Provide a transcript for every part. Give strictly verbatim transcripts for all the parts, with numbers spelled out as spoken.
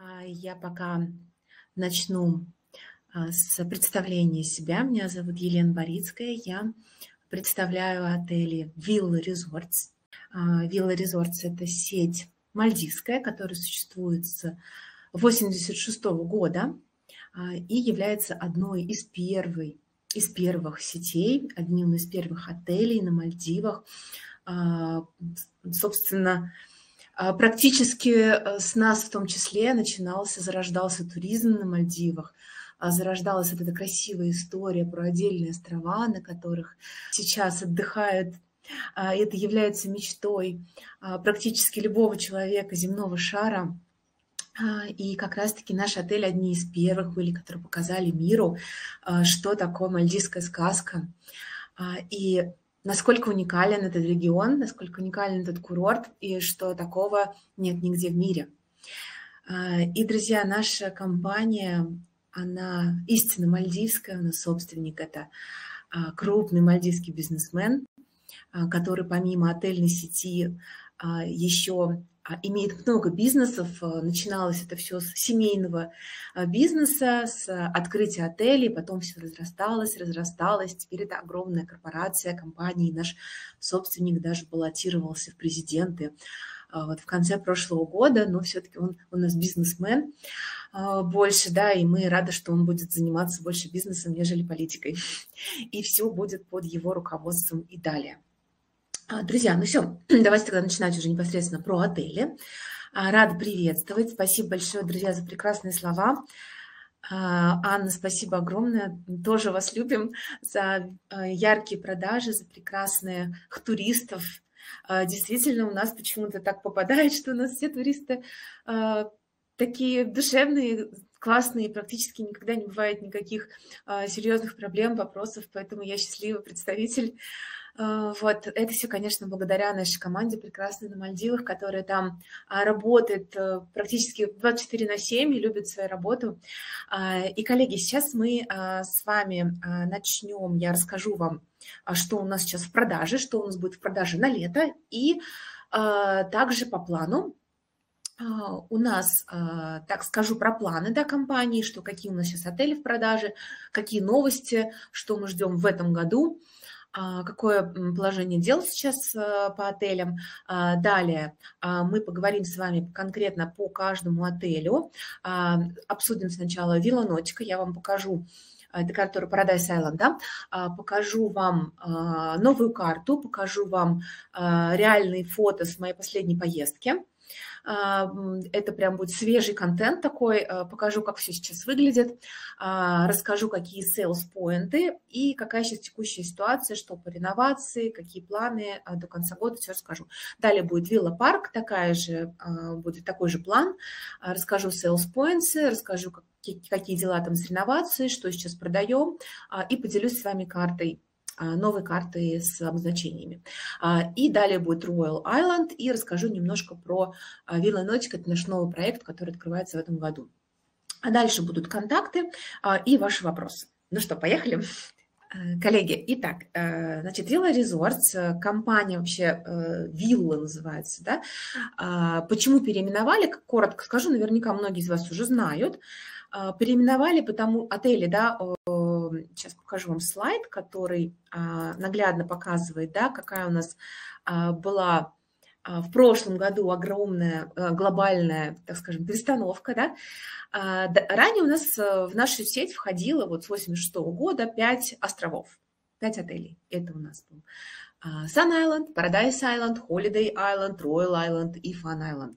А, Я пока начну а, с представления себя. Меня зовут Елена Борицкая. Я представляю отели Villa Resorts. А, Villa Resorts – это сеть мальдивская, которая существует с восемьдесят шестого года а, и является одной из первых, из первых сетей, одним из первых отелей на Мальдивах. А, Собственно, а, Практически э, с нас в том числе начинался, зарождался туризм на Мальдивах, а, зарождалась вот эта красивая история про отдельные острова, на которых сейчас отдыхают. А, Это является мечтой а, практически любого человека земного шара. А, И как раз-таки наш отель одни из первых были, которые показали миру, а, что такое мальдивская сказка. А, И насколько уникален этот регион, насколько уникален этот курорт, и что такого нет нигде в мире. А, И, друзья, наша компания, она истинно мальдивская, у нас собственник – это а, крупный мальдивский бизнесмен, а, который помимо отельной сети а, еще а, имеет много бизнесов. А, Начиналось это все с семейного а, бизнеса, с открытия отелей, потом все разрасталось, разрасталось. Теперь это огромная корпорация, компания, и наш собственник даже баллотировался в президенты а, вот в конце прошлого года, но все-таки он у нас бизнесмен а, больше, да, и мы рады, что он будет заниматься больше бизнесом, нежели политикой. И все будет под его руководством и далее. А, Друзья, ну все, давайте тогда начинать уже непосредственно про отели. А, Рада приветствовать. Спасибо большое, друзья, за прекрасные слова. А, Анна, спасибо огромное. Тоже вас любим за а, яркие продажи, за прекрасных туристов. А, Действительно, у нас почему-то так попадает, что у нас все туристы а, такие душевные, классные, практически никогда не бывает никаких а, серьезных проблем, вопросов, поэтому я счастливый представитель. А, Вот, это все, конечно, благодаря нашей команде прекрасной на Мальдивах, которая там а, работает а, практически двадцать четыре на семь и любит свою работу. А, И, коллеги, сейчас мы а, с вами а, начнем, я расскажу вам, а, что у нас сейчас в продаже, что у нас будет в продаже на лето, и а, также по плану. А, У нас, а, так скажу про планы, да, компании, что какие у нас сейчас отели в продаже, какие новости, что мы ждем в этом году, а, какое м, положение дел сейчас а, по отелям. А, Далее а, мы поговорим с вами конкретно по каждому отелю. А, Обсудим сначала Villa Nautica, я вам покажу. а, Это карта Paradise Island, да? А, Покажу вам а, новую карту, покажу вам а, реальные фото с моей последней поездки. А, м, Это прям будет свежий контент такой. а, Покажу, как все сейчас выглядит. а, Расскажу, какие sales-поинты и какая сейчас текущая ситуация, что по реновации, какие планы а, до конца года, все расскажу. Далее будет Вилла Парк, такая же, а, будет такой же план. А, Расскажу sales-points, расскажу, какие, какие дела там с реновацией, что сейчас продаем, а, и поделюсь с вами картой, а, новой карты с обозначениями. А, И далее будет Royal Island, и расскажу немножко про а, Villa Nautica, это наш новый проект, который открывается в этом году. А дальше будут контакты а, и ваши вопросы. Ну что, поехали? Э, Коллеги, итак, э, значит, Villa Resorts, э, компания вообще э, Villa называется, да? А, Почему переименовали? К- Коротко скажу, наверняка многие из вас уже знают. А, Переименовали потому отели, да, сейчас покажу вам слайд, который а, наглядно показывает, да, какая у нас а, была а, в прошлом году огромная а, глобальная, так скажем, перестановка. Да. А, да, ранее у нас а, в нашу сеть входило вот с восемьдесят шестого года пять островов, пять отелей. Это у нас был а, Sun Island, Paradise Island, Holiday Island, Royal Island и Fun Island.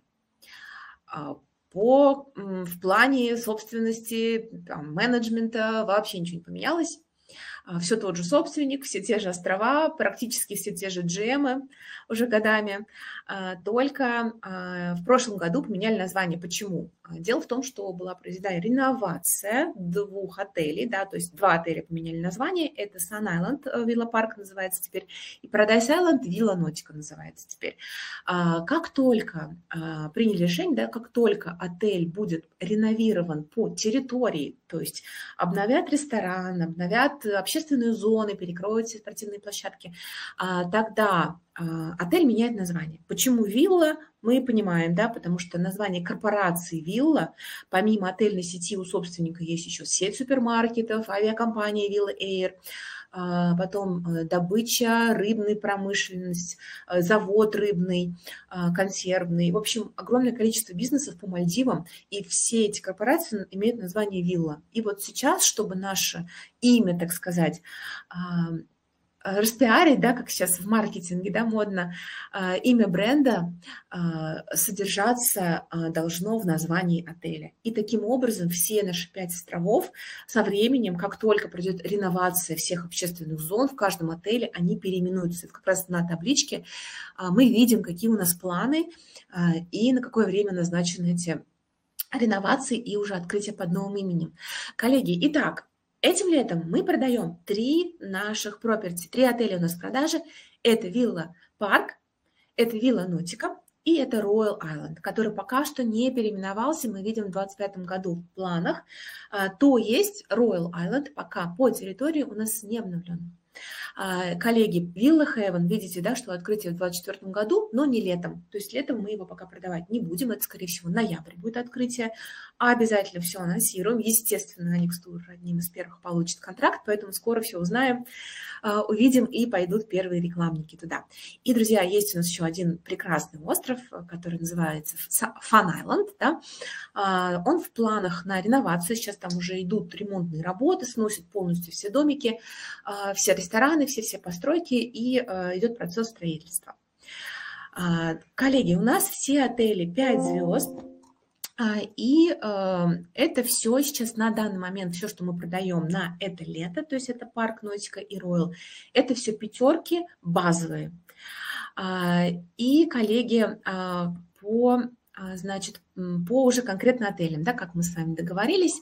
А, По, м, в плане собственности, там, менеджмента вообще ничего не поменялось. Все тот же собственник, все те же острова, практически все те же джи эм уже годами. А, Только а, в прошлом году поменяли название. Почему? А, Дело в том, что была проведена реновация двух отелей, да, то есть два отеля поменяли название. Это Sun Island Villa Park называется теперь, и Paradise Island Villa Nautica называется теперь. А, Как только а, приняли решение, да, как только отель будет реновирован по территории, то есть обновят ресторан, обновят общественные общественные зоны, перекроют все спортивные площадки, тогда отель меняет название. Почему вилла? Мы понимаем, да, потому что название корпорации вилла, помимо отельной сети у собственника есть еще сеть супермаркетов, авиакомпания Вилла Эйр, потом добыча, рыбная промышленность, завод рыбный, консервный. В общем, огромное количество бизнесов по Мальдивам, и все эти корпорации имеют название вилла. И вот сейчас, чтобы наше имя, так сказать, распиарить, да, как сейчас в маркетинге, да, модно, имя бренда содержаться должно в названии отеля. И таким образом все наши пять островов со временем, как только пройдет реновация всех общественных зон в каждом отеле, они переименуются. Это как раз на табличке мы видим, какие у нас планы и на какое время назначены эти реновации и уже открытие под новым именем. Коллеги, итак, этим летом мы продаем три наших проперти, три отеля у нас в продаже. Это вилла Парк, это вилла Нотика и это Royal Island, который пока что не переименовался, мы видим в двадцать пятом году в планах. То есть Royal Island пока по территории у нас не обновлен. Коллеги, Вилла Heaven, видите, да, что открытие в двадцать четвёртом году, но не летом. То есть летом мы его пока продавать не будем. Это, скорее всего, ноябрь будет открытие. Обязательно все анонсируем. Естественно, Аникс Тур одним из первых получит контракт, поэтому скоро все узнаем, увидим и пойдут первые рекламники туда. И, друзья, есть у нас еще один прекрасный остров, который называется Fun Island. Да? Он в планах на реновацию. Сейчас там уже идут ремонтные работы, сносят полностью все домики, все рестораны, все-все постройки, и э, идет процесс строительства. А, коллеги, у нас все отели пять звезд, а, и э, это все сейчас на данный момент, все, что мы продаем на это лето, то есть это Парк, Нотика и Royal, это все пятерки базовые. А, и, коллеги, а, по, а, значит, по уже конкретно отелям, да, как мы с вами договорились,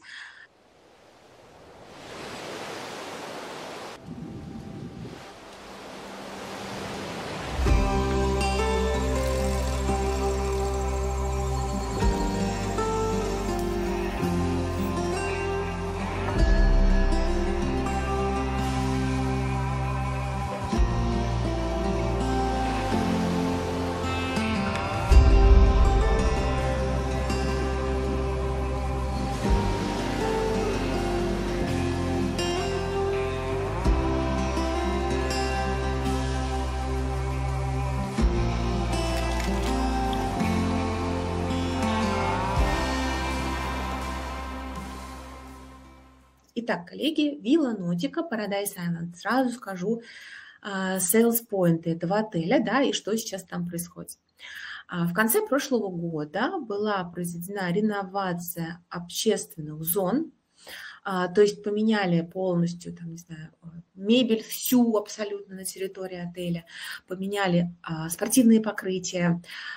Итак, коллеги, Вилла Нотика, Paradise Island. Сразу скажу sales point этого отеля, да, и что сейчас там происходит. В конце прошлого года была произведена реновация общественных зон, то есть поменяли полностью, там, не знаю, мебель всю абсолютно на территории отеля, поменяли спортивные покрытия,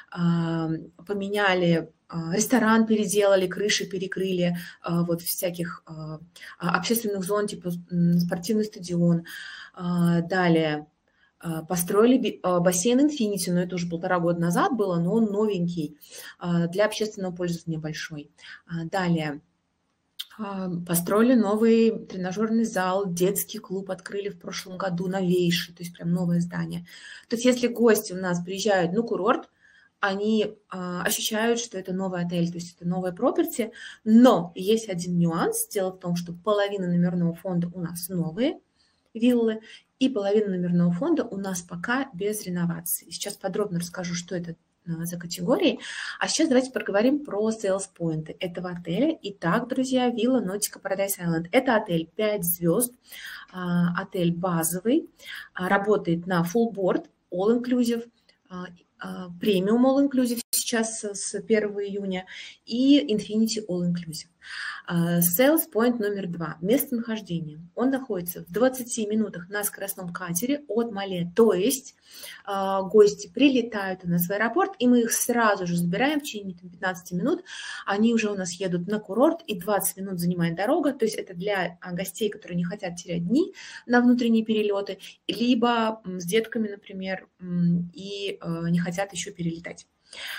поменяли ресторан, переделали, крыши перекрыли, вот всяких общественных зон, типа спортивный стадион. Далее построили бассейн Infinity, но это уже полтора года назад было, но он новенький, для общественного пользования большой. Далее построили новый тренажерный зал, детский клуб открыли в прошлом году, новейший, то есть прям новое здание. То есть если гости у нас приезжают на курорт, они а, ощущают, что это новый отель, то есть это новая property, но есть один нюанс. Дело в том, что половина номерного фонда у нас новые виллы, и половина номерного фонда у нас пока без реновации. Сейчас подробно расскажу, что это за категории. А сейчас давайте поговорим про sales point этого отеля. Итак, друзья, Вилла Нотика Paradise Island. Это отель пять звезд, отель базовый, работает на full board, all inclusive, премиум all inclusive сейчас с первого июня и Infinity all inclusive. Sales point номер два. Местонахождение. Он находится в двадцати минутах на скоростном катере от Мале. То есть гости прилетают у нас в аэропорт, и мы их сразу же забираем в течение пятнадцати минут. Они уже у нас едут на курорт, и двадцать минут занимает дорога. То есть это для гостей, которые не хотят терять дни на внутренние перелеты, либо с детками, например, и не хотят еще перелетать.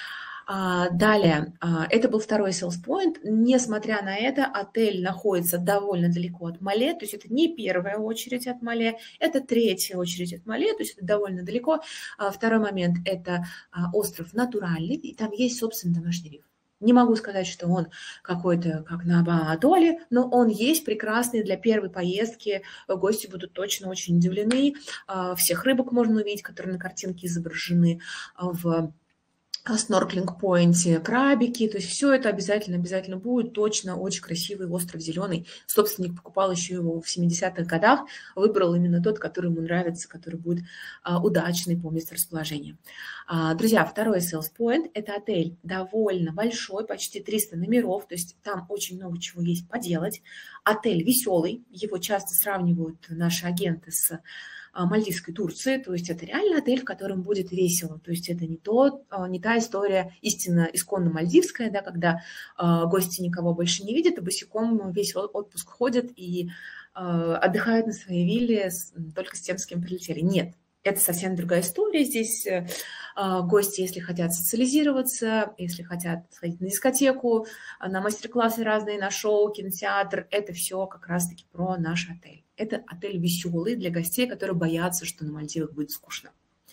А, Далее, а, это был второй sales point. Несмотря на это, отель находится довольно далеко от Мале, то есть это не первая очередь от Мале, это третья очередь от Мале, то есть это довольно далеко. А, Второй момент – это а, остров натуральный, и там есть, собственно, домашний риф. Не могу сказать, что он какой-то, как на Баатоле, но он есть прекрасный для первой поездки. Гости будут точно очень удивлены. А, Всех рыбок можно увидеть, которые на картинке изображены в снорклинг-поинте, крабики, то есть все это обязательно, обязательно будет, точно очень красивый остров зеленый. Собственник покупал еще его в семидесятых годах, выбрал именно тот, который ему нравится, который будет а, удачный по месторасположению. А, друзья, второй sales point – это отель довольно большой, почти триста номеров, то есть там очень много чего есть поделать. Отель веселый, его часто сравнивают наши агенты с Мальдивской Турции, то есть это реально отель, в котором будет весело, то есть это не, то, не та история истинно исконно мальдивская, да, когда э, гости никого больше не видят, а босиком весь отпуск ходят и э, отдыхают на своей вилле с, только с тем, с кем прилетели. Нет, это совсем другая история. Здесь э, гости, если хотят социализироваться, если хотят сходить на дискотеку, на мастер-классы разные, на шоу, кинотеатр, это все как раз-таки про наш отель. Это отель веселый для гостей, которые боятся, что на Мальдивах будет скучно.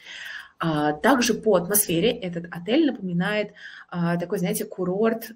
Также по атмосфере этот отель напоминает такой, знаете, курорт,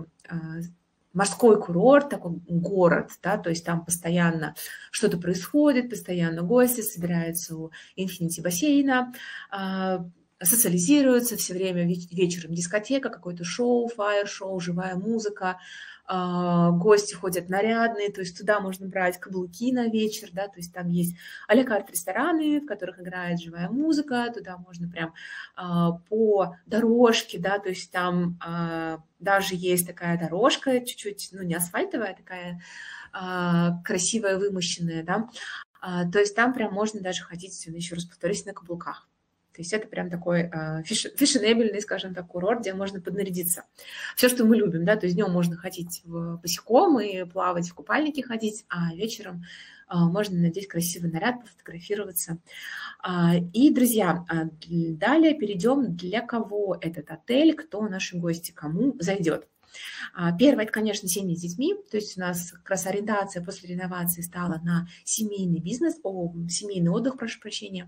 морской курорт, такой город, да, то есть там постоянно что-то происходит, постоянно гости собираются у Infinity бассейна, социализируются, все время вечером дискотека, какое-то шоу, фаер-шоу, живая музыка, гости ходят нарядные, то есть туда можно брать каблуки на вечер, да, то есть там есть а-ля-карт рестораны, в которых играет живая музыка, туда можно прям а, по дорожке, да, то есть там а, даже есть такая дорожка, чуть-чуть, ну, не асфальтовая, такая а, красивая, вымощенная, да, а, то есть там прям можно даже ходить, еще раз повторюсь, на каблуках. То есть это прям такой э, фешенебельный, скажем так, курорт, где можно поднарядиться. Все, что мы любим, да, то есть днем можно ходить в, босиком и плавать, в купальнике ходить, а вечером э, можно надеть красивый наряд, пофотографироваться. А, и, друзья, далее перейдем, для кого этот отель, кто наши гости, кому зайдет. Первое, это, конечно, семьи с детьми, то есть у нас как раз ориентация после реновации стала на семейный бизнес, о, семейный отдых, прошу прощения,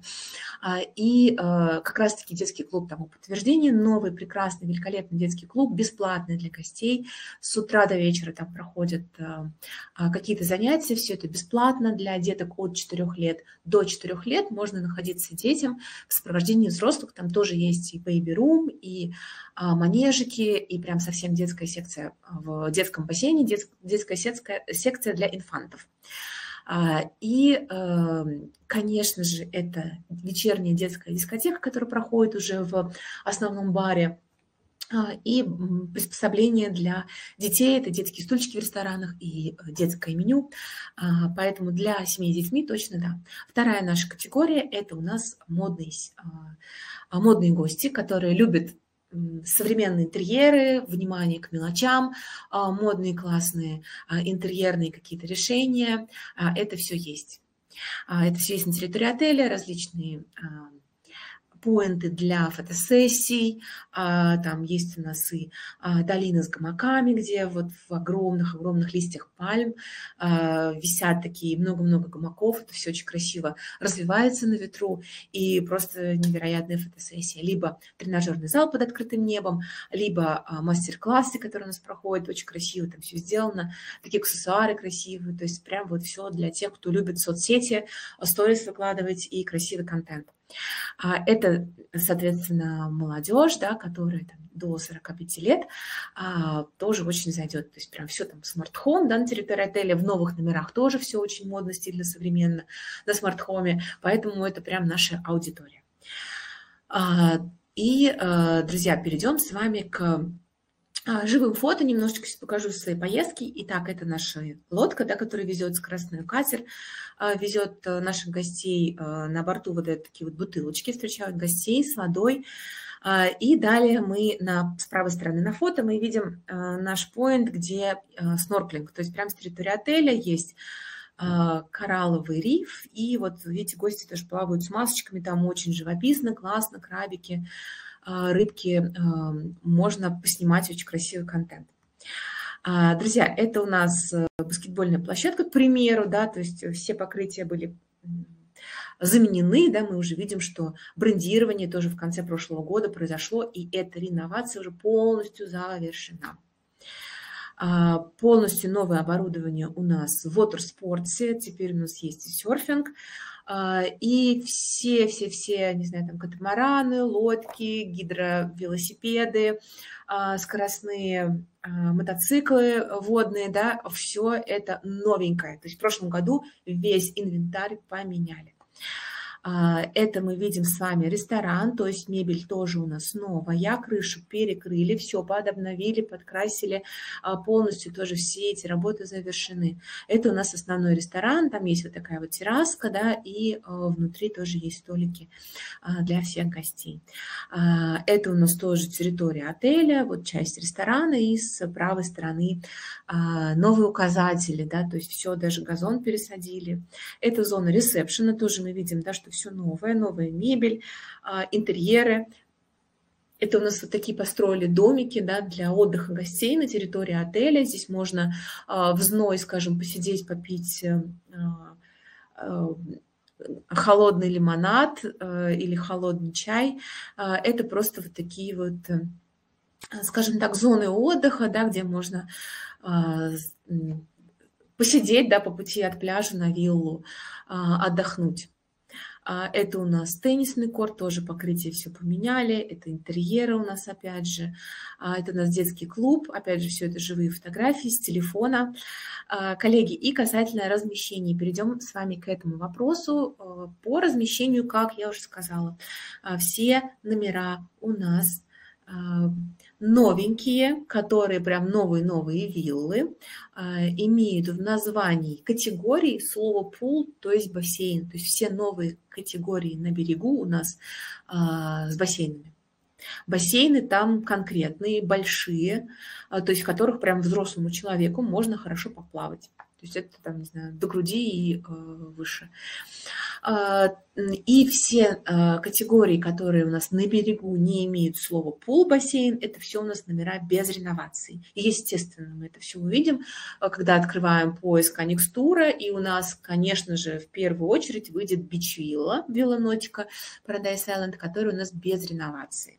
и как раз-таки детский клуб тому подтверждение, новый, прекрасный, великолепный детский клуб, бесплатный для гостей, с утра до вечера там проходят какие-то занятия, все это бесплатно для деток от четырёх лет до четырёх лет, можно находиться детям в сопровождении взрослых, там тоже есть и бэйби-рум, и манежики, и прям совсем детская секция в детском бассейне, дет, детская секция, секция для инфантов. И, конечно же, это вечерняя детская дискотека, которая проходит уже в основном баре, и приспособления для детей, это детские стульчики в ресторанах и детское меню, поэтому для семей с детьми точно да. Вторая наша категория – это у нас модные, модные гости, которые любят современные интерьеры, внимание к мелочам, модные классные интерьерные какие-то решения, это все есть. Это все есть на территории отеля, различные поинты для фотосессий, там есть у нас и долина с гамаками, где вот в огромных-огромных листьях пальм висят такие много-много гамаков, это все очень красиво развивается на ветру, и просто невероятная фотосессия. Либо тренажерный зал под открытым небом, либо мастер-классы, которые у нас проходят, очень красиво там все сделано, такие аксессуары красивые, то есть прям вот все для тех, кто любит соцсети, сторис выкладывать и красивый контент. Это, соответственно, молодежь, да, которая там, до сорока пяти лет, а, тоже очень зайдет. То есть прям все там смарт-хоум, да, на территории отеля, в новых номерах тоже все очень модно, стильно, современно на смарт-хоуме, поэтому это прям наша аудитория. А, и, а, друзья, перейдем с вами к живым фото, немножечко сейчас покажу свои поездки. Итак, это наша лодка, да, которая везет скоростной катер, везет наших гостей на борту, вот такие вот бутылочки встречают гостей с водой. И далее мы на, с правой стороны на фото мы видим наш поинт, где снорклинг, то есть прямо с территории отеля есть коралловый риф, и вот видите, гости тоже плавают с масочками, там очень живописно, классно, крабики. рыбки можно поснимать очень красивый контент. Друзья, это у нас баскетбольная площадка, к примеру, да, то есть все покрытия были заменены, да, мы уже видим, что брендирование тоже в конце прошлого года произошло, и эта реновация уже полностью завершена. Полностью новое оборудование у нас в watersports, теперь у нас есть и серфинг, и все-все-все, не знаю, там катамараны, лодки, гидровелосипеды, скоростные мотоциклы водные, да, все это новенькое. То есть в прошлом году весь инвентарь поменяли. Это мы видим с вами ресторан, то есть мебель тоже у нас новая, крышу перекрыли, все подобновили, подкрасили, полностью тоже все эти работы завершены. Это у нас основной ресторан, там есть вот такая вот терраска, да, и внутри тоже есть столики для всех гостей. Это у нас тоже территория отеля, вот часть ресторана, и с правой стороны новые указатели, да, то есть все, даже газон пересадили. Это зона ресепшена, тоже мы видим, да, что все новое, новая мебель, интерьеры. Это у нас вот такие построили домики, да, для отдыха гостей на территории отеля. Здесь можно в зной, скажем, посидеть, попить холодный лимонад или холодный чай. Это просто вот такие вот, скажем так, зоны отдыха, да, где можно посидеть, да, по пути от пляжа на виллу, отдохнуть. Это у нас теннисный корт, тоже покрытие все поменяли. Это интерьеры у нас, опять же. Это у нас детский клуб. Опять же, все это живые фотографии с телефона. Коллеги, и касательно размещения. Перейдем с вами к этому вопросу. По размещению, как я уже сказала, все номера у нас новенькие, которые прям новые-новые виллы, имеют в названии категории слово пул, то есть бассейн. То есть все новые категории на берегу у нас с бассейнами. Бассейны там конкретные, большие, то есть в которых прям взрослому человеку можно хорошо поплавать. То есть это, там, не знаю, до груди и выше. И все категории, которые у нас на берегу не имеют слова пул, бассейн, это все у нас номера без реновации. И, естественно, мы это все увидим, когда открываем поиск Аникстура, и у нас, конечно же, в первую очередь выйдет Beach Villa, Villa Nautica Paradise Island, который у нас без реновации.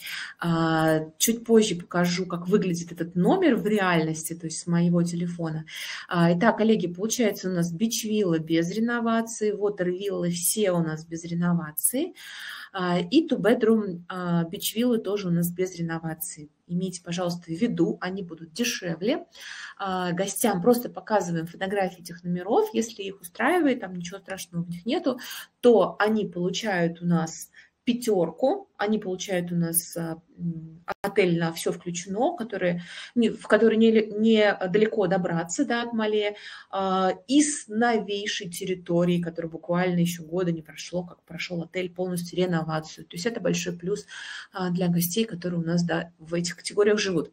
Чуть позже покажу, как выглядит этот номер в реальности, то есть с моего телефона. Итак, коллеги, получается у нас Beach Villa без реновации, Water Villa все у нас без реновации, и Two Bedroom Beach Villa тоже у нас без реновации. Имейте, пожалуйста, в виду, они будут дешевле. Гостям просто показываем фотографии этих номеров. Если их устраивает, там ничего страшного в них нету, то они получают у нас пятерку, они получают у нас отель на все включено, который, в который не, не далеко добраться, да, от Мале, из новейшей территории, которая буквально еще года не прошло, как прошел отель полностью реновацию. То есть это большой плюс для гостей, которые у нас, да, в этих категориях живут.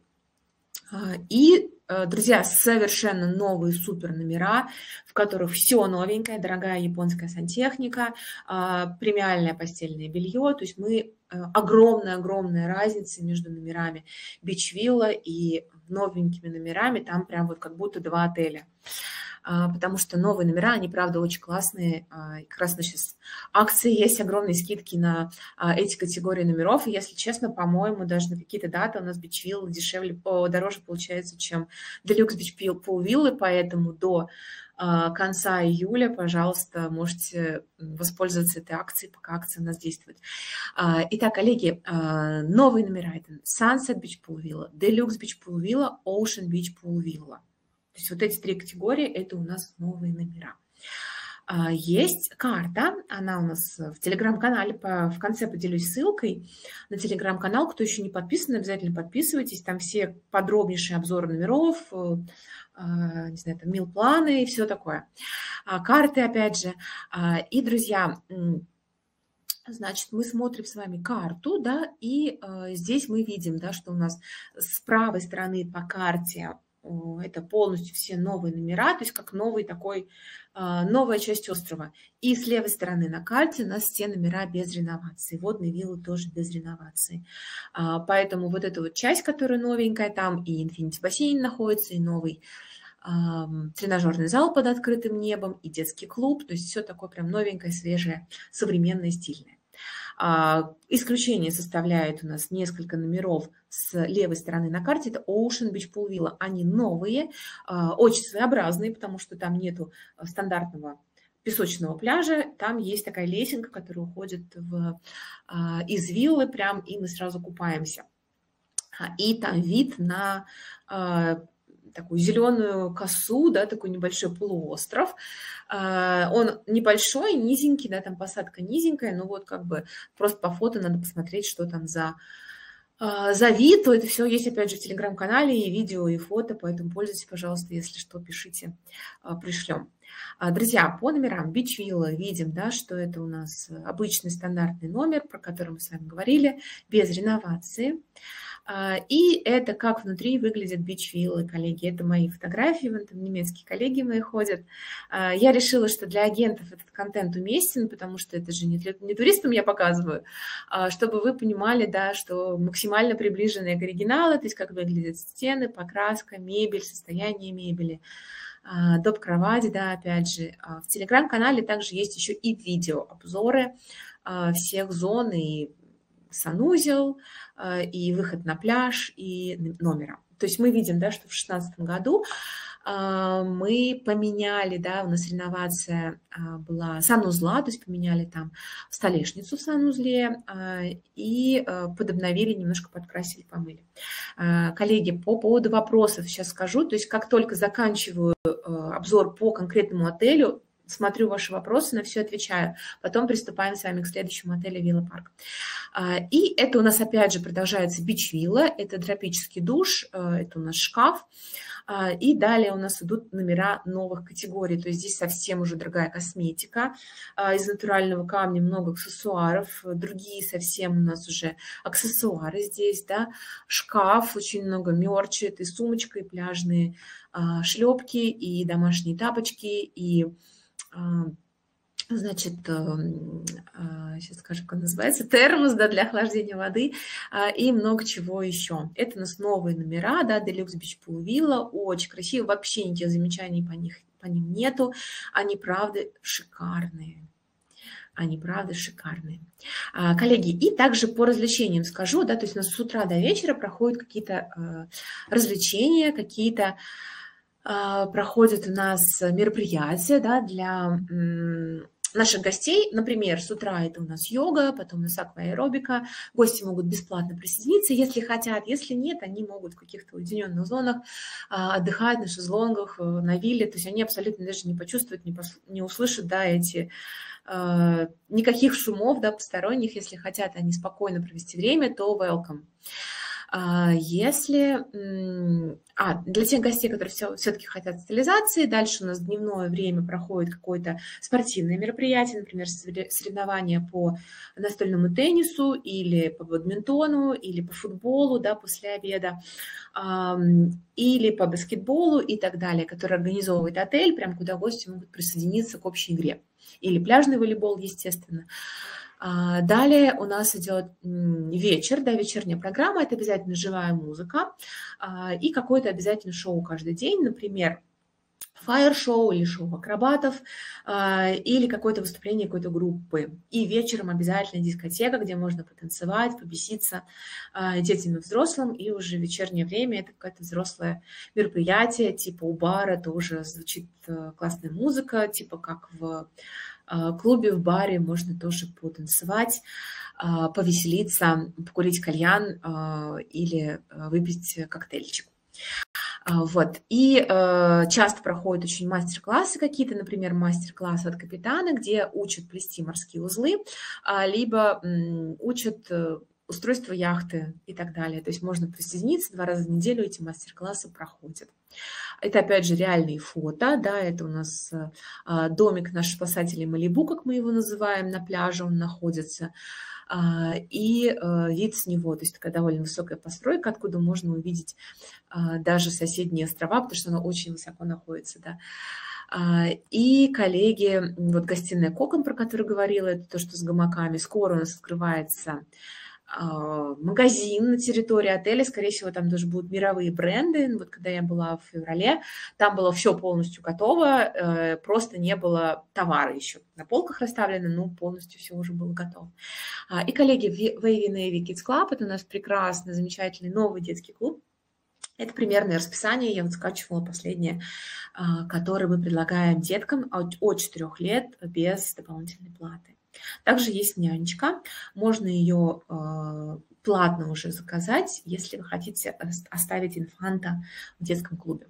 И, друзья, совершенно новые супер номера, в которых все новенькое, дорогая японская сантехника, премиальное постельное белье. То есть мы огромная-огромная разница между номерами Beach Villa и новенькими номерами. Там прям вот как будто два отеля. Потому что новые номера, они, правда, очень классные. Как раз сейчас акции есть, огромные скидки на эти категории номеров. И, если честно, по-моему, даже на какие-то даты у нас Beach Villa дешевле, дороже получается, чем Deluxe Beach Pool Villa, поэтому до конца июля, пожалуйста, можете воспользоваться этой акцией, пока акция у нас действует. Итак, коллеги, новые номера – это Sunset Beach Pool Villa, Deluxe Beach Pool Villa, Ocean Beach Pool Villa. То есть вот эти три категории – это у нас новые номера. Есть карта, она у нас в телеграм-канале, в конце поделюсь ссылкой на телеграм-канал. Кто еще не подписан, обязательно подписывайтесь. Там все подробнейшие обзоры номеров, не знаю, там мил-планы и все такое. Карты, опять же. И, друзья, значит, мы смотрим с вами карту, да, и здесь мы видим, да, что у нас с правой стороны по карте это полностью все новые номера, то есть как новый такой, новая часть острова. И с левой стороны на карте у нас все номера без реновации, водные виллы тоже без реновации. Поэтому вот эта вот часть, которая новенькая, там и Infinity бассейн находится, и новый тренажерный зал под открытым небом, и детский клуб, то есть все такое прям новенькое, свежее, современное, стильное. Исключение составляет у нас несколько номеров с левой стороны на карте. Это Ocean Beach Pool Villa. Они новые, очень своеобразные, потому что там нету стандартного песочного пляжа. Там есть такая лесенка, которая уходит в, из виллы прям, и мы сразу купаемся. И там вид на такую зеленую косу, да, такой небольшой полуостров. Он небольшой, низенький, да, там посадка низенькая, но вот как бы просто по фото надо посмотреть, что там за, за вид. То это все есть, опять же, в телеграм-канале, и видео, и фото, поэтому пользуйтесь, пожалуйста, если что, пишите, пришлем. Друзья, по номерам Beach Villa видим, да, что это у нас обычный стандартный номер, про который мы с вами говорили, без реновации. И это как внутри выглядят бич-виллы, коллеги. Это мои фотографии, вон там немецкие коллеги мои ходят. Я решила, что для агентов этот контент уместен, потому что это же не, для, не туристам я показываю, чтобы вы понимали, да, что максимально приближенные к оригиналу, то есть как выглядят стены, покраска, мебель, состояние мебели, доп. Кровати, да, опять же. В телеграм-канале также есть еще и видео-обзоры всех зон, и санузел, и выход на пляж, и номера. То есть мы видим, да, что в две тысячи шестнадцатом году мы поменяли, да, у нас реновация была санузла, то есть поменяли там столешницу в санузле и подобновили, немножко подкрасили, помыли. Коллеги, по поводу вопросов сейчас скажу, то есть как только заканчиваю обзор по конкретному отелю, смотрю ваши вопросы, на все отвечаю. Потом приступаем с вами к следующему отелю Вилла Парк. И это у нас опять же продолжается бич-вилла, это тропический душ, это у нас шкаф. И далее у нас идут номера новых категорий. То есть здесь совсем уже дорогая косметика. Из натурального камня много аксессуаров. Другие совсем у нас уже аксессуары здесь. Да? Шкаф, очень много мерча. Это и сумочка, и пляжные шлепки, и домашние тапочки, и... Значит, сейчас скажу, как он называется, термос, да, для охлаждения воды и много чего еще. Это у нас новые номера, да, Deluxe Beach Pool Villa, очень красиво, вообще никаких замечаний по, них, по ним нету, они правда шикарные. Они, правда, шикарные. Коллеги, и также по развлечениям скажу, да, то есть у нас с утра до вечера проходят какие-то развлечения, какие-то проходят у нас мероприятия, да, для наших гостей. Например, с утра это у нас йога, потом у нас акваэробика. Гости могут бесплатно присоединиться, если хотят. Если нет, они могут в каких-то уединенных зонах отдыхать на шезлонгах, на вилле. То есть они абсолютно даже не почувствуют, не, пос... не услышат, да, эти э, никаких шумов, да, посторонних. Если хотят они спокойно провести время, то welcome. Если... А, для тех гостей, которые все, все-таки хотят социализации, дальше у нас дневное время проходит какое-то спортивное мероприятие, например, соревнования по настольному теннису или по бадминтону, или по футболу, да, после обеда, или по баскетболу и так далее, который организовывает отель, прям куда гости могут присоединиться к общей игре. Или пляжный волейбол, естественно. Далее у нас идет вечер, да, вечерняя программа, это обязательно живая музыка и какое-то обязательно шоу каждый день, например, фаер-шоу или шоу акробатов или какое-то выступление какой-то группы. И вечером обязательно дискотека, где можно потанцевать, побеситься детям и взрослым, и уже вечернее время это какое-то взрослое мероприятие, типа у бара тоже звучит классная музыка, типа как в клубе, в баре можно тоже потанцевать, повеселиться, покурить кальян или выпить коктейльчик. Вот. И э, часто проходят очень мастер-классы какие-то, например, мастер-классы от капитана, где учат плести морские узлы, либо м, учат устройство яхты и так далее. То есть можно присоединиться, два раза в неделю эти мастер-классы проходят. Это, опять же, реальные фото, да, это у нас а, домик наших спасателей Малибу, как мы его называем, на пляже он находится, а, и а, вид с него, то есть такая довольно высокая постройка, откуда можно увидеть а, даже соседние острова, потому что она очень высоко находится, да. А, и, коллеги, вот гостиная «Кокон», про которую говорила, это то, что с гамаками, скоро у нас открывается магазин на территории отеля, скорее всего, там тоже будут мировые бренды. Вот когда я была в феврале, там было все полностью готово, просто не было товара еще. На полках расставлено, но полностью все уже было готово. И, коллеги, Wavy Navy Kids Club, это у нас прекрасный, замечательный новый детский клуб. Это примерное расписание, я вот скачивала последнее, которое мы предлагаем деткам от четырёх лет без дополнительной платы. Также есть нянечка, можно ее э, платно уже заказать, если вы хотите оставить инфанта в детском клубе.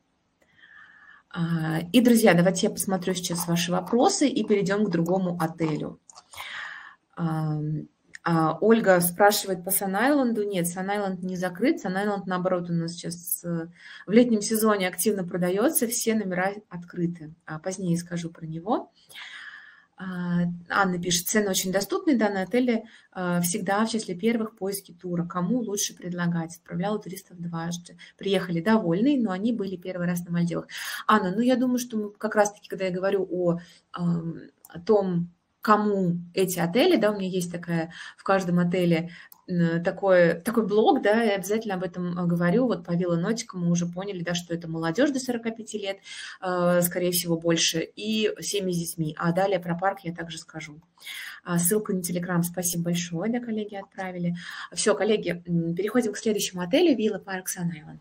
А, и, друзья, давайте я посмотрю сейчас ваши вопросы и перейдем к другому отелю. А, а, Ольга спрашивает по Сан-Айланду. Нет, Сан-Айланд не закрыт. Сан-Айланд, наоборот, у нас сейчас в летнем сезоне активно продается, все номера открыты. А позднее скажу про него. Анна пишет, цены очень доступны, да, на отеле всегда в числе первых поиски тура. Кому лучше предлагать? Отправляла туристов дважды. Приехали довольные, но они были первый раз на Мальдивах. Анна, ну я думаю, что мы как раз-таки, когда я говорю о, о том, кому эти отели, да, у меня есть такая в каждом отеле такой, такой блог, да, я обязательно об этом говорю. Вот по Вилла Нотика мы уже поняли, да, что это молодежь до сорока пяти лет, э, скорее всего, больше, и семьи с детьми. А далее про парк я также скажу. А, ссылку на Телеграм спасибо большое, да, коллеги отправили. Все, коллеги, переходим к следующему отелю, Вилла Парк Сан-Айланд.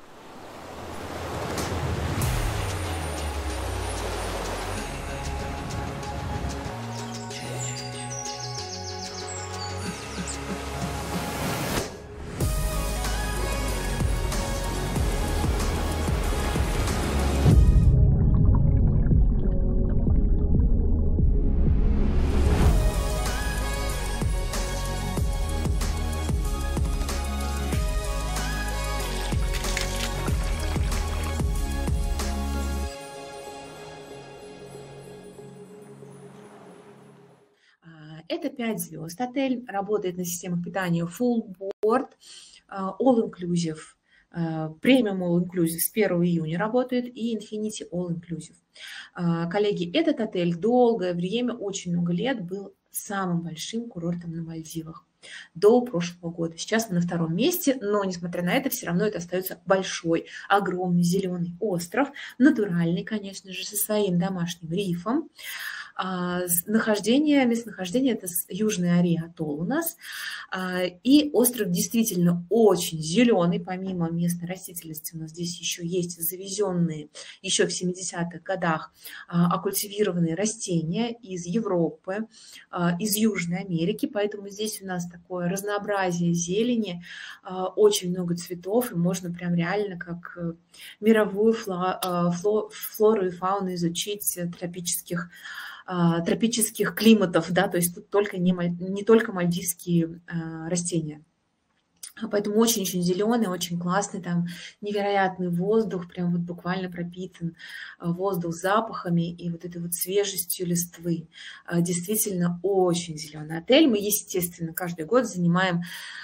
Это пять звезд. Отель работает на системах питания Full Board, All Inclusive, Premium All Inclusive с первого июня работает и Infinity All Inclusive. Коллеги, этот отель долгое время, очень много лет, был самым большим курортом на Мальдивах до прошлого года. Сейчас мы на втором месте, но, несмотря на это, все равно это остается большой, огромный зеленый остров, натуральный, конечно же, со своим домашним рифом. А, нахождение, местонахождение – это Южный Ари-атолл у нас. А, и остров действительно очень зеленый. Помимо местной растительности у нас здесь еще есть завезенные еще в семидесятых годах а, оккультивированные растения из Европы, а, из Южной Америки. Поэтому здесь у нас такое разнообразие зелени, а, очень много цветов. И можно прям реально как мировую фло, фло, флору и фауну изучить тропических тропических климатов, да, то есть тут только не, не только мальдивские а, растения. Поэтому очень-очень зеленый, очень классный, там невероятный воздух, прям вот буквально пропитан воздух запахами и вот этой вот свежестью листвы. Действительно очень зеленый отель. Мы, естественно, каждый год занимаем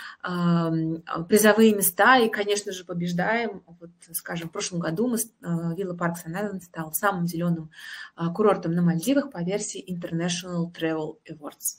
призовые места и, конечно же, побеждаем. Вот, скажем, в прошлом году мы, Вилла Парк Сан-Айланд стал самым зеленым курортом на Мальдивах по версии International Travel Awards.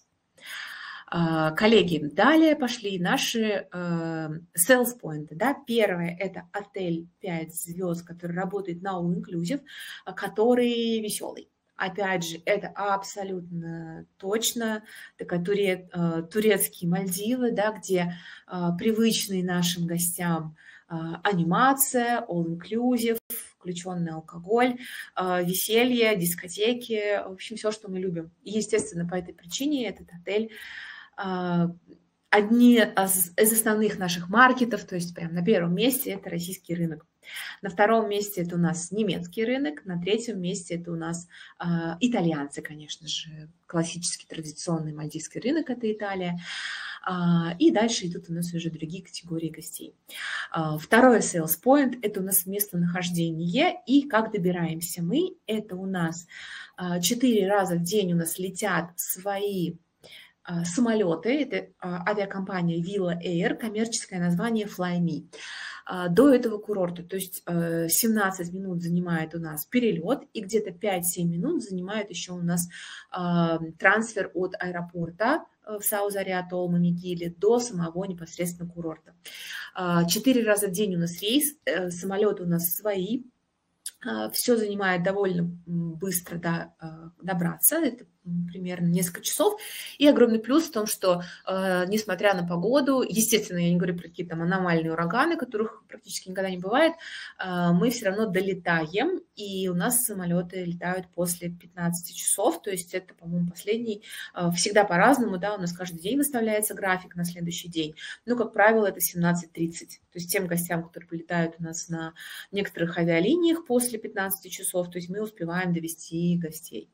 Коллеги, далее пошли наши sales point. Да? Первое – это отель пять звезд, который работает на All Inclusive, который веселый. Опять же, это абсолютно точно такая туре, турецкие Мальдивы, да, где а, привычные нашим гостям а, анимация, all-inclusive, включенный алкоголь, а, веселье, дискотеки, в общем, все, что мы любим. И, естественно, по этой причине этот отель а, одни из основных наших маркетов, то есть прям на первом месте это российский рынок. На втором месте это у нас немецкий рынок, на третьем месте это у нас э, итальянцы, конечно же, классический традиционный мальдивский рынок, это Италия. И дальше идут у нас уже другие категории гостей. Второй sales point – это у нас местонахождение и как добираемся мы. Это у нас четыре раза в день у нас летят свои самолеты. Это авиакомпания Villa Air, коммерческое название FlyMe. До этого курорта, то есть семнадцать минут занимает у нас перелет, и где-то пять-семь минут занимает еще у нас трансфер от аэропорта в Саузаре-Атолл Мамигили до самого непосредственно курорта. Четыре раза в день у нас рейс, самолеты у нас свои. Все занимает довольно быстро да, добраться, это примерно несколько часов. И огромный плюс в том, что, несмотря на погоду, естественно, я не говорю про какие-то аномальные ураганы, которых практически никогда не бывает, мы все равно долетаем, и у нас самолеты летают после пятнадцати часов, то есть это, по-моему, последний, всегда по-разному, да, у нас каждый день выставляется график на следующий день, но, как правило, это семнадцать тридцать, то есть тем гостям, которые полетают у нас на некоторых авиалиниях после пятнадцати часов, то есть мы успеваем довести гостей.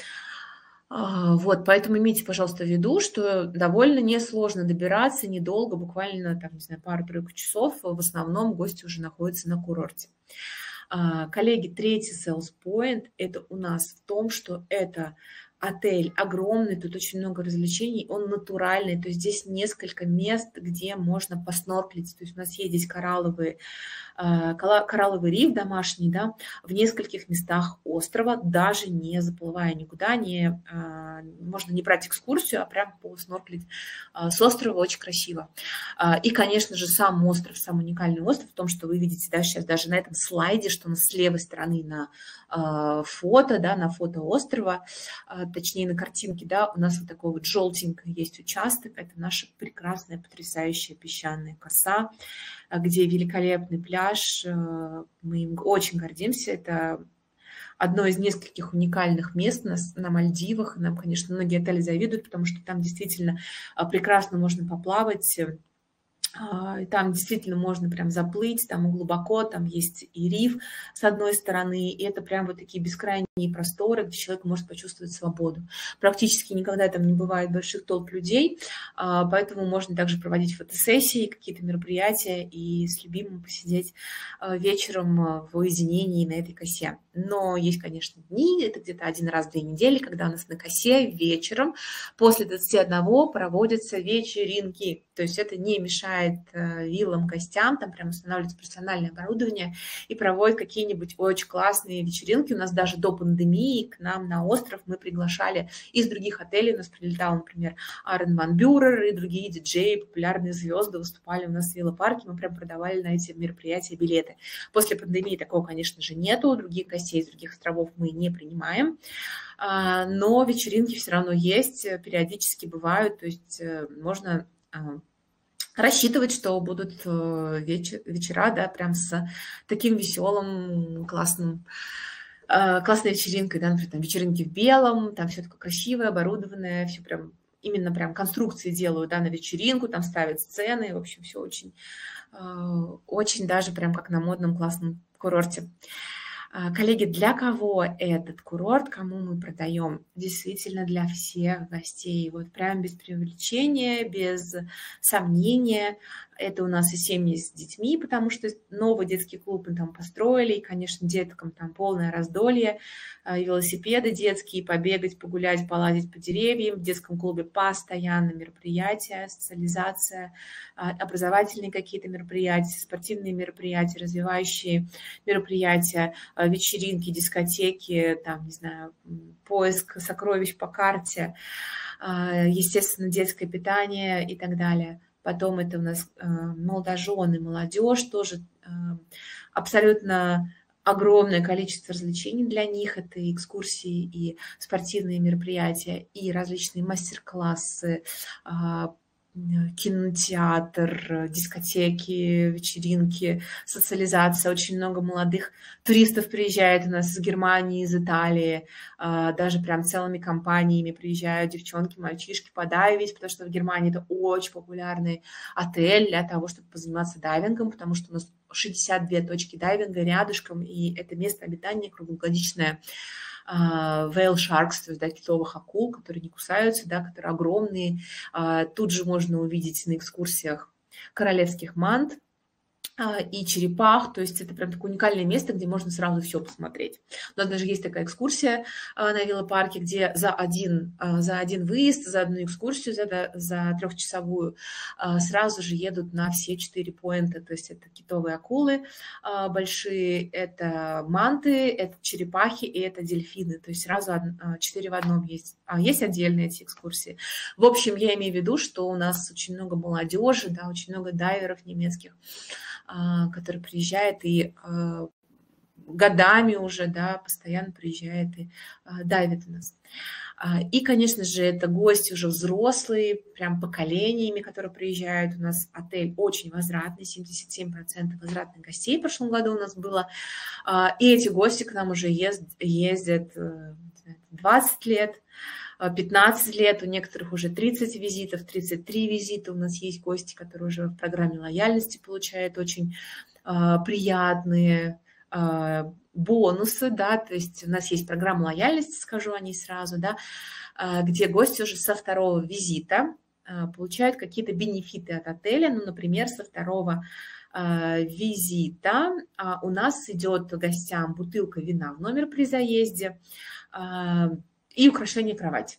Вот, поэтому имейте, пожалуйста, в виду, что довольно несложно добираться, недолго, буквально, там, не знаю, пару-тройку часов, в основном гости уже находятся на курорте. Коллеги, третий sales point – это у нас в том, что это отель огромный, тут очень много развлечений, он натуральный, то есть здесь несколько мест, где можно поснорклить, то есть у нас есть здесь коралловые, коралловый риф домашний, да, в нескольких местах острова, даже не заплывая никуда, не, можно не брать экскурсию, а прям поснорклить с острова, очень красиво. И, конечно же, сам остров, сам уникальный остров в том, что вы видите, да, сейчас даже на этом слайде, что у нас с левой стороны на фото, да, на фото острова, точнее на картинке, да, у нас вот такой вот желтенький есть участок, это наша прекрасная, потрясающая песчаная коса, где великолепный пляж, мы им очень гордимся, это одно из нескольких уникальных мест на, на Мальдивах, нам, конечно, многие отели завидуют, потому что там действительно прекрасно можно поплавать, там действительно можно прям заплыть, там глубоко, там есть и риф с одной стороны, и это прям вот такие бескрайние просторы, где человек может почувствовать свободу. Практически никогда там не бывает больших толп людей, поэтому можно также проводить фотосессии, какие-то мероприятия и с любимым посидеть вечером в уединении на этой косе. Но есть, конечно, дни, это где-то один раз в две недели, когда у нас на косе вечером после двадцати одного проводятся вечеринки, то есть это не мешает виллам, гостям, там прям устанавливается профессиональное оборудование и проводят какие-нибудь очень классные вечеринки. У нас даже до пандемии к нам на остров мы приглашали из других отелей. У нас прилетал, например, Арен Ван Бюрер и другие диджеи, популярные звезды выступали у нас в виллапарке. Мы прям продавали на эти мероприятия билеты. После пандемии такого, конечно же, нету. Других гостей из других островов мы не принимаем. Но вечеринки все равно есть, периодически бывают. То есть можно рассчитывать, что будут вечер, вечера, да, прям с таким веселым, классным, классной вечеринкой, да, например, там вечеринки в белом, там все такое красивое, оборудованное, все прям, именно прям конструкции делают, да, на вечеринку, там ставят сцены, в общем, все очень, очень даже прям как на модном классном курорте. Коллеги, для кого этот курорт, кому мы продаем? Действительно для всех гостей. Вот прям без преувеличения, без сомнения. Это у нас и семьи с детьми, потому что новый детский клуб мы там построили, и, конечно, деткам там полное раздолье, велосипеды детские, побегать, погулять, полазить по деревьям. В детском клубе постоянно мероприятия, социализация, образовательные какие-то мероприятия, спортивные мероприятия, развивающие мероприятия, вечеринки, дискотеки, там, не знаю, поиск сокровищ по карте, естественно, детское питание и так далее. Потом это у нас молодожены, молодежь, тоже абсолютно огромное количество развлечений для них. Это и экскурсии, и спортивные мероприятия, и различные мастер-классы, кинотеатр, дискотеки, вечеринки, социализация. Очень много молодых туристов приезжает у нас из Германии, из Италии. Даже прям целыми компаниями приезжают девчонки, мальчишки подайвить, потому что в Германии это очень популярный отель для того, чтобы позаниматься дайвингом, потому что у нас шестьдесят две точки дайвинга рядышком, и это место обитания круглогодичное whale sharks, то есть, да, китовых акул, которые не кусаются, да, которые огромные. Тут же можно увидеть на экскурсиях королевских мант и черепах, то есть это прям такое уникальное место, где можно сразу все посмотреть. У нас даже есть такая экскурсия на велопарке, где за один, за один выезд, за одну экскурсию, за, за трехчасовую, сразу же едут на все четыре поинта, то есть это китовые акулы большие, это манты, это черепахи и это дельфины, то есть сразу четыре в одном есть. А есть отдельные эти экскурсии. В общем, я имею в виду, что у нас очень много молодежи, да, очень много дайверов немецких, который приезжает и э, годами уже, да, постоянно приезжает и э, дайвит у нас. И, конечно же, это гости уже взрослые, прям поколениями, которые приезжают. У нас отель очень возвратный, семьдесят семь процентов возвратных гостей в прошлом году у нас было. И эти гости к нам уже ездят, ездят двадцать лет, пятнадцать лет, у некоторых уже тридцать визитов, тридцать три визита. У нас есть гости, которые уже в программе лояльности получают очень э, приятные э, бонусы, да, то есть у нас есть программа лояльности, скажу о ней сразу, да, э, где гости уже со второго визита э, получают какие-то бенефиты от отеля, ну, например, со второго э, визита э, у нас идет гостям бутылка вина в номер при заезде, э, и украшение кровати.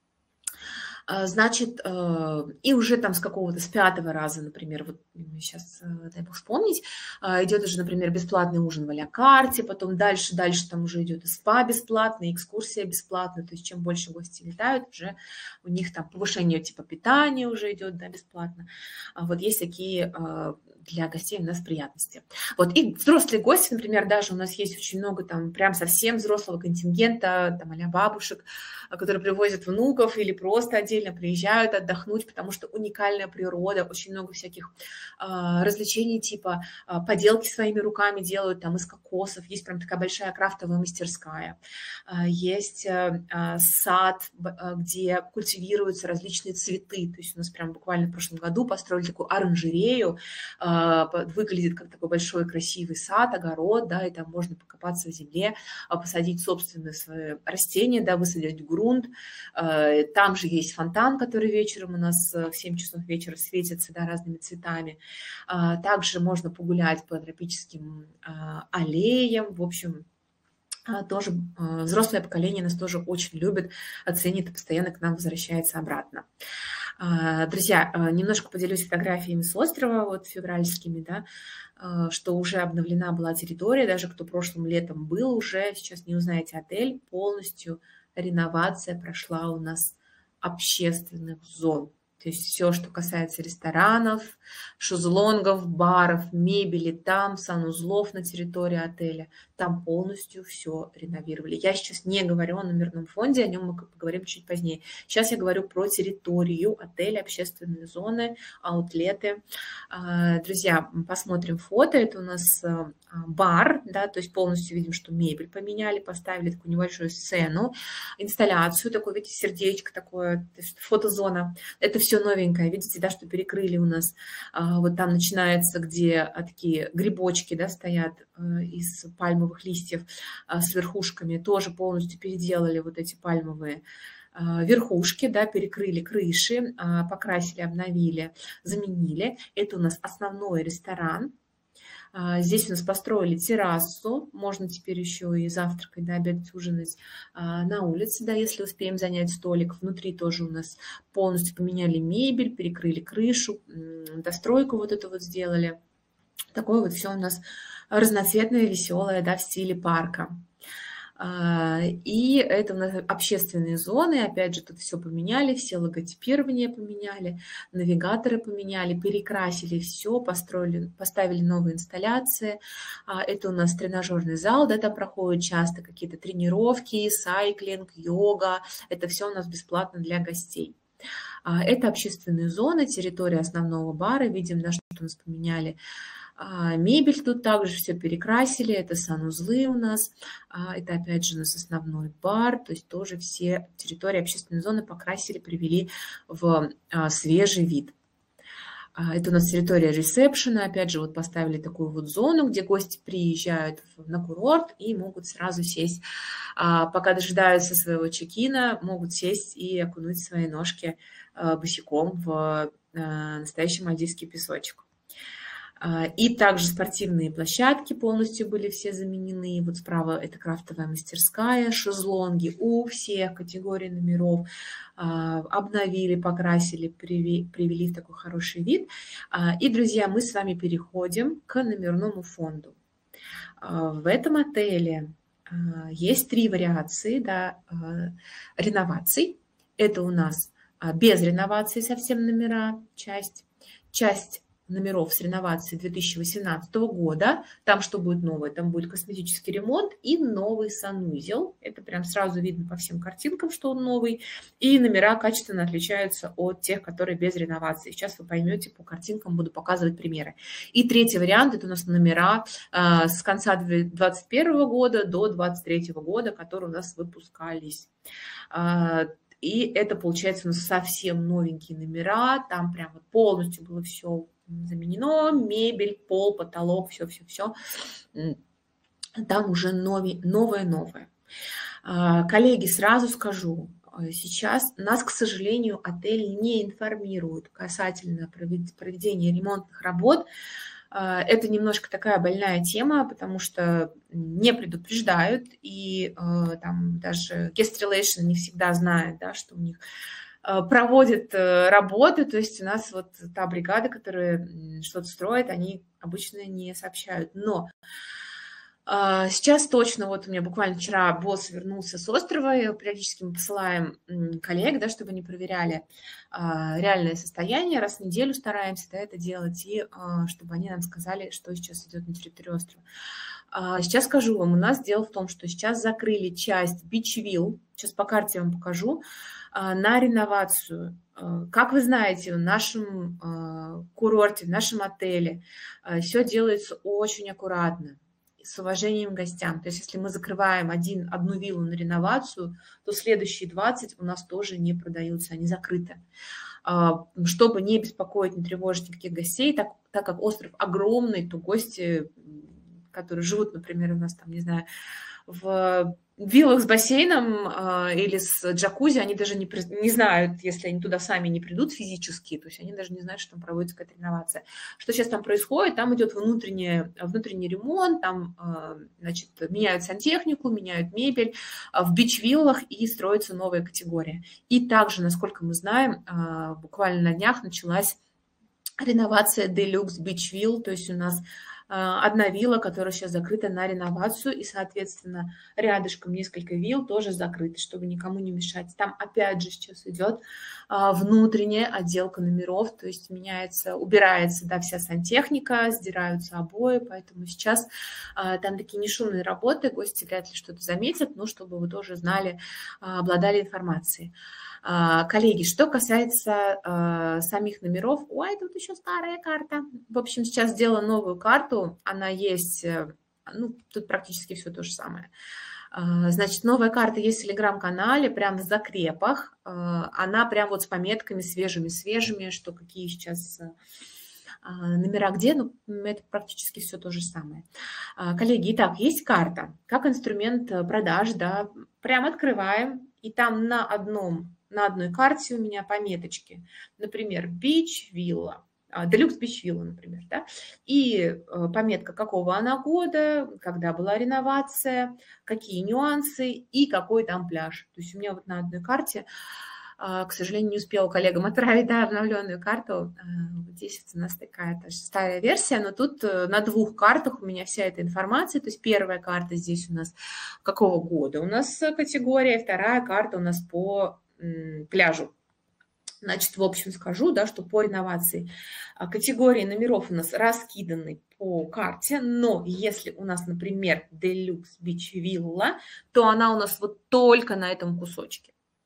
Значит, и уже там с какого-то, с пятого раза, например, вот сейчас, дай бог вспомнить, идет уже, например, бесплатный ужин в а-ля карте, потом дальше, дальше там уже идет и спа бесплатно, и экскурсия бесплатная, то есть чем больше гости летают, уже у них там повышение типа питания уже идет, да, бесплатно. Вот есть такие для гостей у нас приятности. Вот, и взрослые гости, например, даже у нас есть очень много там прям совсем взрослого контингента, там а-ля бабушек, которые привозят внуков или просто отдельно приезжают отдохнуть, потому что уникальная природа, очень много всяких э, развлечений, типа э, поделки своими руками делают там из кокосов, есть прям такая большая крафтовая мастерская, э, есть э, сад, э, где культивируются различные цветы, то есть у нас прям буквально в прошлом году построили такую оранжерею, э, выглядит как такой большой красивый сад, огород, да, и там можно покопаться в земле, посадить собственные свои растения, да, высадить в грунт. Там же есть фонтан, который вечером у нас в семь часов вечера светится, да, разными цветами. Также можно погулять по тропическим аллеям. В общем, тоже взрослое поколение нас тоже очень любит, оценит и постоянно к нам возвращается обратно. Друзья, немножко поделюсь фотографиями с острова, вот февральскими, да, что уже обновлена была территория, даже кто прошлым летом был уже, сейчас не узнаете отель, полностью реновация прошла у нас общественных зон. То есть все, что касается ресторанов, шезлонгов, баров, мебели, там, санузлов на территории отеля, там полностью все реновировали. Я сейчас не говорю о номерном фонде, о нем мы поговорим чуть позднее. Сейчас я говорю про территорию отеля, общественные зоны, аутлеты. Друзья, посмотрим фото. Это у нас бар, да, то есть полностью видим, что мебель поменяли, поставили такую небольшую сцену, инсталляцию, такое, видите, сердечко такое, то есть фотозона. Это все новенькое, видите, да, что перекрыли у нас. Вот там начинается, где такие грибочки, да, стоят из пальмовых листьев с верхушками, тоже полностью переделали вот эти пальмовые верхушки, да, перекрыли крыши, покрасили, обновили, заменили. Это у нас основной ресторан. Здесь у нас построили террасу, можно теперь еще и завтракать, да, обедать, ужинать на улице, да, если успеем занять столик. Внутри тоже у нас полностью поменяли мебель, перекрыли крышу, достройку вот эту вот сделали. Такое вот все у нас разноцветное, веселое, да, в стиле парка. И это у нас общественные зоны, опять же, тут все поменяли, все логотипирование поменяли, навигаторы поменяли, перекрасили все, построили, поставили новые инсталляции. Это у нас тренажерный зал, да, там проходят часто какие-то тренировки, сайклинг, йога, это все у нас бесплатно для гостей. Это общественные зоны, территория основного бара, видим, на что у нас поменяли. Мебель тут также все перекрасили, это санузлы у нас, это опять же у нас основной бар, то есть тоже все территории общественной зоны покрасили, привели в свежий вид. Это у нас территория ресепшена. Опять же, вот поставили такую вот зону, где гости приезжают на курорт и могут сразу сесть. Пока дожидаются своего чекина, могут сесть и окунуть свои ножки босиком в настоящий мальдивский песочек. И также спортивные площадки полностью были все заменены. Вот справа это крафтовая мастерская, шезлонги у всех категорий номеров. Обновили, покрасили, привели в такой хороший вид. И, друзья, мы с вами переходим к номерному фонду. В этом отеле есть три вариации, да, реноваций. Это у нас без реновации совсем номера, часть, часть номеров с реновацией две тысячи восемнадцатого года. Там что будет новое? Там будет косметический ремонт и новый санузел. Это прям сразу видно по всем картинкам, что он новый. И номера качественно отличаются от тех, которые без реновации. Сейчас вы поймете, по картинкам буду показывать примеры. И третий вариант, это у нас номера э, с конца двадцать первого года до двадцать третьего года, которые у нас выпускались. Э, и это, получается, у нас совсем новенькие номера. Там прям вот полностью было все заменено, мебель, пол, потолок, все-все-все. Там уже новое-новое. Коллеги, сразу скажу, сейчас нас, к сожалению, отель не информирует касательно проведения ремонтных работ. Это немножко такая больная тема, потому что не предупреждают, и там даже guest relation не всегда знает, да, что у них проводят работы, то есть у нас вот та бригада, которая что-то строит, они обычно не сообщают. Но сейчас точно, вот у меня буквально вчера босс вернулся с острова, и периодически мы посылаем коллег, да, чтобы они проверяли реальное состояние, раз в неделю стараемся, да, это делать, и чтобы они нам сказали, что сейчас идет на территории острова. Сейчас скажу вам, у нас дело в том, что сейчас закрыли часть Бичвилл, сейчас по карте я вам покажу, на реновацию. Как вы знаете, в нашем курорте, в нашем отеле все делается очень аккуратно, с уважением к гостям. То есть если мы закрываем один, одну виллу на реновацию, то следующие двадцать у нас тоже не продаются, они закрыты. Чтобы не беспокоить, не тревожить никаких гостей, так, так как остров огромный, то гости, которые живут, например, у нас там, не знаю, в виллах с бассейном э, или с джакузи, они даже не, не знают, если они туда сами не придут физически, то есть они даже не знают, что там проводится какая-то реновация. Что сейчас там происходит? Там идет внутренний, внутренний ремонт, там э, значит, меняют сантехнику, меняют мебель э, в бич-виллах, и строится новая категория. И также, насколько мы знаем, э, буквально на днях началась реновация Deluxe Beach Vill, то есть у нас одна вилла, которая сейчас закрыта на реновацию, и, соответственно, рядышком несколько вилл тоже закрыты, чтобы никому не мешать. Там опять же сейчас идет внутренняя отделка номеров, то есть меняется, убирается, да, вся сантехника, сдираются обои, поэтому сейчас там такие нешумные работы, гости вряд ли что-то заметят, но чтобы вы тоже знали, обладали информацией. Коллеги, что касается э, самих номеров, ой, тут еще старая карта. В общем, сейчас сделала новую карту, она есть, э, ну, тут практически все то же самое. Э, значит, новая карта есть в телеграм-канале, прям в закрепах. Э, она прям вот с пометками свежими-свежими, что какие сейчас э, номера где, ну, это практически все то же самое. Э, коллеги, итак, есть карта, как инструмент продаж, да, прям открываем, и там на одном На одной карте у меня пометочки, например, Beach Villa, Deluxe Beach Villa, например, да, и пометка, какого она года, когда была реновация, какие нюансы и какой там пляж. То есть у меня вот на одной карте, к сожалению, не успела коллегам отправить, да, обновленную карту. Вот здесь у нас такая тоже старая версия, но тут на двух картах у меня вся эта информация. То есть первая карта здесь у нас какого года у нас категория, вторая карта у нас по пляжу. Значит, в общем скажу, да, что по реновации категории номеров у нас раскиданы по карте, но если у нас, например, Deluxe Beach Villa, то она у нас вот только на этом кусочке.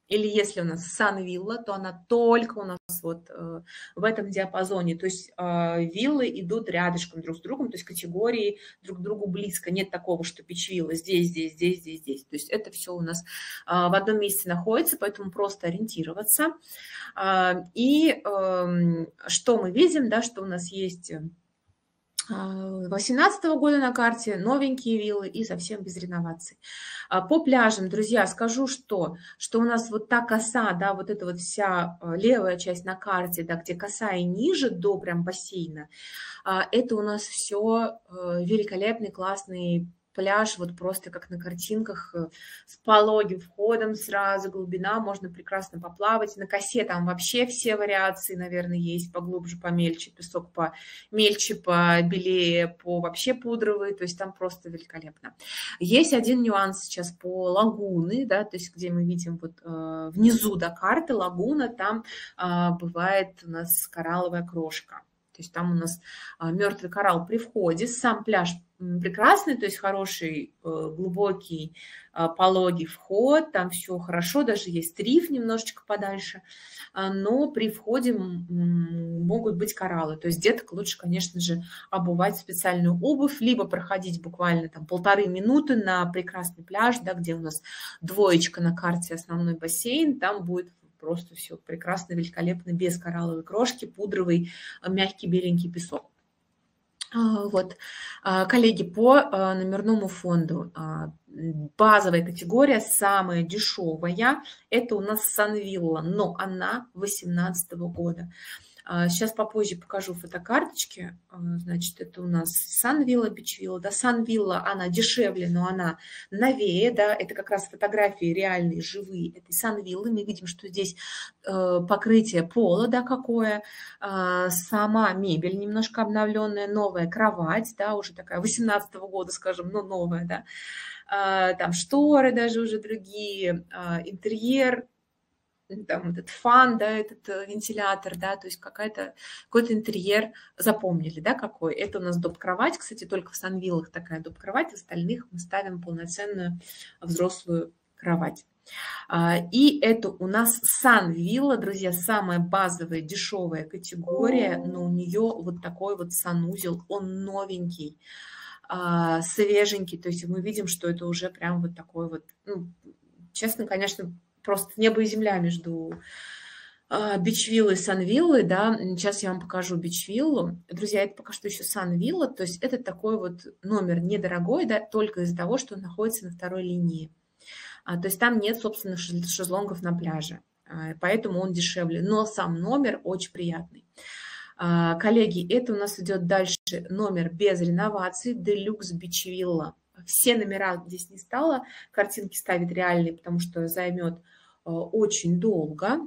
Или если у нас сан-вилла, то она только у нас вот э, в этом диапазоне. То есть э, виллы идут рядышком друг с другом, то есть категории друг к другу близко. Нет такого, что бич-вилла здесь, здесь, здесь, здесь, здесь. То есть это все у нас э, в одном месте находится, поэтому просто ориентироваться. Э, и э, что мы видим, да, что у нас есть... восемнадцатого года на карте, новенькие виллы и совсем без реноваций. По пляжам, друзья, скажу, что, что у нас вот та коса, да, вот эта вот вся левая часть на карте, да, где коса и ниже до прям бассейна, это у нас все великолепный, классный пляж, вот просто как на картинках, с пологим входом сразу, глубина, можно прекрасно поплавать. На косе там вообще все вариации, наверное, есть, поглубже, помельче, песок помельче, побелее, по вообще пудровый, то есть там просто великолепно. Есть один нюанс сейчас по лагуны, да, то есть где мы видим вот э, внизу, да, карты лагуна, там э, бывает у нас коралловая крошка. То есть там у нас э, мертвый коралл при входе, сам пляж прекрасный, то есть хороший, глубокий, пологий вход, там все хорошо, даже есть риф немножечко подальше, но при входе могут быть кораллы. То есть деток лучше, конечно же, обувать специальную обувь, либо проходить буквально там полторы минуты на прекрасный пляж, да, где у нас двоечка на карте основной бассейн, там будет просто все прекрасно, великолепно, без коралловой крошки, пудровый, мягкий беленький песок. Вот, коллеги, по номерному фонду базовая категория, самая дешевая, это у нас сан-вилла, но она восемнадцатого года. Сейчас попозже покажу фотокарточки. Значит, это у нас сан-вилла, бич-вилла. Да, сан-вилла, она дешевле, но она новее. Да, это как раз фотографии реальные, живые этой сан-виллы. Мы видим, что здесь покрытие пола, да, какое. Сама мебель немножко обновленная, новая кровать, да, уже такая восемнадцатого года, скажем, но новая, да. Там шторы даже уже другие, интерьер. Там этот фан, да, этот вентилятор, да, то есть какая-то, какой-то интерьер запомнили, да, какой. Это у нас доп-кровать, кстати, только в сан-виллах такая доп-кровать, в остальных мы ставим полноценную взрослую кровать. И это у нас сан-вилла, друзья, самая базовая дешевая категория, но у нее вот такой вот санузел, он новенький, свеженький, то есть мы видим, что это уже прям вот такой вот, ну, честно, конечно, просто небо и земля между э, бич-виллой и сан-виллой, да. Сейчас я вам покажу бич-виллу. Друзья, это пока что еще сан-вилла, то есть это такой вот номер недорогой, да, только из-за того, что он находится на второй линии. А, то есть там нет, собственно, шезлонгов на пляже, а, поэтому он дешевле, но сам номер очень приятный. А, коллеги, это у нас идет дальше номер без реновации, Deluxe бич-вилла. Все номера здесь не стало, картинки ставить реальные, потому что займет очень долго.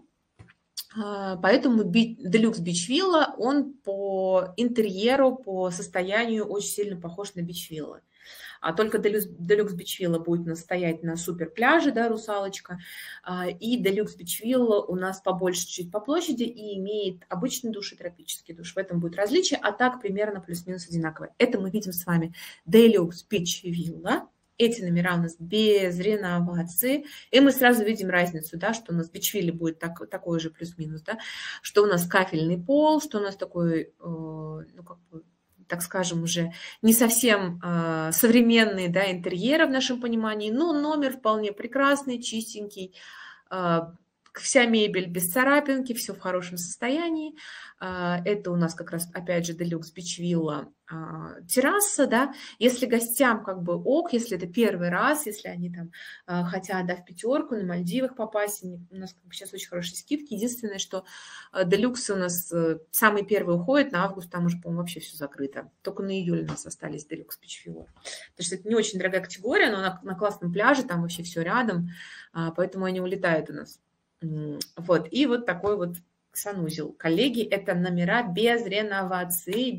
Поэтому Deluxe бич-вилла, он по интерьеру, по состоянию очень сильно похож на бич-виллы. А только Deluxe бич-вилла будет у нас стоять на супер пляже, да, русалочка. И Deluxe бич-вилла у нас побольше чуть по площади и имеет обычный душ и тропический душ. В этом будет различие, а так примерно плюс-минус одинаковое. Это мы видим с вами Deluxe бич-вилла. Эти номера у нас без реновации. И мы сразу видим разницу, да, что у нас в бич-вилле будет так, такой же плюс-минус, да, что у нас кафельный пол, что у нас такой, э, ну, как бы, так скажем, уже не совсем э, современные, да, интерьеры в нашем понимании, но номер вполне прекрасный, чистенький, э, вся мебель без царапинки, все в хорошем состоянии. Это у нас как раз, опять же, Deluxe бич-вилла, терраса, да. Если гостям как бы ок, если это первый раз, если они там хотят, да, в пятерку на Мальдивах попасть, у нас как бы сейчас очень хорошие скидки. Единственное, что Deluxe у нас самый первый уходит, на август там уже, по-моему, вообще все закрыто. Только на июль у нас остались Deluxe бич-вилла. Потому что это не очень дорогая категория, но на, на классном пляже, там вообще все рядом, поэтому они улетают у нас. Вот, и вот такой вот санузел. Коллеги, это номера без реновации,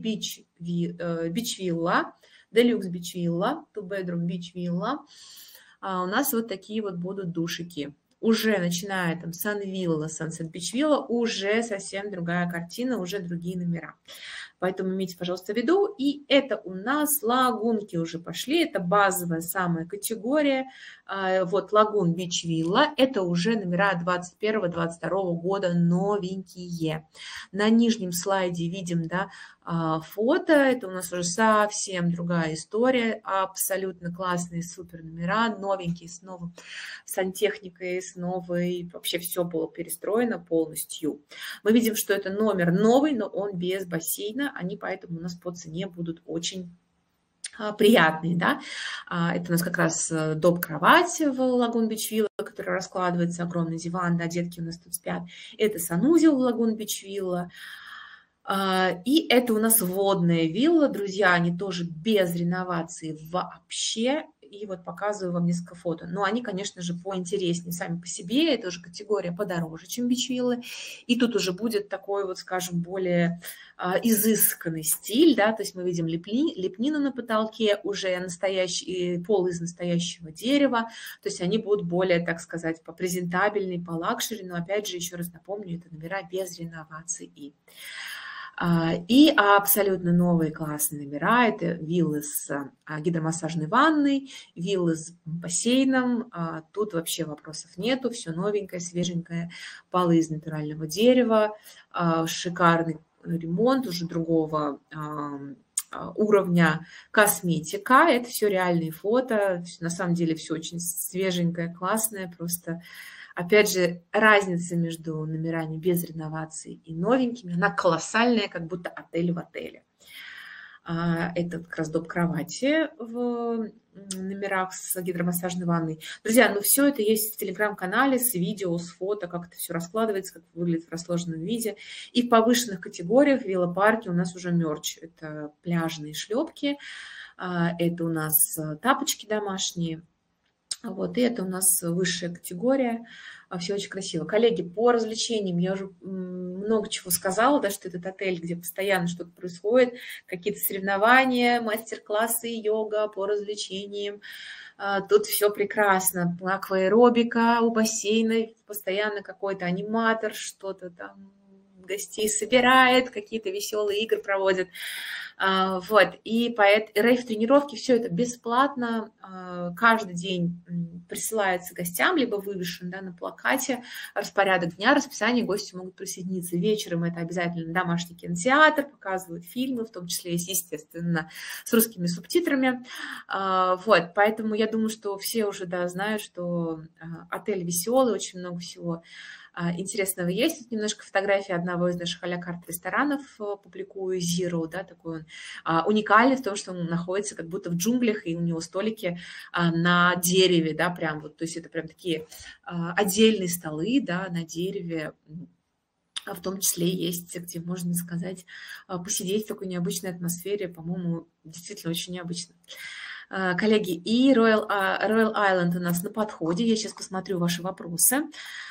бич-вилла, Deluxe бич-вилла, two bedroom бич-вилла. А у нас вот такие вот будут душики. Уже начиная там сан-вилла, Sunset бич-вилла, уже совсем другая картина, уже другие номера. Поэтому имейте, пожалуйста, в виду. И это у нас лагунки уже пошли. Это базовая самая категория. Вот лагун Бич Вилла. Это уже номера двадцать первого — двадцать второго года, новенькие. На нижнем слайде видим, да, фото. Это у нас уже совсем другая история. Абсолютно классные супер номера. Новенькие, с новым сантехникой, с новой. Вообще все было перестроено полностью. Мы видим, что это номер новый, но он без бассейна. Они поэтому у нас по цене будут очень приятные, да. Это у нас как раз доп-кровать в Лагун Бич Вилла, которая раскладывается, огромный диван, да, детки у нас тут спят. Это санузел в Лагун Бич Вилла. И это у нас водная вилла, друзья, они тоже без реновации вообще. И вот показываю вам несколько фото. Но они, конечно же, поинтереснее сами по себе. Это уже категория подороже, чем бич-виллы. И тут уже будет такой вот, скажем, более а, изысканный стиль. Да? То есть мы видим лепни, лепнину на потолке, уже настоящий, пол из настоящего дерева. То есть они будут более, так сказать, по-презентабельней, по-лакшери. Но опять же, еще раз напомню, это номера без реновации. И абсолютно новые классные номера. Это виллы с гидромассажной ванной, виллы с бассейном. Тут вообще вопросов нету. Все новенькое, свеженькое. Полы из натурального дерева. Шикарный ремонт уже другого уровня косметика. Это все реальные фото. На самом деле все очень свеженькое, классное. Просто... Опять же, разница между номерами без реновации и новенькими, она колоссальная, как будто отель в отеле. Это как раз доп. Кровати в номерах с гидромассажной ванной. Друзья, ну все это есть в телеграм-канале с видео, с фото, как это все раскладывается, как выглядит в расложенном виде. И в повышенных категориях в велопарке у нас уже мерч. Это пляжные шлепки, это у нас тапочки домашние. Вот, и это у нас высшая категория. Все очень красиво. Коллеги, по развлечениям я уже много чего сказала, да, что этот отель, где постоянно что-то происходит, какие-то соревнования, мастер-классы, йога по развлечениям. Тут все прекрасно. Акваэробика у бассейна, постоянно какой-то аниматор, что-то там гостей собирает, какие-то веселые игры проводит. Вот, и поэтому рейв-тренировки, все это бесплатно, каждый день присылается гостям, либо вывешен, да, на плакате распорядок дня, расписание, гости могут присоединиться. Вечером это обязательно домашний кинотеатр, показывают фильмы, в том числе есть, естественно, с русскими субтитрами. Вот, поэтому я думаю, что все уже, да, знают, что отель веселый, очень много всего интересного есть. Тут немножко фотографии одного из наших а-ля карт ресторанов публикую, Zero, да, такой он а, уникальный в том, что он находится как будто в джунглях, и у него столики а, на дереве, да, прям вот, то есть это прям такие а, отдельные столы, да, на дереве, а в том числе есть, где можно сказать, посидеть в такой необычной атмосфере, по-моему, действительно очень необычно. Коллеги, и Royal, Royal Island у нас на подходе. Я сейчас посмотрю ваши вопросы.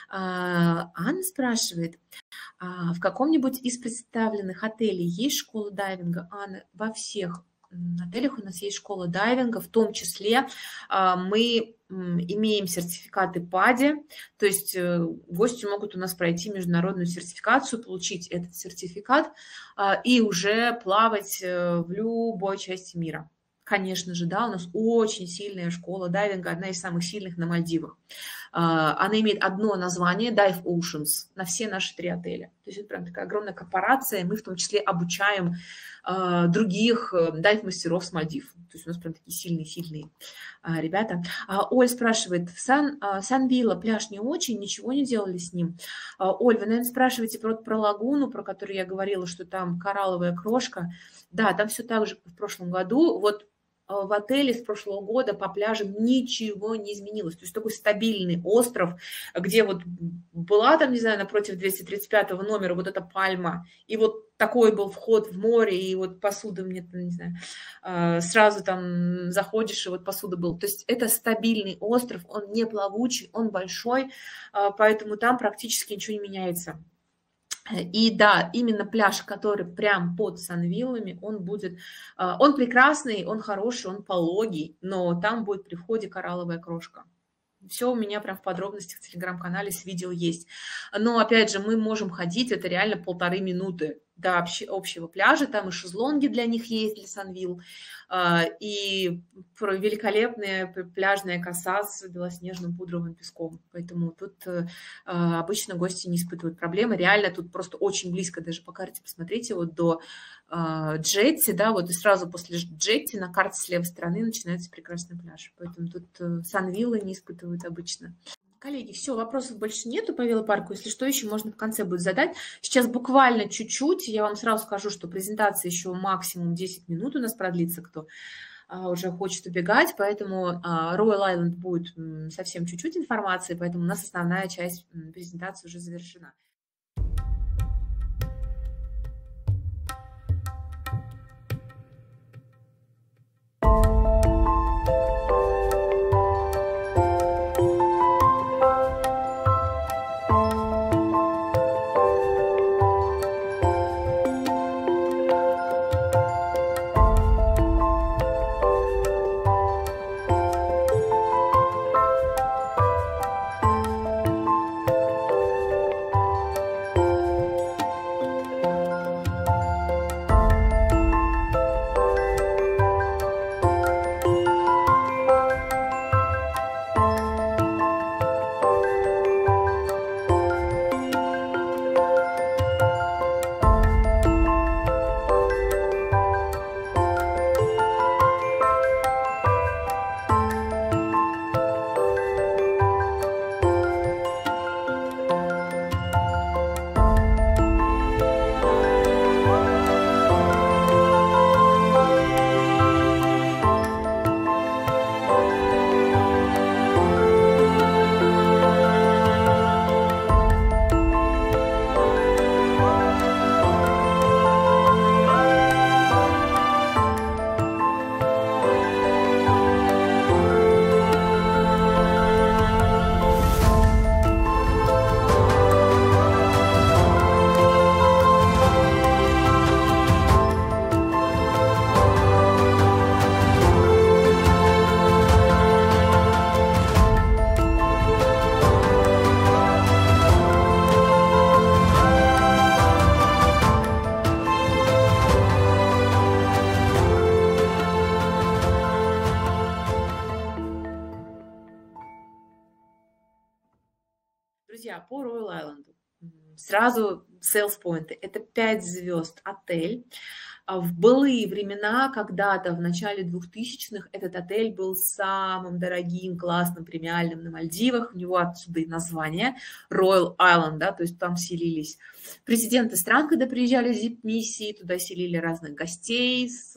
Анна спрашивает, в каком-нибудь из представленных отелей есть школа дайвинга? Анна, во всех отелях у нас есть школа дайвинга, в том числе мы имеем сертификаты ПАДИ, то есть гости могут у нас пройти международную сертификацию, получить этот сертификат и уже плавать в любой части мира. Конечно же, да, у нас очень сильная школа дайвинга, одна из самых сильных на Мальдивах. Она имеет одно название Dive Oceans на все наши три отеля. То есть это прям такая огромная корпорация, мы в том числе обучаем других дайв-мастеров с Мальдив. То есть у нас прям такие сильные-сильные ребята. Оль спрашивает, в Сан, Сан-Вилла пляж не очень, ничего не делали с ним? Оль, вы, наверное, спрашиваете про, про лагуну, про которую я говорила, что там коралловая крошка. Да, там все так же, как в прошлом году. Вот в отеле с прошлого года по пляжам ничего не изменилось. То есть такой стабильный остров, где вот была там, не знаю, напротив двести тридцать пятого номера вот эта пальма, и вот такой был вход в море, и вот посуда мне, не знаю, сразу там заходишь, и вот посуда была. То есть это стабильный остров, он не плавучий, он большой, поэтому там практически ничего не меняется. И да, именно пляж, который прям под Сан-Виллами, он будет, он прекрасный, он хороший, он пологий, но там будет при входе коралловая крошка. Все у меня прям в подробностях в телеграм-канале с видео есть. Но опять же, мы можем ходить, это реально полторы минуты до общего пляжа, там и шезлонги для них есть, для Санвил, и великолепная пляжная коса с белоснежным пудровым песком. Поэтому тут обычно гости не испытывают проблемы. Реально тут просто очень близко, даже по карте посмотрите, вот до Джетти, да, вот и сразу после Джетти на карте с левой стороны начинается прекрасный пляж. Поэтому тут Санвиллы не испытывают обычно. Коллеги, все, вопросов больше нету по велопарку. Если что, еще можно в конце будет задать. Сейчас буквально чуть-чуть. Я вам сразу скажу, что презентация еще максимум десять минут у нас продлится, кто а, уже хочет убегать. Поэтому а, Royal Island будет м, совсем чуть-чуть информации, поэтому у нас основная часть м, презентации уже завершена. Друзья, по Royal Island. Сразу sales point. Это пять звезд отель. В былые времена, когда-то в начале двухтысячных, этот отель был самым дорогим, классным, премиальным на Мальдивах. У него отсюда и название Royal Island, да, то есть там селились президенты стран, когда приезжали в зип-миссии, туда селили разных гостей с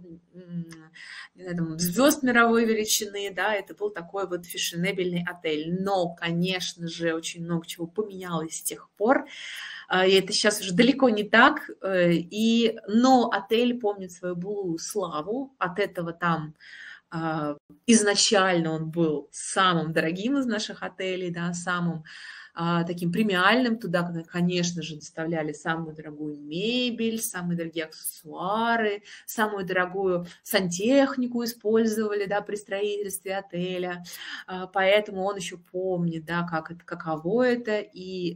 не знаю, там, звезд мировой величины, да, это был такой вот фешенебельный отель. Но, конечно же, очень много чего поменялось с тех пор. И это сейчас уже далеко не так. И, но отель помнит свою былую славу. От этого там изначально он был самым дорогим из наших отелей, да, самым таким премиальным. Туда, конечно же, доставляли самую дорогую мебель, самые дорогие аксессуары, самую дорогую сантехнику использовали, да, при строительстве отеля. Поэтому он еще помнит, да, как это, каково это, и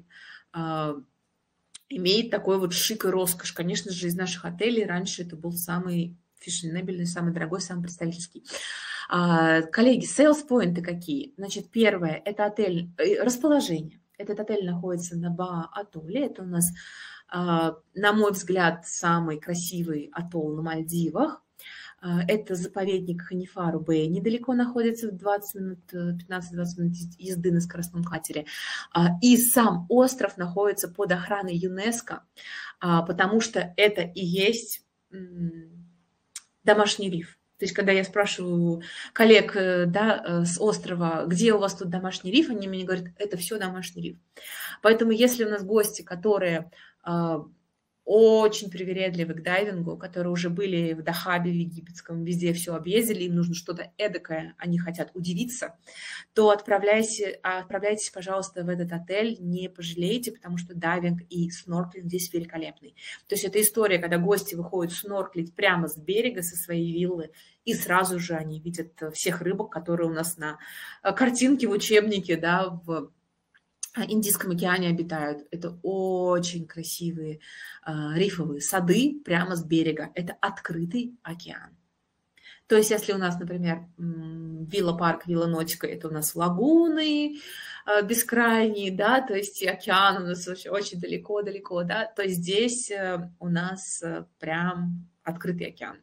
имеет такой вот шик и роскошь. Конечно же, из наших отелей раньше это был самый фешенебельный, самый дорогой, самый представительский. Коллеги, sales point какие? Значит, первое – это отель, расположение. Этот отель находится на Баа-атолле. Это у нас, на мой взгляд, самый красивый атолл на Мальдивах. Это заповедник Ханифару-Бэй, недалеко находится, в двадцать минут, пятнадцать-двадцать минут езды на скоростном катере. И сам остров находится под охраной ЮНЕСКО, потому что это и есть домашний риф. То есть, когда я спрашиваю коллег, да, с острова, где у вас тут домашний риф, они мне говорят, это все домашний риф. Поэтому если у нас гости, которые очень привередливы к дайвингу, которые уже были в Дахабе, в египетском, везде все объездили, им нужно что-то эдакое, они хотят удивиться, то отправляйтесь, отправляйтесь, пожалуйста, в этот отель, не пожалеете, потому что дайвинг и снорклинг здесь великолепный. То есть это история, когда гости выходят снорклить прямо с берега, со своей виллы, и сразу же они видят всех рыбок, которые у нас на картинке в учебнике, да, в Индийском океане обитают. Это очень красивые рифовые сады прямо с берега. Это открытый океан. То есть, если у нас, например, вилла-парк, вилла-нотика, это у нас лагуны бескрайние, да, то есть океан у нас очень далеко-далеко, да, то здесь у нас прям открытый океан.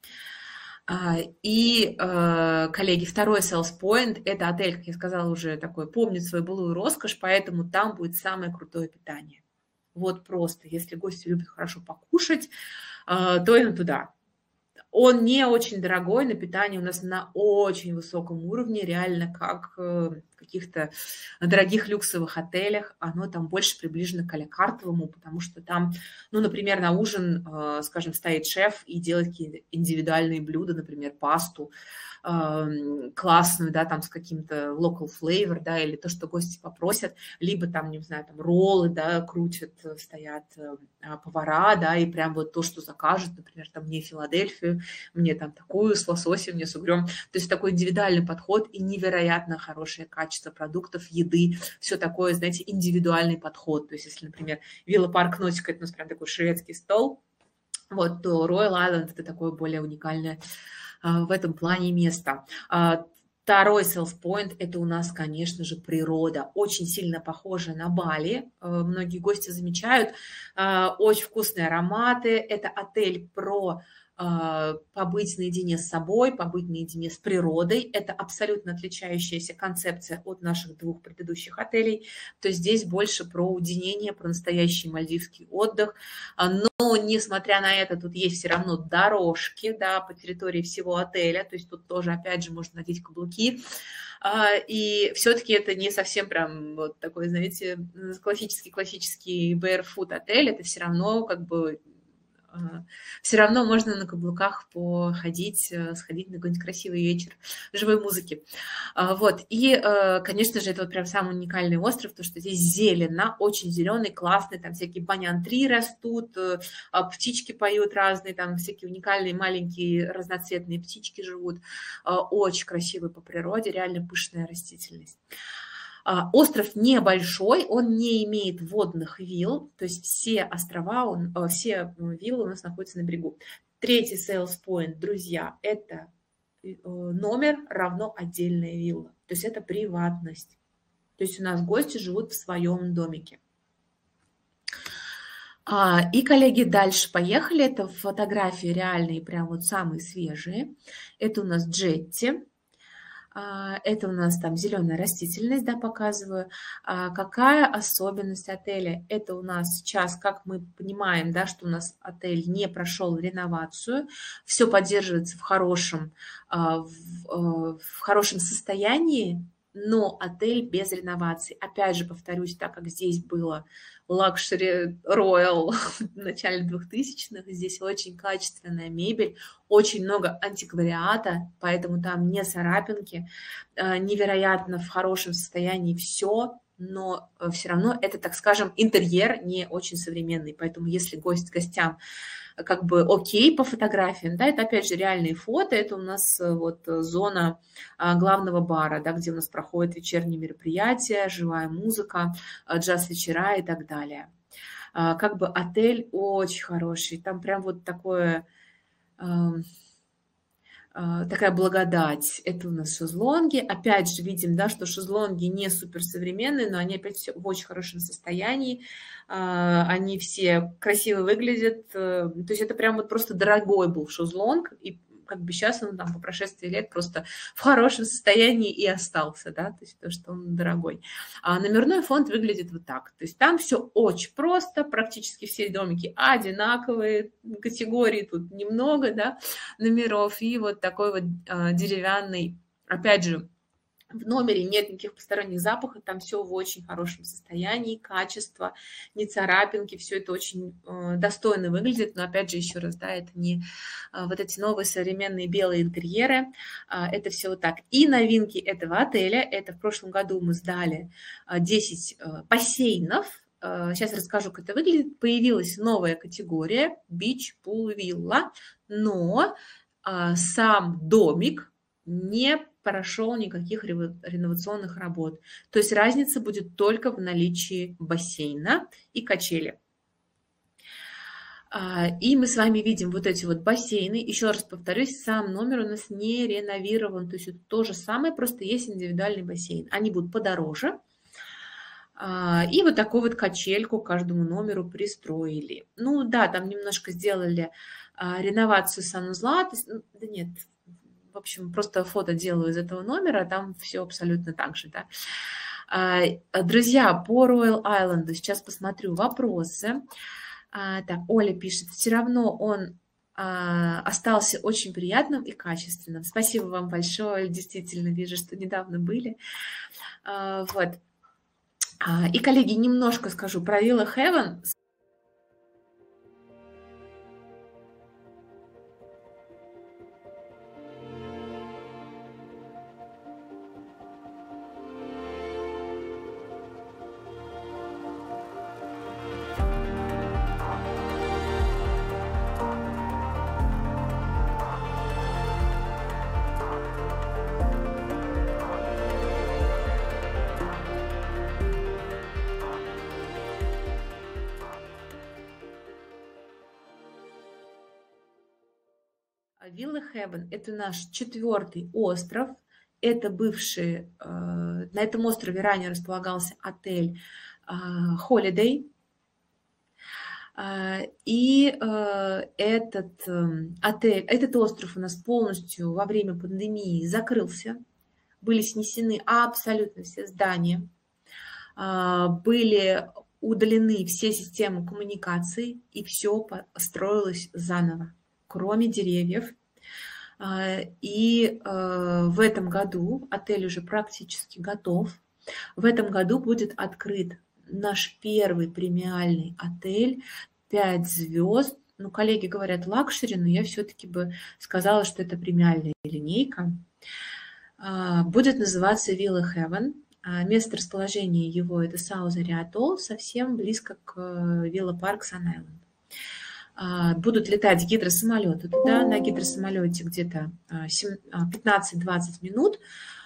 И, коллеги, второй sales point – это отель, как я сказала, уже такой, помнит свою былую роскошь, поэтому там будет самое крутое питание. Вот просто, если гости любят хорошо покушать, то им туда. Он не очень дорогой, но питание у нас на очень высоком уровне, реально как в каких-то дорогих люксовых отелях. Оно там больше приближено к а-ля-картовому, потому что там, ну, например, на ужин, скажем, стоит шеф и делает какие-то индивидуальные блюда, например, пасту классную, да, там с каким-то local flavor, да, или то, что гости попросят, либо там, не знаю, там роллы, да, крутят, стоят повара, да, и прям вот то, что закажут, например, там мне Филадельфию, мне там такую с лососем, мне с угрем. То есть такой индивидуальный подход и невероятно хорошее качество продуктов, еды, все такое, знаете, индивидуальный подход. То есть если, например, вилла-парк Нотика, это у нас прям такой шведский стол, вот, то Royal Island это такое более уникальное в этом плане место. Второй sales point – это у нас, конечно же, природа. Очень сильно похожа на Бали. Многие гости замечают. Очень вкусные ароматы. Это отель про побыть наедине с собой, побыть наедине с природой. Это абсолютно отличающаяся концепция от наших двух предыдущих отелей. То есть здесь больше про уединение, про настоящий мальдивский отдых. Но, несмотря на это, тут есть все равно дорожки, да, по территории всего отеля. То есть тут тоже, опять же, можно надеть каблуки. И все-таки это не совсем прям вот такой, знаете, классический-классический barefoot отель. Это все равно как бы все равно можно на каблуках походить, сходить на какой-нибудь красивый вечер живой музыки. Вот. И, конечно же, это вот прям самый уникальный остров, потому что здесь зелено, очень зеленый, классный, там всякие баньян-три растут, птички поют разные, там всякие уникальные маленькие разноцветные птички живут. Очень красивый по природе, реально пышная растительность. Остров небольшой, он не имеет водных вилл, то есть все острова, он, все виллы у нас находятся на берегу. Третий sales point, друзья, это номер равно отдельная вилла, то есть это приватность. То есть у нас гости живут в своем домике. И, коллеги, дальше поехали. Это фотографии реальные, прям вот самые свежие. Это у нас Джетти. Это у нас там зеленая растительность, да, показываю. Какая особенность отеля? Это у нас сейчас, как мы понимаем, да, что у нас отель не прошел реновацию, все поддерживается в хорошем, в, в хорошем состоянии, но отель без реновации. Опять же, повторюсь, так как здесь было Luxury Royal в начале двухтысячных, здесь очень качественная мебель, очень много антиквариата, поэтому там не царапинки, невероятно в хорошем состоянии все, но все равно это, так скажем, интерьер не очень современный, поэтому если гость гостям как бы окей по фотографиям, да, это опять же реальные фото, это у нас вот зона главного бара, да, где у нас проходят вечерние мероприятия, живая музыка, джаз-вечера и так далее. Как бы отель очень хороший, там прям вот такое... такая благодать. Это у нас шезлонги. Опять же, видим, да, что шезлонги не суперсовременные, но они опять все в очень хорошем состоянии. Они все красиво выглядят. То есть это прям вот просто дорогой был шезлонг. И как бы сейчас он там по прошествии лет просто в хорошем состоянии и остался, да, то есть то, что он дорогой. А номерной фонд выглядит вот так. То есть там все очень просто, практически все домики одинаковые, категории тут немного, да, номеров, и вот такой вот а, деревянный, опять же, в номере нет никаких посторонних запахов, там все в очень хорошем состоянии, качество, не царапинки, все это очень э, достойно выглядит, но опять же, еще раз, да, это не э, вот эти новые современные белые интерьеры, э, это все вот так. И новинки этого отеля, это в прошлом году мы сдали э, десять э, бассейнов, э, сейчас расскажу, как это выглядит, появилась новая категория Beach Pool Villa, но э, сам домик не прошел никаких реновационных работ. То есть разница будет только в наличии бассейна и качели. И мы с вами видим вот эти вот бассейны. Еще раз повторюсь, сам номер у нас не реновирован. То есть это то же самое, просто есть индивидуальный бассейн. Они будут подороже. И вот такую вот качельку каждому номеру пристроили. Ну да, там немножко сделали реновацию санузла. То есть, ну, да нет, в общем, просто фото делаю из этого номера, там все абсолютно так же, да. Друзья, по Royal Island сейчас посмотрю вопросы. Так, Оля пишет, все равно он остался очень приятным и качественным. Спасибо вам большое, действительно вижу, что недавно были. Вот. И, коллеги, немножко скажу про Villa Heaven. Villa Heaven – это наш четвертый остров. Это бывший, э, на этом острове ранее располагался отель э, Holiday. Э, и э, этот э, отель, этот остров у нас полностью во время пандемии закрылся. Были снесены абсолютно все здания. Э, были удалены все системы коммуникаций, и все построилось заново, кроме деревьев. И в этом году отель уже практически готов. В этом году будет открыт наш первый премиальный отель, пять звезд. Ну, коллеги говорят лакшери, но я все-таки бы сказала, что это премиальная линейка. Будет называться Villa Heaven. Место расположения его это Саузери Атолл, совсем близко к Villa Park Sun Island. Будут летать гидросамолеты туда, на гидросамолете где-то пятнадцать-двадцать минут.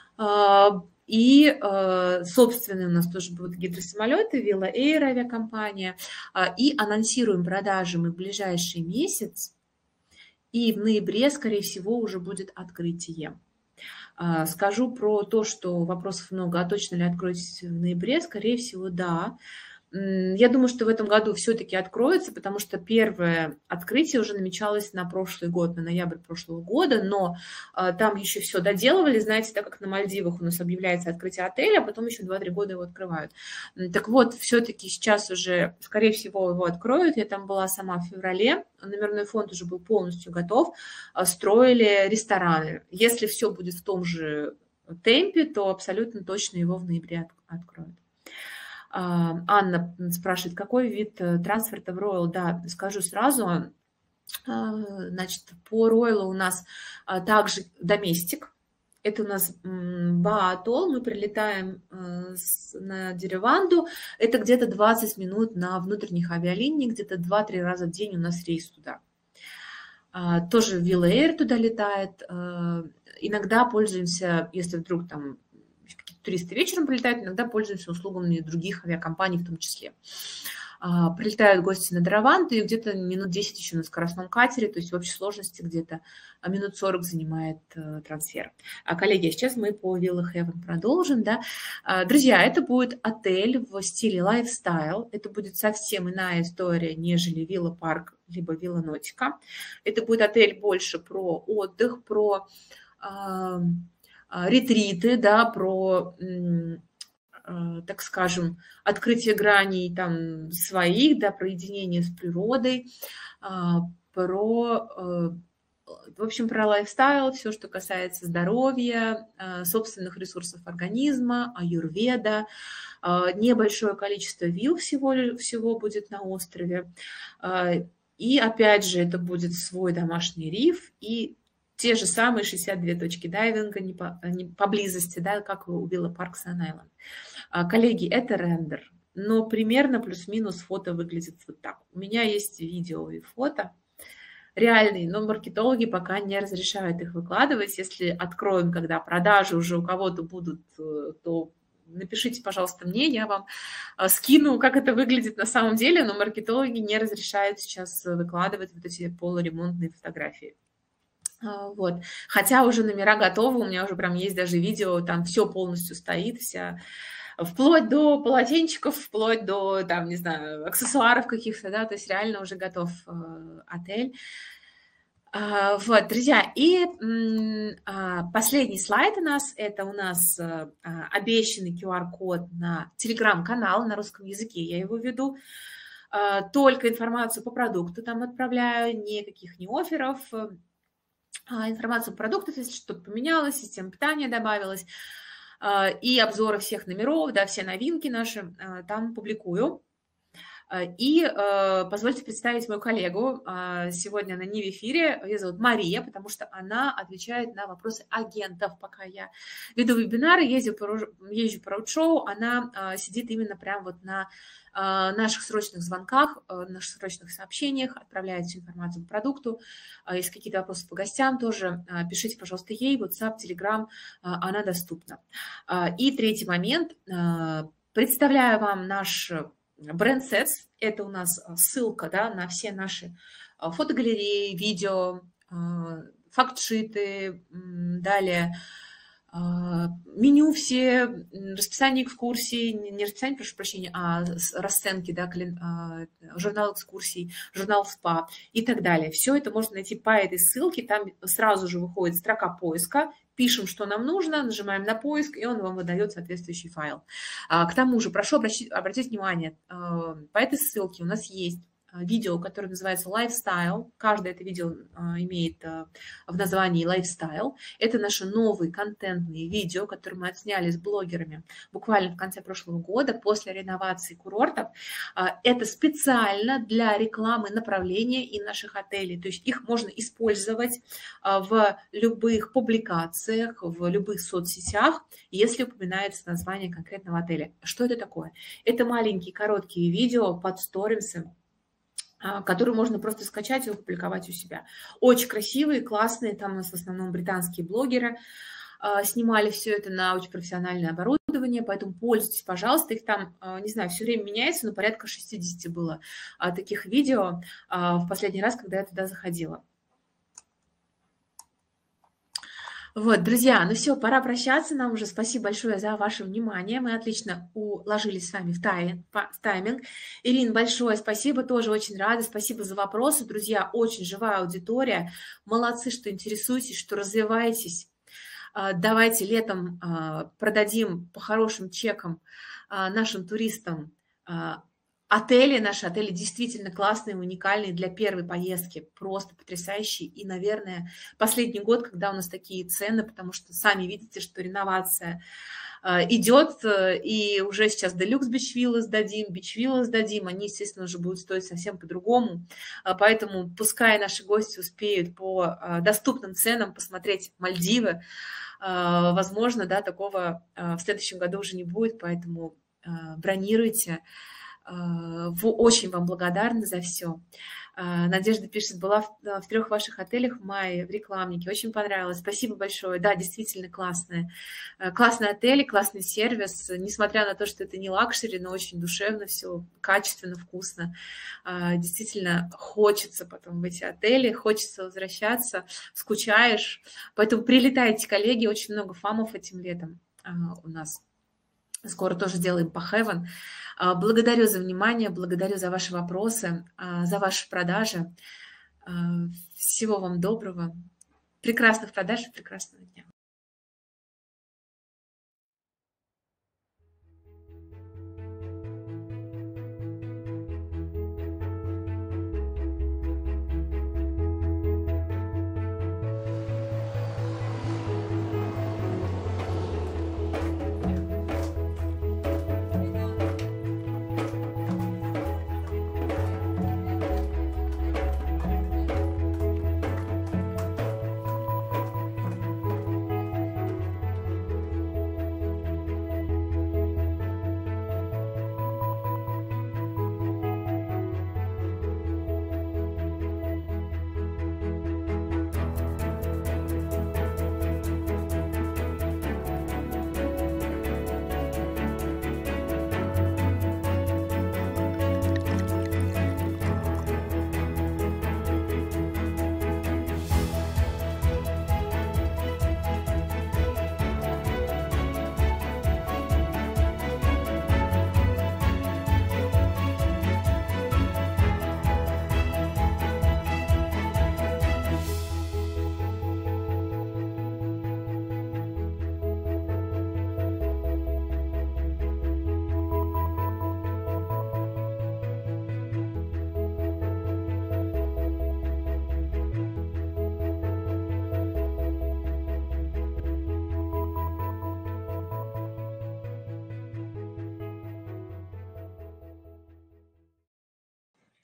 И, собственно, у нас тоже будут гидросамолеты, Villa Air авиакомпания. И анонсируем продажи мы в ближайший месяц. И в ноябре, скорее всего, уже будет открытие. Скажу про то, что вопросов много, а точно ли откроетесь в ноябре? Скорее всего, да. Я думаю, что в этом году все-таки откроется, потому что первое открытие уже намечалось на прошлый год, на ноябрь прошлого года, но а, там еще все доделывали, знаете, так как на Мальдивах у нас объявляется открытие отеля, а потом еще два-три года его открывают. Так вот, все-таки сейчас уже, скорее всего, его откроют. Я там была сама в феврале, номерной фонд уже был полностью готов, строили рестораны. Если все будет в том же темпе, то абсолютно точно его в ноябре откроют. Анна спрашивает, какой вид трансферта в Royal? Да, скажу сразу. Значит, по Royal у нас также доместик. Это у нас Баатол. Мы прилетаем на Дереванду. Это где-то двадцать минут на внутренних авиалиниях, где-то два-три раза в день у нас рейс туда. Тоже Villa Air туда летает. Иногда пользуемся, если вдруг там туристы вечером прилетают, иногда пользуемся услугами других авиакомпаний в том числе. Прилетают гости на Дереванду, и где-то минут десять еще на скоростном катере, то есть в общей сложности где-то минут сорок занимает трансфер. Коллеги, сейчас мы по Villa Heaven продолжим. Да? Друзья, это будет отель в стиле лайфстайл. Это будет совсем иная история, нежели Villa Park либо Villa Nautica. Это будет отель больше про отдых, про ретриты, да, про, так скажем, открытие граней там своих, да, про единение с природой, про, в общем, про лайфстайл, все, что касается здоровья, собственных ресурсов организма, аюрведа, небольшое количество вилл всего, всего будет на острове. И опять же, это будет свой домашний риф и те же самые шестьдесят две точки дайвинга не по, не поблизости, да, как у Villa Park Sun Island. Коллеги, это рендер, но примерно плюс-минус фото выглядит вот так. У меня есть видео и фото. реальные, но маркетологи пока не разрешают их выкладывать. Если откроем, когда продажи уже у кого-то будут, то напишите, пожалуйста, мне, я вам скину, как это выглядит на самом деле, но маркетологи не разрешают сейчас выкладывать вот эти полуремонтные фотографии. Вот. Хотя уже номера готовы, у меня уже прям есть даже видео, там все полностью стоит, вся, вплоть до полотенчиков, вплоть до, там, не знаю, аксессуаров каких-то, да, то есть реально уже готов э, отель. Uh, вот, друзья, и uh, последний слайд у нас, это у нас uh, обещанный ку ар-код на телеграм-канал на русском языке, я его веду. Uh, только информацию по продукту там отправляю, никаких не офферов, uh, информацию по продукту, если что-то поменялось, система питания добавилась, uh, и обзоры всех номеров, да, все новинки наши uh, там публикую. И э, позвольте представить мою коллегу. Сегодня она не в эфире, ее зовут Мария, потому что она отвечает на вопросы агентов. Пока я веду вебинары, езжу по, езжу по роуд-шоу, она э, сидит именно прямо вот на э, наших срочных звонках, э, наших срочных сообщениях, отправляет всю информацию по продукту. Э, если какие-то вопросы по гостям, тоже э, пишите, пожалуйста, ей, WhatsApp, Telegram, э, она доступна. Э, и третий момент. Э, представляю вам наш BrandSets – это у нас ссылка, да, на все наши фотогалереи, видео, фактшиты, далее меню все, расписание экскурсий, не расписание, прошу прощения, а расценки, да, журнал экскурсий, журнал СПА и так далее. Все это можно найти по этой ссылке, там сразу же выходит строка поиска, пишем, что нам нужно, нажимаем на поиск, и он вам выдает соответствующий файл. К тому же, прошу обратить, обратить внимание, по этой ссылке у нас есть видео, которое называется Lifestyle. Каждое это видео имеет в названии Lifestyle. Это наши новые контентные видео, которые мы отсняли с блогерами буквально в конце прошлого года, после реновации курортов. Это специально для рекламы направления и наших отелей. То есть их можно использовать в любых публикациях, в любых соцсетях, если упоминается название конкретного отеля. Что это такое? Это маленькие короткие видео под сторисом, которые можно просто скачать и опубликовать у себя. Очень красивые, классные, там у нас в основном британские блогеры снимали все это на очень профессиональное оборудование, поэтому пользуйтесь, пожалуйста. Их там, не знаю, все время меняется, но порядка шестьдесят было таких видео в последний раз, когда я туда заходила. Вот, друзья, ну все, пора прощаться нам уже. Спасибо большое за ваше внимание. Мы отлично уложились с вами в, тай, в тайминг. Ирина, большое спасибо, тоже очень рада. Спасибо за вопросы. Друзья, очень живая аудитория. Молодцы, что интересуетесь, что развиваетесь. Давайте летом продадим по хорошим чекам нашим туристам отели. Наши отели действительно классные, уникальные для первой поездки, просто потрясающие. И, наверное, последний год, когда у нас такие цены, потому что сами видите, что реновация идет, и уже сейчас Deluxe Beach Villas сдадим, Beach Villas сдадим, они, естественно, уже будут стоить совсем по-другому. Поэтому пускай наши гости успеют по доступным ценам посмотреть Мальдивы. Возможно, да, такого в следующем году уже не будет, поэтому бронируйте. Очень вам благодарна за все. Надежда пишет, была в, в трех ваших отелях в мае в рекламнике, очень понравилось. Спасибо большое. Да, действительно классные. Классные отели, классный сервис. Несмотря на то, что это не лакшери, но очень душевно все, качественно, вкусно. Действительно хочется потом в эти отели, хочется возвращаться, скучаешь. Поэтому прилетайте, коллеги, очень много фамов этим летом у нас. Скоро тоже делаем по Heaven. Благодарю за внимание, благодарю за ваши вопросы, за ваши продажи. Всего вам доброго, прекрасных продаж и прекрасного дня.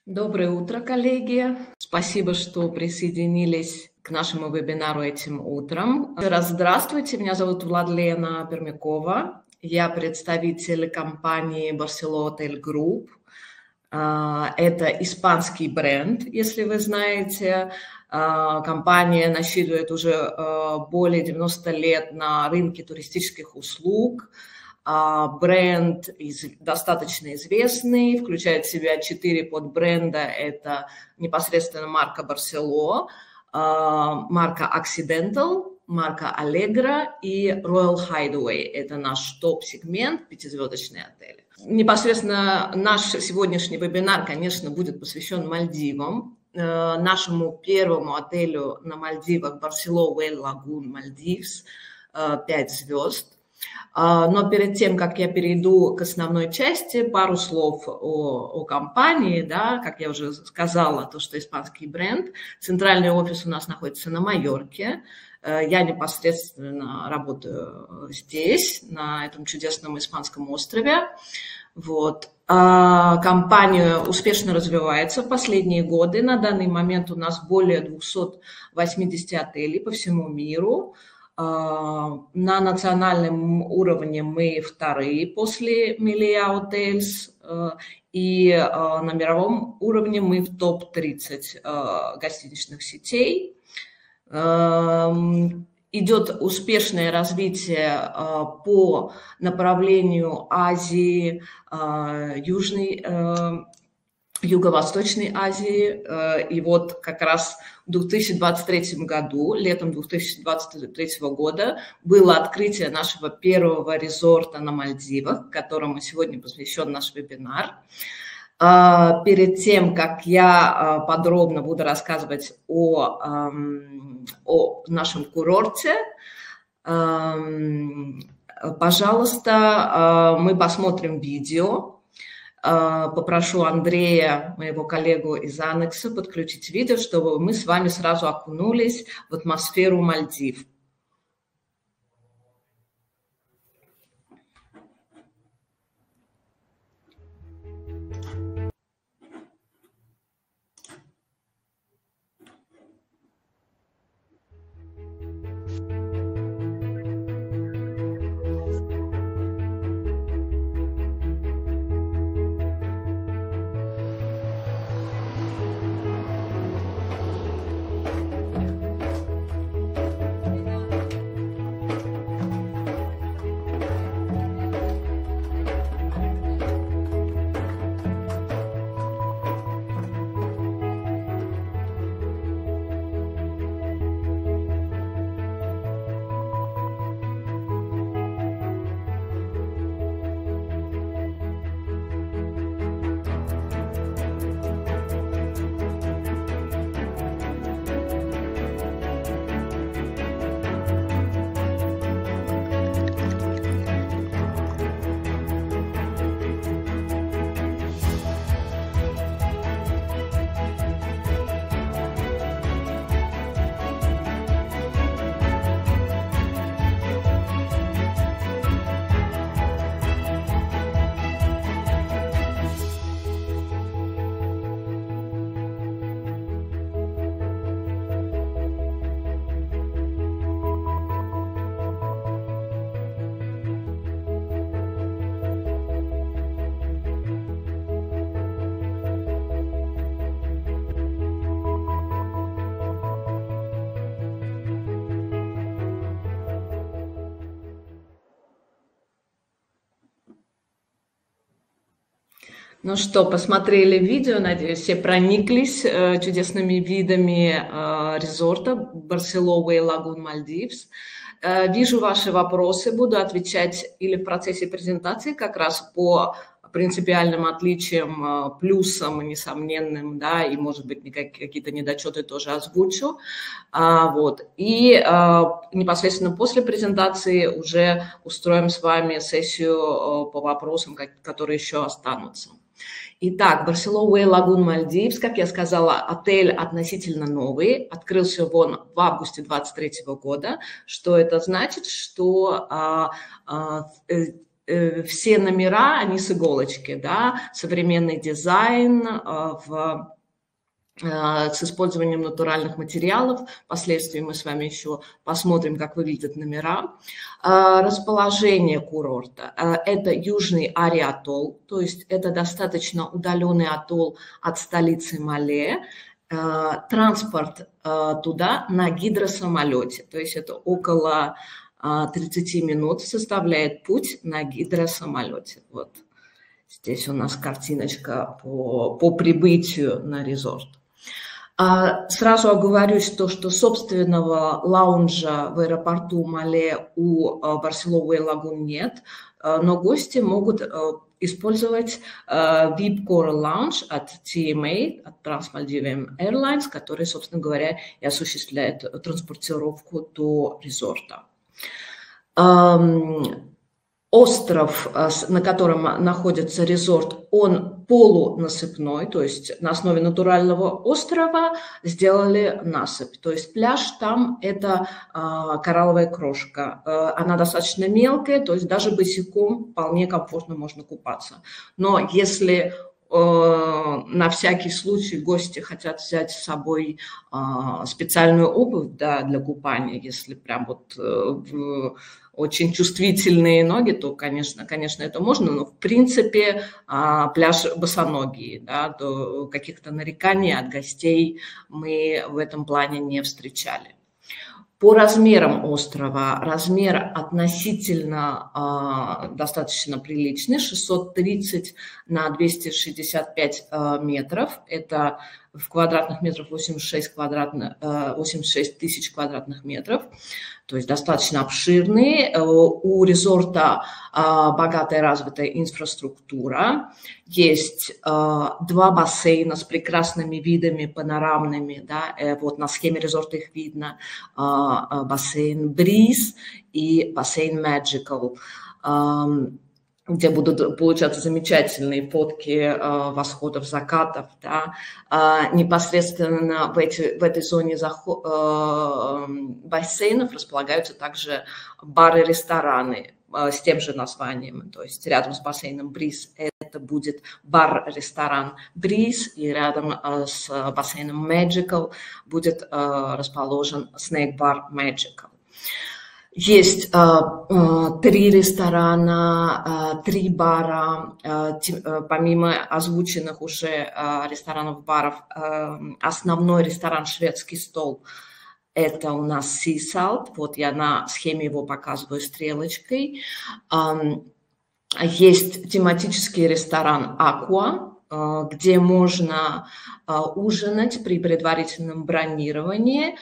Доброе утро, коллеги. Спасибо, что присоединились к нашему вебинару этим утром. Еще раз здравствуйте. Меня зовут Владлена Пермякова. Я представитель компании Barceló Hotel Group. Это испанский бренд, если вы знаете. Компания насчитывает уже более девяноста лет на рынке туристических услуг. Бренд достаточно известный, включает в себя четыре подбренда. Это непосредственно марка Barceló, марка Occidental, марка Allegra и Royal Hideaway. Это наш топ-сегмент, пятизвездочные отели. Непосредственно наш сегодняшний вебинар, конечно, будет посвящен Мальдивам. Нашему первому отелю на Мальдивах Barceló Whale Lagoon Maldives, пять звезд. Но перед тем, как я перейду к основной части, пару слов о, о компании. Да, как я уже сказала, то, что испанский бренд. Центральный офис у нас находится на Майорке. Я непосредственно работаю здесь, на этом чудесном испанском острове. Вот. Компания успешно развивается в последние годы. На данный момент у нас более двухсот восьмидесяти отелей по всему миру. На национальном уровне мы вторые после Meliá Hotels, и на мировом уровне мы в топ тридцать гостиничных сетей. Идет успешное развитие по направлению Азии, Южной, Юго-Восточной Азии. И вот как раз в две тысячи двадцать третьем году, летом две тысячи двадцать третьего года, было открытие нашего первого резорта на Мальдивах, которому сегодня посвящен наш вебинар. Перед тем, как я подробно буду рассказывать о, о нашем курорте, пожалуйста, мы посмотрим видео. Попрошу Андрея, моего коллегу из Аннекса, подключить видео, чтобы мы с вами сразу окунулись в атмосферу Мальдив. Ну что, посмотрели видео, надеюсь, все прониклись э, чудесными видами э, резорта Barceló Whale Lagoon Maldives. Э, вижу ваши вопросы, буду отвечать или в процессе презентации как раз по принципиальным отличиям, плюсам несомненным, да, и, может быть, какие-то недочеты тоже озвучу. А, вот. И а, непосредственно после презентации уже устроим с вами сессию а, по вопросам, как, которые еще останутся. Итак, Barceló Whale Lagoon Maldives, как я сказала, отель относительно новый, открылся он в августе две тысячи двадцать третьего года. Что это значит? Что а, а, все номера, они с иголочки, да, современный дизайн в, с использованием натуральных материалов. Впоследствии мы с вами еще посмотрим, как выглядят номера. Расположение курорта. Это южный Ари-атолл, то есть это достаточно удаленный атолл от столицы Мале. Транспорт туда на гидросамолете, то есть это около тридцати минут составляет путь на гидросамолете. Вот здесь у нас картиночка по, по прибытию на резорт. Сразу оговорюсь, то, что собственного лаунжа в аэропорту Мале у Барселовой лагун нет, но гости могут использовать ви ай пи Coral Lounge от ти эм эй, от Trans-Maldivian Airlines, который, собственно говоря, и осуществляет транспортировку до резорта. Остров, на котором находится резорт, он полунасыпной, то есть на основе натурального острова сделали насыпь. То есть пляж там это коралловая крошка. Она достаточно мелкая, то есть даже босиком вполне комфортно можно купаться. Но если на всякий случай гости хотят взять с собой специальную обувь, да, для купания, если прям вот в очень чувствительные ноги, то, конечно, конечно, это можно, но, в принципе, пляж босоногий, да, до каких-то нареканий от гостей мы в этом плане не встречали. По размерам острова, размер относительно э, достаточно приличный, шестьсот тридцать на двести шестьдесят пять э, метров, это в квадратных метрах восемьдесят шесть, квадратных, э, восемьдесят шесть тысяч квадратных метров, то есть достаточно обширный. У резорта э, богатая развитая инфраструктура, есть э, два бассейна с прекрасными видами панорамными, да, э, вот на схеме резорта их видно, э, бассейн Breeze и бассейн Magical, э, где будут получаться замечательные фотки э, восходов, закатов. Да. Э, непосредственно в, эти, в этой зоне заход, э, бассейнов располагаются также бары-рестораны э, с тем же названием. То есть рядом с бассейном Breeze это будет бар-ресторан Breeze, и рядом э, с бассейном Magical будет э, расположен Snake Bar Magical. Есть э, э, три ресторана, э, три бара, э, э, помимо озвученных уже э, ресторанов, баров, э, основной ресторан «Шведский стол» – это у нас Sea Salt, вот я на схеме его показываю стрелочкой. Э, есть тематический ресторан «Aqua», э, где можно э, ужинать при предварительном бронировании.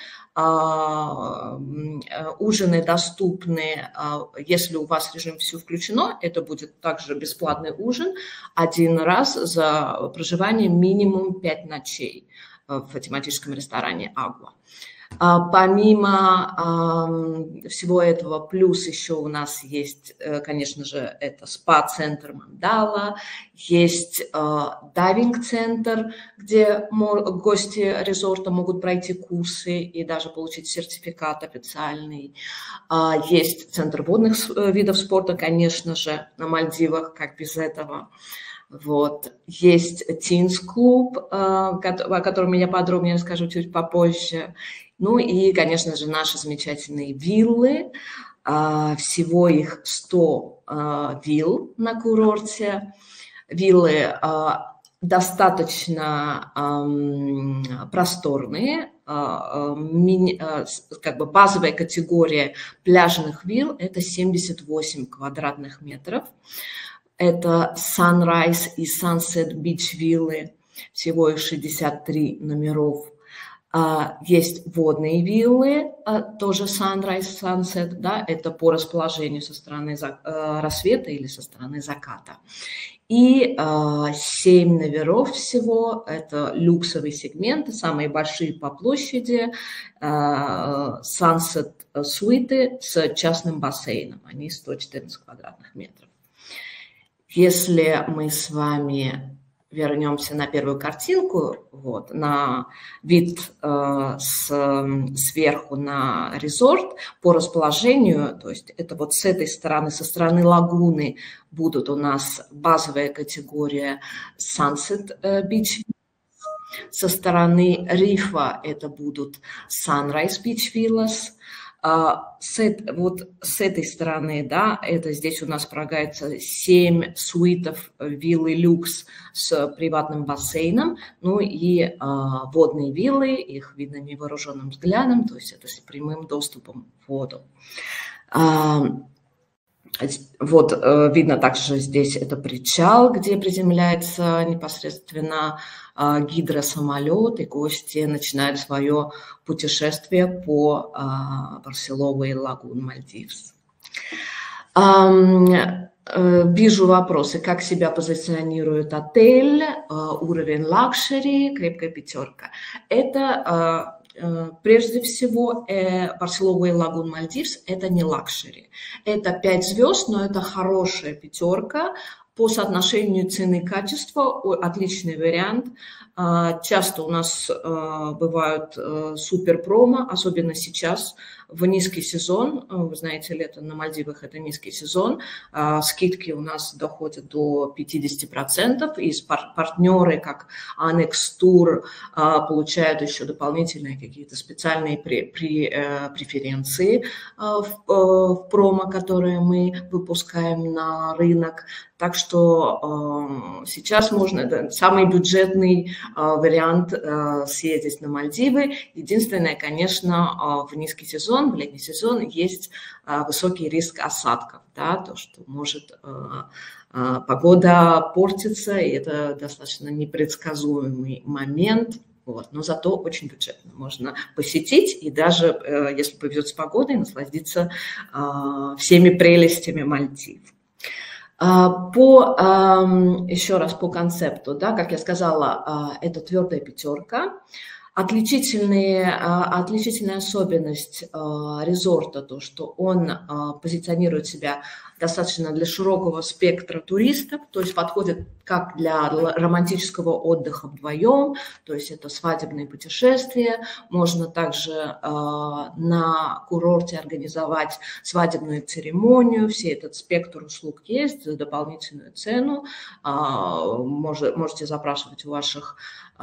Ужины доступны, если у вас режим «все включено», это будет также бесплатный ужин один раз за проживание минимум пять ночей в тематическом ресторане «Агуа». Помимо всего этого, плюс еще у нас есть, конечно же, это спа-центр Мандала, есть дайвинг-центр, где гости резорта могут пройти курсы и даже получить сертификат официальный. Есть центр водных видов спорта, конечно же, на Мальдивах, как без этого. Вот. Есть Teens-клуб, о котором я подробнее расскажу чуть попозже. Ну и, конечно же, наши замечательные виллы. Всего их сто вилл на курорте. Виллы достаточно просторные. Как бы базовая категория пляжных вилл – это семьдесят восемь квадратных метров. Это Sunrise и Sunset Beach виллы, всего их шестьдесят три номеров. Есть водные виллы, тоже Sunrise, Sunset, да, это по расположению со стороны рассвета или со стороны заката. И семь номеров всего, это люксовый сегмент, самые большие по площади, Sunset суиты с частным бассейном, они сто четырнадцать квадратных метров. Если мы с вами вернемся на первую картинку, вот, на вид э, с, сверху на резорт по расположению, то есть это вот с этой стороны, со стороны лагуны будут у нас базовая категория Sunset Beach, со стороны рифа это будут Sunrise Beach Villas. А, с, вот с этой стороны, да, это здесь у нас полагается семь суитов виллы люкс с приватным бассейном, ну и а, водные виллы, их видно невооруженным взглядом, то есть это с прямым доступом в воду. А, вот видно также здесь это причал, где приземляется непосредственно гидросамолет, и гости начинают свое путешествие по Барселовой лагун Мальдивс. Вижу вопросы, как себя позиционирует отель, уровень лакшери, крепкая пятерка. Это прежде всего Барселова лагун Мальдивс – это не лакшери. Это пять звезд, но это хорошая пятерка. По соотношению цены-качества отличный вариант. Часто у нас бывают супер промо, особенно сейчас в низкий сезон. Вы знаете, лето на Мальдивах – это низкий сезон. Скидки у нас доходят до пятидесяти процентов. И партнеры, как Annex Tour, получают еще дополнительные какие-то специальные преференции в промо, которые мы выпускаем на рынок. Так что э, сейчас можно, да, самый бюджетный э, вариант э, съездить на Мальдивы. Единственное, конечно, э, в низкий сезон, в летний сезон есть э, высокий риск осадков, да, то, что может э, э, погода портиться, и это достаточно непредсказуемый момент. Вот, но зато очень бюджетно можно посетить и даже, э, если повезет с погодой, насладиться э, всеми прелестями Мальдив. По, еще раз по концепту, да, как я сказала, это твердая пятерка. Отличительная, отличительная особенность резорта то, что он позиционирует себя достаточно для широкого спектра туристов, то есть подходит как для романтического отдыха вдвоем, то есть это свадебные путешествия. Можно также на курорте организовать свадебную церемонию. Все этот спектр услуг есть за дополнительную цену. Можете запрашивать у ваших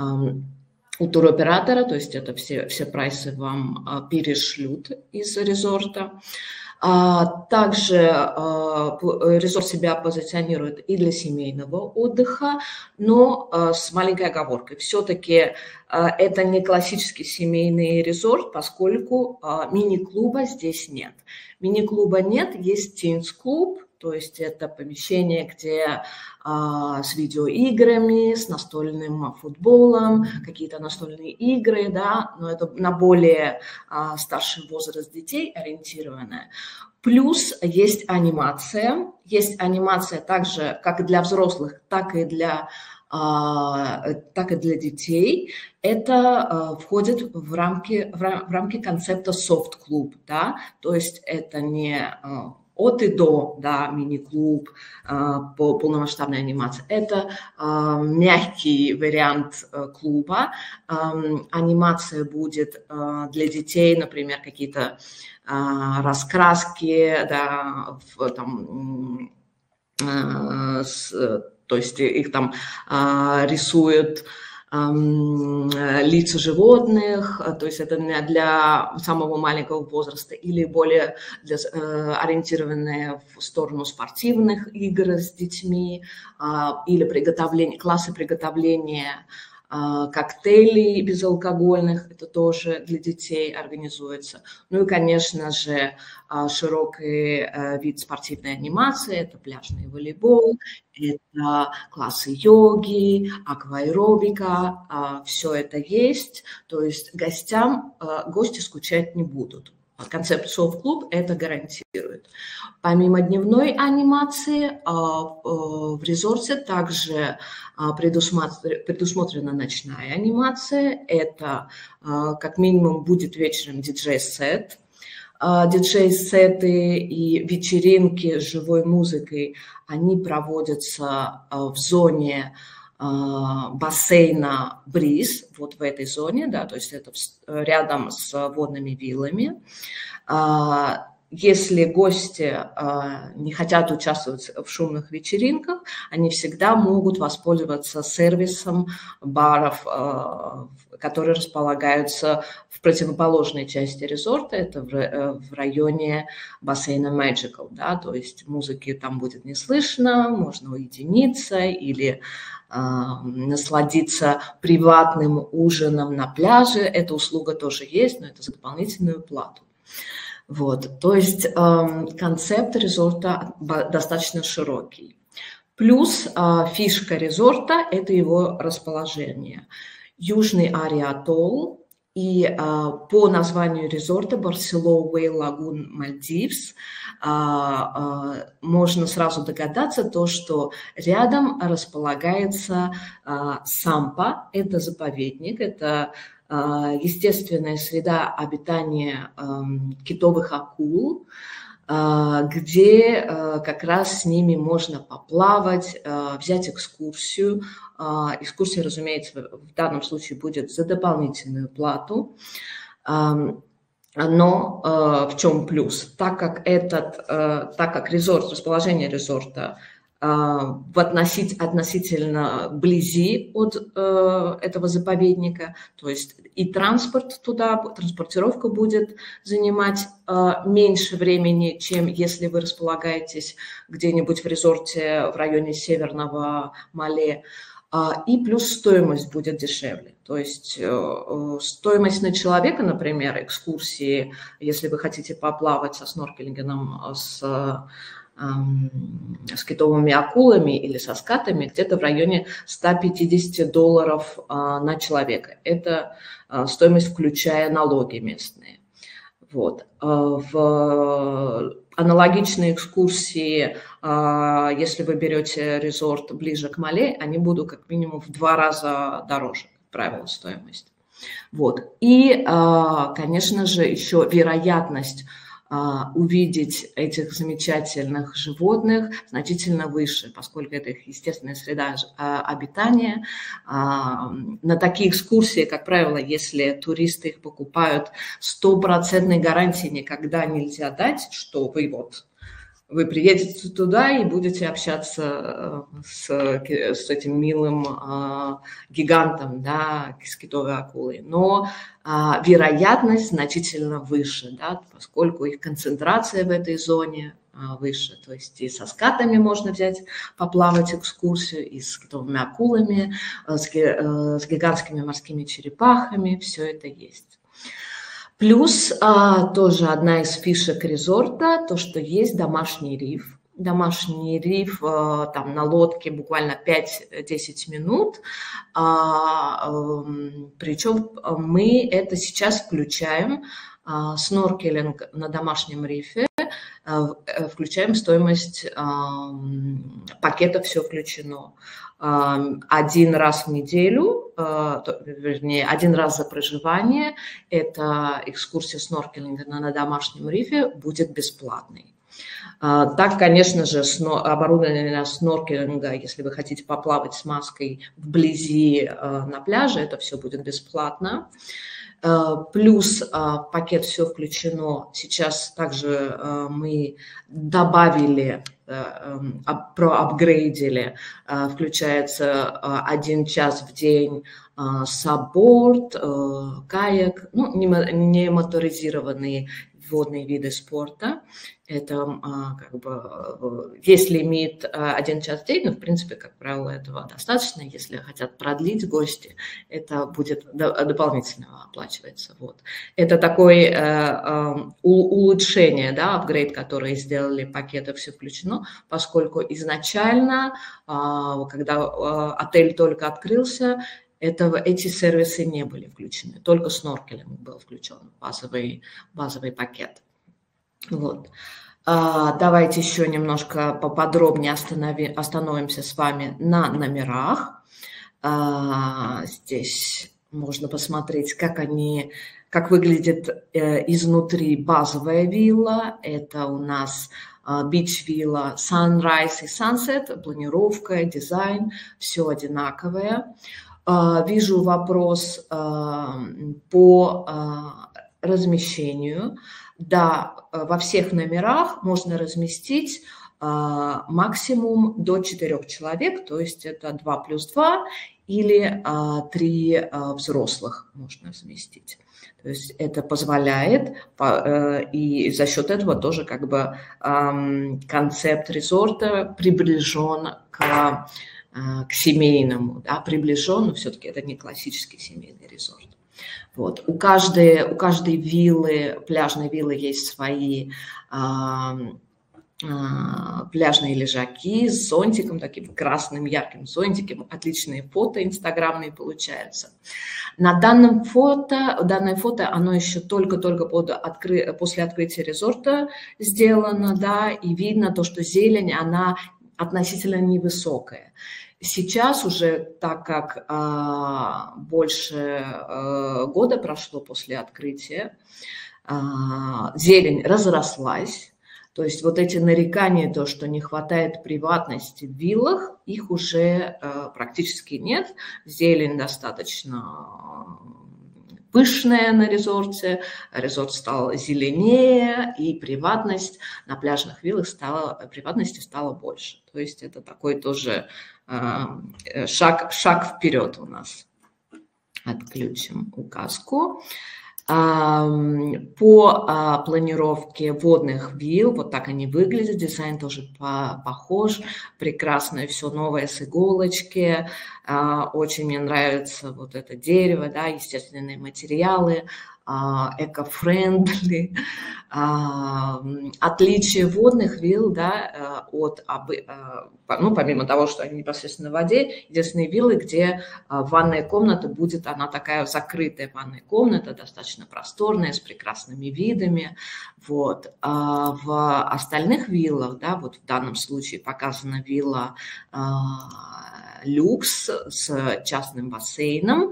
у туроператора, то есть это все, все прайсы вам а, перешлют из резорта. А, также а, резорт себя позиционирует и для семейного отдыха, но а, с маленькой оговоркой. Все-таки а, это не классический семейный резорт, поскольку а, мини-клуба здесь нет. Мини-клуба нет, есть Teens-клуб, то есть это помещение, где а, с видеоиграми, с настольным футболом, какие-то настольные игры, да, но это на более а, старший возраст детей ориентированное. Плюс есть анимация. Есть анимация также как для взрослых, так и для, а, так и для детей. Это а, входит в рамки, в, рам, в рамки концепта софт-клуб, да, то есть это не... А, от и до, да, мини-клуб а, по полномасштабной анимации. Это а, мягкий вариант а, клуба. А, анимация будет а, для детей, например, какие-то а, раскраски, да, в, там, а, с, то есть их там а, рисуют лица животных, то есть это для самого маленького возраста или более для, ориентированные в сторону спортивных игр с детьми или приготовление, классы приготовления коктейлей безалкогольных, это тоже для детей организуется. Ну и, конечно же, широкий вид спортивной анимации, это пляжный волейбол, это классы йоги, акваэробика, все это есть, то есть гостям, гости скучать не будут. Концепт софт-клуб это гарантирует. Помимо дневной анимации, в резорте также предусмотрена ночная анимация. Это как минимум будет вечером диджей-сет. Диджей-сеты и вечеринки с живой музыкой, они проводятся в зоне бассейна Бриз, вот в этой зоне, да, то есть это рядом с водными виллами. Если гости не хотят участвовать в шумных вечеринках, они всегда могут воспользоваться сервисом баров, которые располагаются в противоположной части резорта, это в районе бассейна Magical, да, то есть музыки там будет не слышно, можно уединиться или э, насладиться приватным ужином на пляже. Эта услуга тоже есть, но это за дополнительную плату. Вот, то есть э, концепт резорта достаточно широкий. Плюс э, фишка резорта – это его расположение. Южный Ари-атолл, и э, по названию резорта Barceló Way Lagoon Maldives э, э, можно сразу догадаться то, что рядом располагается э, Сампа, это заповедник, это естественная среда обитания китовых акул, где как раз с ними можно поплавать, взять экскурсию. Экскурсия, разумеется, в данном случае будет за дополнительную плату. Но в чем плюс? Так как, этот, так как резорт, расположение резорта в относить, относительно вблизи от э, этого заповедника, то есть и транспорт туда, транспортировка будет занимать э, меньше времени, чем если вы располагаетесь где-нибудь в резорте в районе Северного Мале, э, и плюс стоимость будет дешевле. То есть э, стоимость на человека, например, экскурсии, если вы хотите поплавать со сноркелингом, с с китовыми акулами или со скатами, где-то в районе ста пятидесяти долларов на человека. Это стоимость, включая налоги местные. Вот. В аналогичные экскурсии, если вы берете резорт ближе к Мале, они будут как минимум в два раза дороже, как правило, стоимость. Вот. И, конечно же, еще вероятность увидеть этих замечательных животных значительно выше, поскольку это их естественная среда обитания. На такие экскурсии, как правило, если туристы их покупают, стопроцентной гарантии никогда нельзя дать, что вы вот вы приедете туда и будете общаться с, с этим милым а, гигантом, да, с китовой акулой. Но а, вероятность значительно выше, да, поскольку их концентрация в этой зоне а, выше. То есть и со скатами можно взять, поплавать экскурсию, и с китовыми акулами, с, с гигантскими морскими черепахами. Все это есть. Плюс а, тоже одна из фишек резорта, то, что есть домашний риф. Домашний риф а, там на лодке буквально пять-десять минут. А, а, причем мы это сейчас включаем, а, сноркелинг на домашнем рифе, а, включаем стоимость а, пакета «Все включено». Один раз в неделю, вернее, один раз за проживание, эта экскурсия сноркелинга на домашнем рифе будет бесплатной. Так, конечно же, оборудование для сноркелинга, если вы хотите поплавать с маской вблизи на пляже, это все будет бесплатно. Плюс пакет «Все включено». Сейчас также мы добавили, проапгрейдили, включается один час в день сабборд, каяк, ну, не моторизированные водные виды спорта. Это как бы есть лимит один час в день, но в принципе, как правило, этого достаточно. Если хотят продлить гости, это будет дополнительно оплачиваться. Вот. Это такое э, улучшение, да, апгрейд, который сделали пакеты «Все включено», поскольку изначально, э, когда э, отель только открылся, Это, эти сервисы не были включены, только сноркелинг был включен в базовый, базовый пакет. Вот. А, давайте еще немножко поподробнее останови, остановимся с вами на номерах. А, здесь можно посмотреть, как они, как выглядит э, изнутри базовая вилла. Это у нас бич-вилла, Sunrise и Sunset, планировка, дизайн, все одинаковое. Вижу вопрос по размещению. Да, во всех номерах можно разместить максимум до четырех человек, то есть это два плюс два или три взрослых можно разместить. То есть это позволяет, и за счет этого тоже как бы концепт резорта приближен к, к семейному, да, приближен, но все-таки это не классический семейный резорт. Вот. У каждой, у каждой виллы, пляжной виллы есть свои а, а, пляжные лежаки с зонтиком, таким красным ярким зонтиком, отличные фото инстаграмные получаются. На данном фото, данное фото, оно еще только-только под откры, после открытия резорта сделано, да, и видно то, что зелень, она относительно невысокая. Сейчас уже, так как а, больше а, года прошло после открытия, а, зелень разрослась, то есть вот эти нарекания, то, что не хватает приватности в виллах, их уже а, практически нет. Зелень достаточно пышная на резорте, резорт стал зеленее, и приватность на пляжных виллах стала, приватности стало больше. То есть это такой тоже шаг, шаг вперед у нас. Отключим указку. По планировке водных вилл, вот так они выглядят, дизайн тоже похож, прекрасное все новое с иголочки, очень мне нравится вот это дерево, да, естественные материалы, эко-френдли. Отличие водных вилл, да, от, ну, помимо того, что они непосредственно в воде, единственные виллы, где ванная комната будет, она такая закрытая ванная комната, достаточно просторная, с прекрасными видами. Вот. А в остальных виллах, да, вот в данном случае показана вилла люкс с частным бассейном,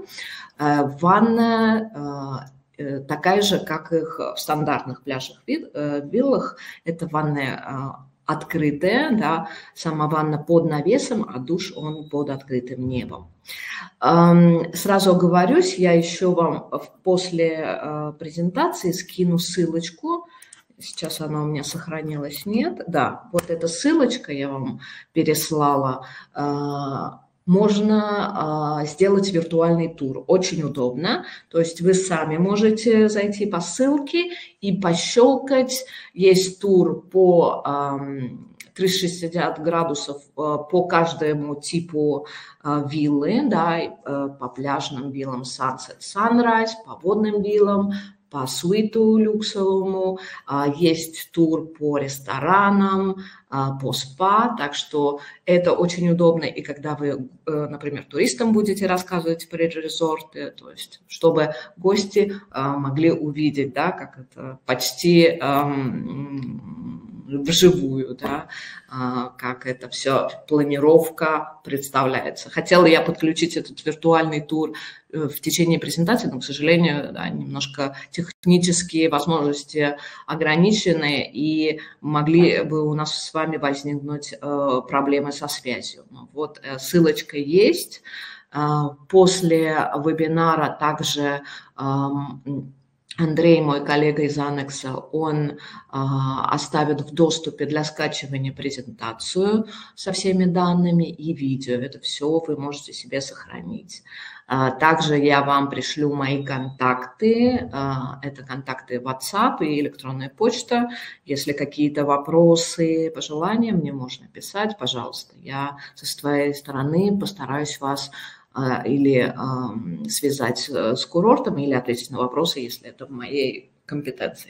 ванная такая же, как их в стандартных пляжных виллах. Это ванная открытая, да, сама ванна под навесом, а душ он под открытым небом. Сразу оговорюсь, я еще вам после презентации скину ссылочку. Сейчас она у меня сохранилась, нет? Да, вот эта ссылочка я вам переслала. Можно а, сделать виртуальный тур. Очень удобно. То есть вы сами можете зайти по ссылке и пощелкать. Есть тур по а, триста шестьдесят градусов а, по каждому типу а, виллы, да, а, по пляжным виллам Sunset, Sunrise, по водным виллам, по суиту люксовому, есть тур по ресторанам, по спа, так что это очень удобно, и когда вы, например, туристам будете рассказывать про резорты, то есть чтобы гости могли увидеть, да, как это почти вживую, да, как это все, планировка представляется. Хотела я подключить этот виртуальный тур в течение презентации, но, к сожалению, да, немножко технические возможности ограничены, и могли бы у нас с вами возникнуть проблемы со связью. Вот ссылочка есть. После вебинара также Андрей, мой коллега из Аннекса, он а, оставит в доступе для скачивания презентацию со всеми данными и видео. Это все вы можете себе сохранить. А, также я вам пришлю мои контакты. А, это контакты WhatsApp и электронная почта. Если какие-то вопросы, пожелания, мне можно писать, пожалуйста. Я со своей стороны постараюсь вас или э, связать с курортом, или ответить на вопросы, если это в моей компетенции.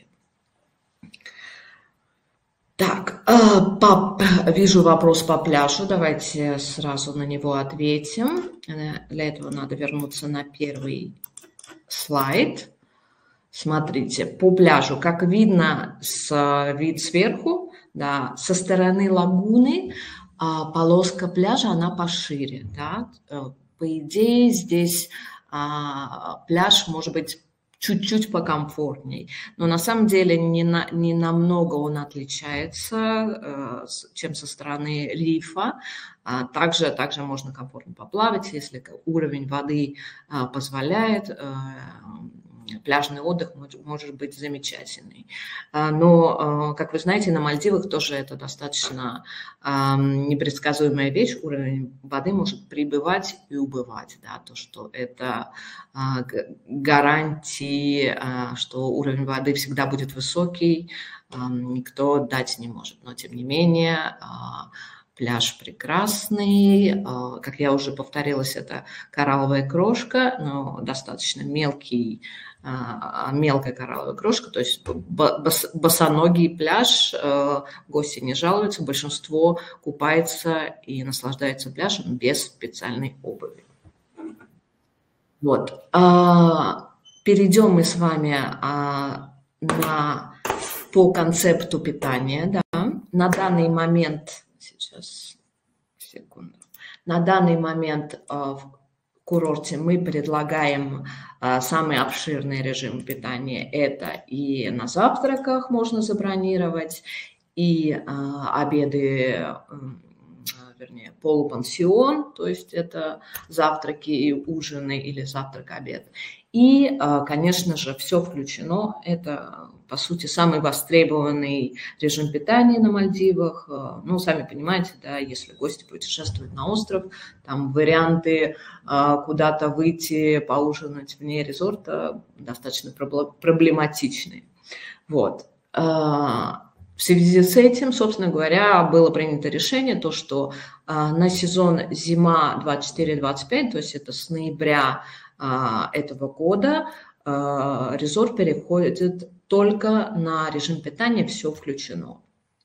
Так, э, по, вижу вопрос по пляжу, давайте сразу на него ответим. Для этого надо вернуться на первый слайд. Смотрите, по пляжу, как видно с вид сверху, да, со стороны лагуны э, полоска пляжа, она пошире, да. По идее, здесь а, пляж может быть чуть-чуть покомфортней. Но на самом деле не, на, не намного он отличается, э, чем со стороны рифа. А также, также можно комфортно поплавать, если уровень воды э, позволяет. Э, пляжный отдых может, может быть замечательный. Но, как вы знаете, на Мальдивах тоже это достаточно непредсказуемая вещь. Уровень воды может прибывать и убывать. Да? То, что это гарантии, что уровень воды всегда будет высокий, никто дать не может. Но, тем не менее, пляж прекрасный, как я уже повторилась, это коралловая крошка, но достаточно мелкий, мелкая коралловая крошка, то есть босоногий пляж, гости не жалуются, большинство купается и наслаждается пляжем без специальной обуви. Вот. Перейдем мы с вами на, по концепту питания. Да. На данный момент, сейчас, секунду, на данный момент в курорте мы предлагаем самый обширный режим питания. Это и на завтраках можно забронировать, и обеды, вернее, полупансион, то есть это завтраки и ужины или завтрак-обед. И, конечно же, все включено. Это, по сути, самый востребованный режим питания на Мальдивах. Ну, сами понимаете, да, если гости путешествуют на остров, там варианты куда-то выйти, поужинать вне резорта достаточно проблематичны. Вот. В связи с этим, собственно говоря, было принято решение, то, что на сезон зима двадцать четыре двадцать пять, то есть это с ноября этого года, резорт переходит только на режим питания, все включено.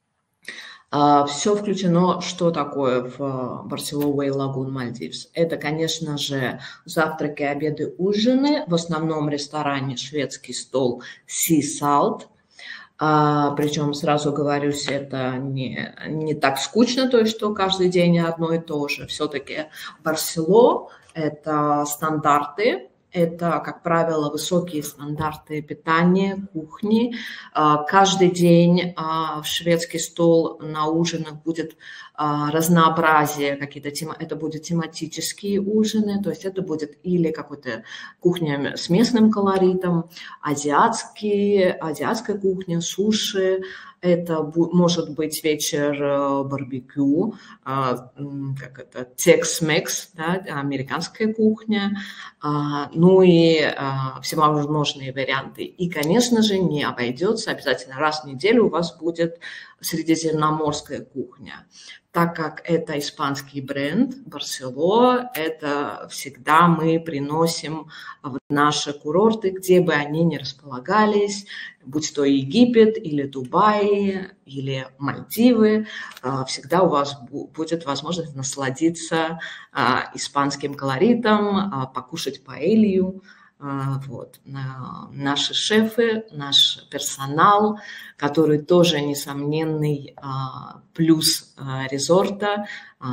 Все включено, что такое в Barceló Way Lagoon Maldives? Это, конечно же, завтраки, обеды, ужины, в основном ресторане шведский стол Sea Salt. А, причем, сразу говорюсь, это не, не так скучно, то есть, что каждый день одно и то же. Все-таки Барсело – это стандарты, это, как правило, высокие стандарты питания, кухни. Каждый день в шведский стол на ужинах будет разнообразие, какие-то тема, это будут тематические ужины, то есть это будет или какая-то кухня с местным колоритом, азиатские, азиатская кухня, суши. Это может быть вечер барбекю, как это, Tex-Mex, да, американская кухня, ну и всевозможные варианты. И, конечно же, не обойдется, обязательно раз в неделю у вас будет средиземноморская кухня. Так как это испанский бренд Барсело, это всегда мы приносим в наши курорты, где бы они ни располагались, будь то Египет или Дубай или Мальдивы, всегда у вас будет возможность насладиться испанским колоритом, покушать паэлью. Вот. Наши шефы, наш персонал, который тоже несомненный плюс резорта,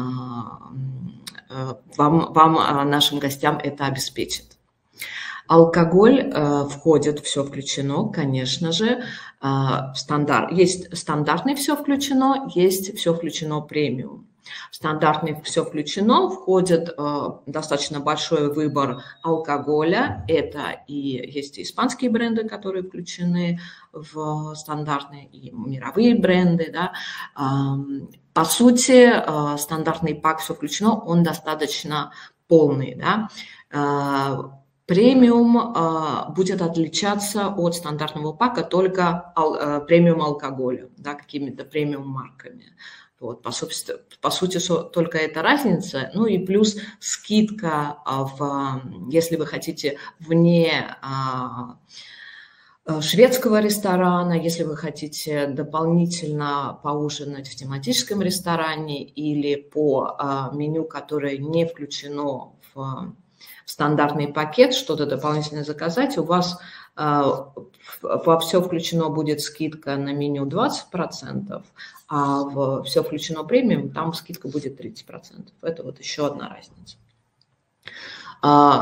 вам, вам, нашим гостям это обеспечит. Алкоголь входит, все включено, конечно же, в стандарт. Есть стандартный все включено, есть все включено премиум. В стандартный все включено, входит э, достаточно большой выбор алкоголя. Это и есть и испанские бренды, которые включены в стандартные, и мировые бренды. Да. Э, по сути, э, стандартный пак все включено, он достаточно полный. Да. Э, премиум э, будет отличаться от стандартного пака только ал, э, премиум алкоголем, да, какими-то премиум марками. Вот, по, сути, по сути, только эта разница. Ну и плюс скидка, в, если вы хотите вне а, шведского ресторана, если вы хотите дополнительно поужинать в тематическом ресторане или по а, меню, которое не включено в, в стандартный пакет, что-то дополнительно заказать, у вас а, во все включено будет скидка на меню двадцать процентов, а в все включено премиум, там скидка будет тридцать процентов. Это вот еще одна разница.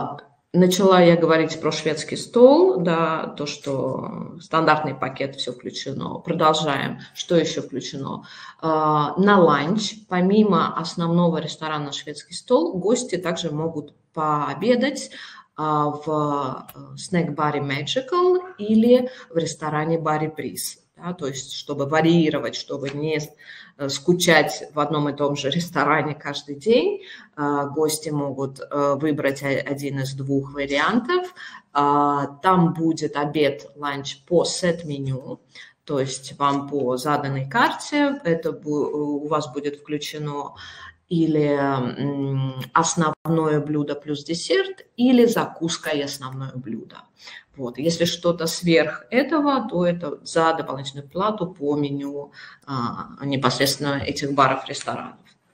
Начала я говорить про шведский стол, да, то, что стандартный пакет, все включено. Продолжаем. Что еще включено? На ланч, помимо основного ресторана «Шведский стол», гости также могут пообедать в снэк-баре Magical или в ресторане-баре Приз. Да, то есть, чтобы варьировать, чтобы не скучать в одном и том же ресторане каждый день, гости могут выбрать один из двух вариантов. Там будет обед, ланч по сет-меню, то есть вам по заданной карте это у вас будет включено или основное блюдо плюс десерт, или закуска и основное блюдо. Вот. Если что-то сверх этого, то это за дополнительную плату по меню а, непосредственно этих баров, ресторанов.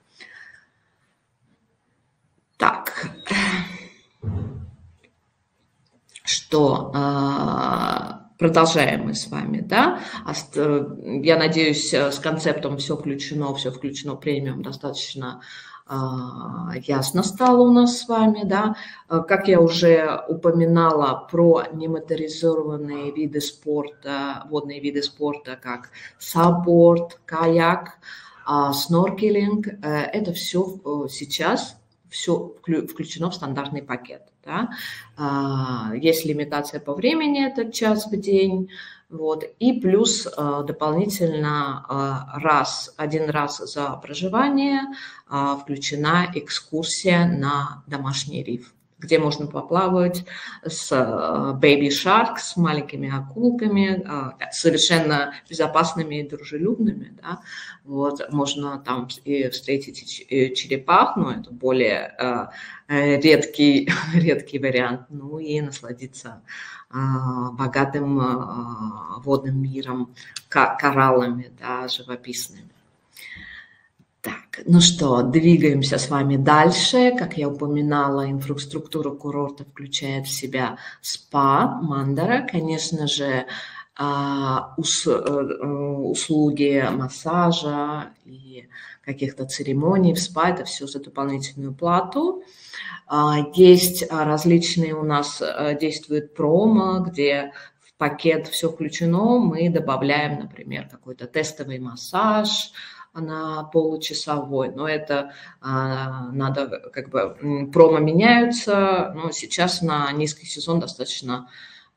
Так, что а, продолжаем мы с вами, да? Я надеюсь, с концептом все включено, все включено премиум достаточно ясно стало у нас с вами, да. Как я уже упоминала про немоторизированные виды спорта, водные виды спорта, как сапборд, каяк, сноркелинг, это все сейчас все включено в стандартный пакет. Да. Есть лимитация по времени, это час в день. Вот. И плюс э, дополнительно э, раз, один раз за проживание э, включена экскурсия на домашний риф, где можно поплавать с э, baby shark, с маленькими акулками, э, совершенно безопасными и дружелюбными. Да? Вот. Можно там и встретить черепах, но это более э, редкий, редкий вариант, ну и насладиться богатым водным миром, кораллами, да, живописными. Так, ну что, двигаемся с вами дальше. Как я упоминала, инфраструктура курорта включает в себя спа, мандара, конечно же, услуги массажа и каких-то церемоний в спа, это все за дополнительную плату. Есть различные у нас действуют промо, где в пакет все включено, мы добавляем, например, какой-то тестовый массаж на получасовой, но это надо, как бы, промо меняются, но сейчас на низкий сезон достаточно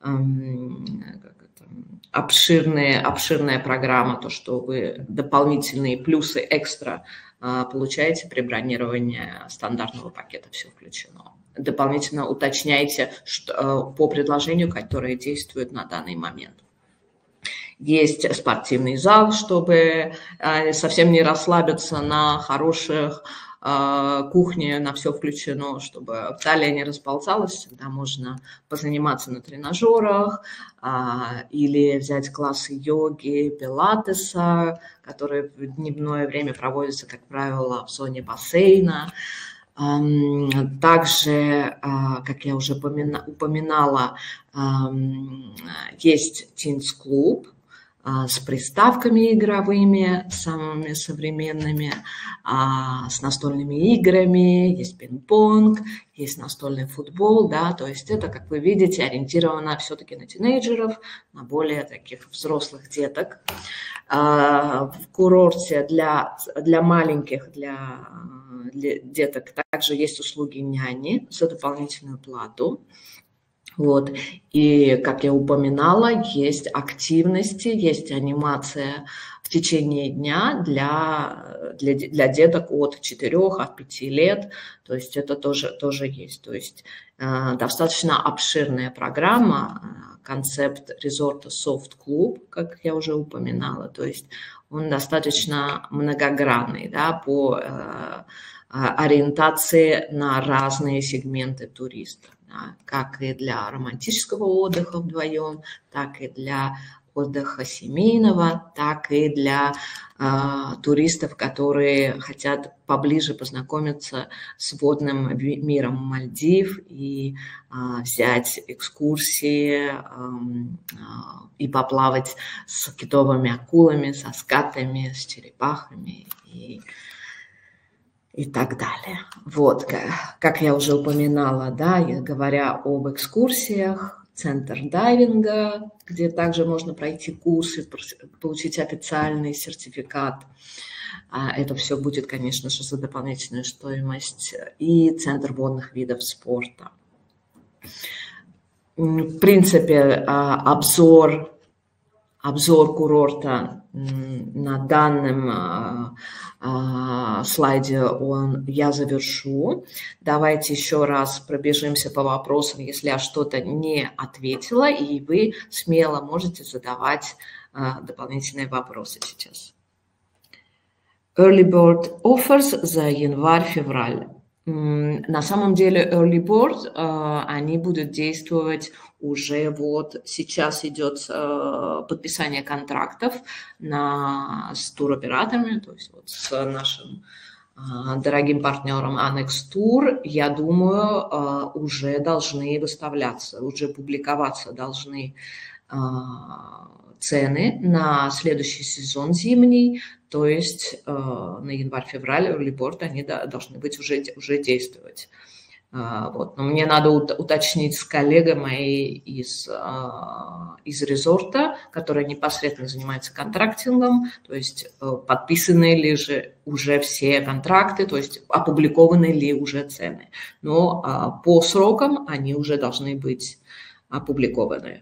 обширная, обширная программа, то, что вы дополнительные плюсы экстра получаете при бронировании стандартного пакета, все включено. Дополнительно уточняйте что, по предложению, которое действует на данный момент. Есть спортивный зал, чтобы совсем не расслабиться на хороших кухне, на все включено, чтобы талия не расползалась, всегда можно позаниматься на тренажерах или взять классы йоги, пилатеса, которые в дневное время проводятся, как правило, в зоне бассейна. Также, как я уже упоминала, есть Teens Club с приставками игровыми, самыми современными, с настольными играми, есть пинг-понг, есть настольный футбол, да, то есть это, как вы видите, ориентировано все-таки на тинейджеров, на более таких взрослых деток. В курорте для, для маленьких, для, для деток также есть услуги няни за дополнительную плату. Вот. И, как я упоминала, есть активности, есть анимация в течение дня для, для, для деток от четырёх, от пяти лет. То есть это тоже, тоже есть. То есть э, достаточно обширная программа, концепт резорта Soft Club, как я уже упоминала. То есть он достаточно многогранный, да, по э, ориентации на разные сегменты туристов. Как и для романтического отдыха вдвоем, так и для отдыха семейного, так и для э, туристов, которые хотят поближе познакомиться с водным миром Мальдив и э, взять экскурсии э, э, и поплавать с китовыми акулами, со скатами, с черепахами и и так далее. Вот, как я уже упоминала, да, говоря об экскурсиях, центр дайвинга, где также можно пройти курсы, получить официальный сертификат. Это все будет, конечно же, за дополнительную стоимость. И центр водных видов спорта. В принципе, обзор, обзор курорта на данном слайде он, я завершу. Давайте еще раз пробежимся по вопросам, если я что-то не ответила, и вы смело можете задавать дополнительные вопросы сейчас. Early Bird Offers за январь-февраль. На самом деле Early Bird, они будут действовать уже вот сейчас идет подписание контрактов на, с туроператорами, то есть вот с нашим дорогим партнером Annex Tour, я думаю, уже должны выставляться, уже публиковаться должны цены на следующий сезон зимний, то есть на январь-февраль Early Bird они должны быть уже, уже действовать. Вот. Но мне надо уточнить с коллегой моей из, из резорта, которая непосредственно занимается контрактингом, то есть подписаны ли же уже все контракты, то есть опубликованы ли уже цены. Но по срокам они уже должны быть опубликованы.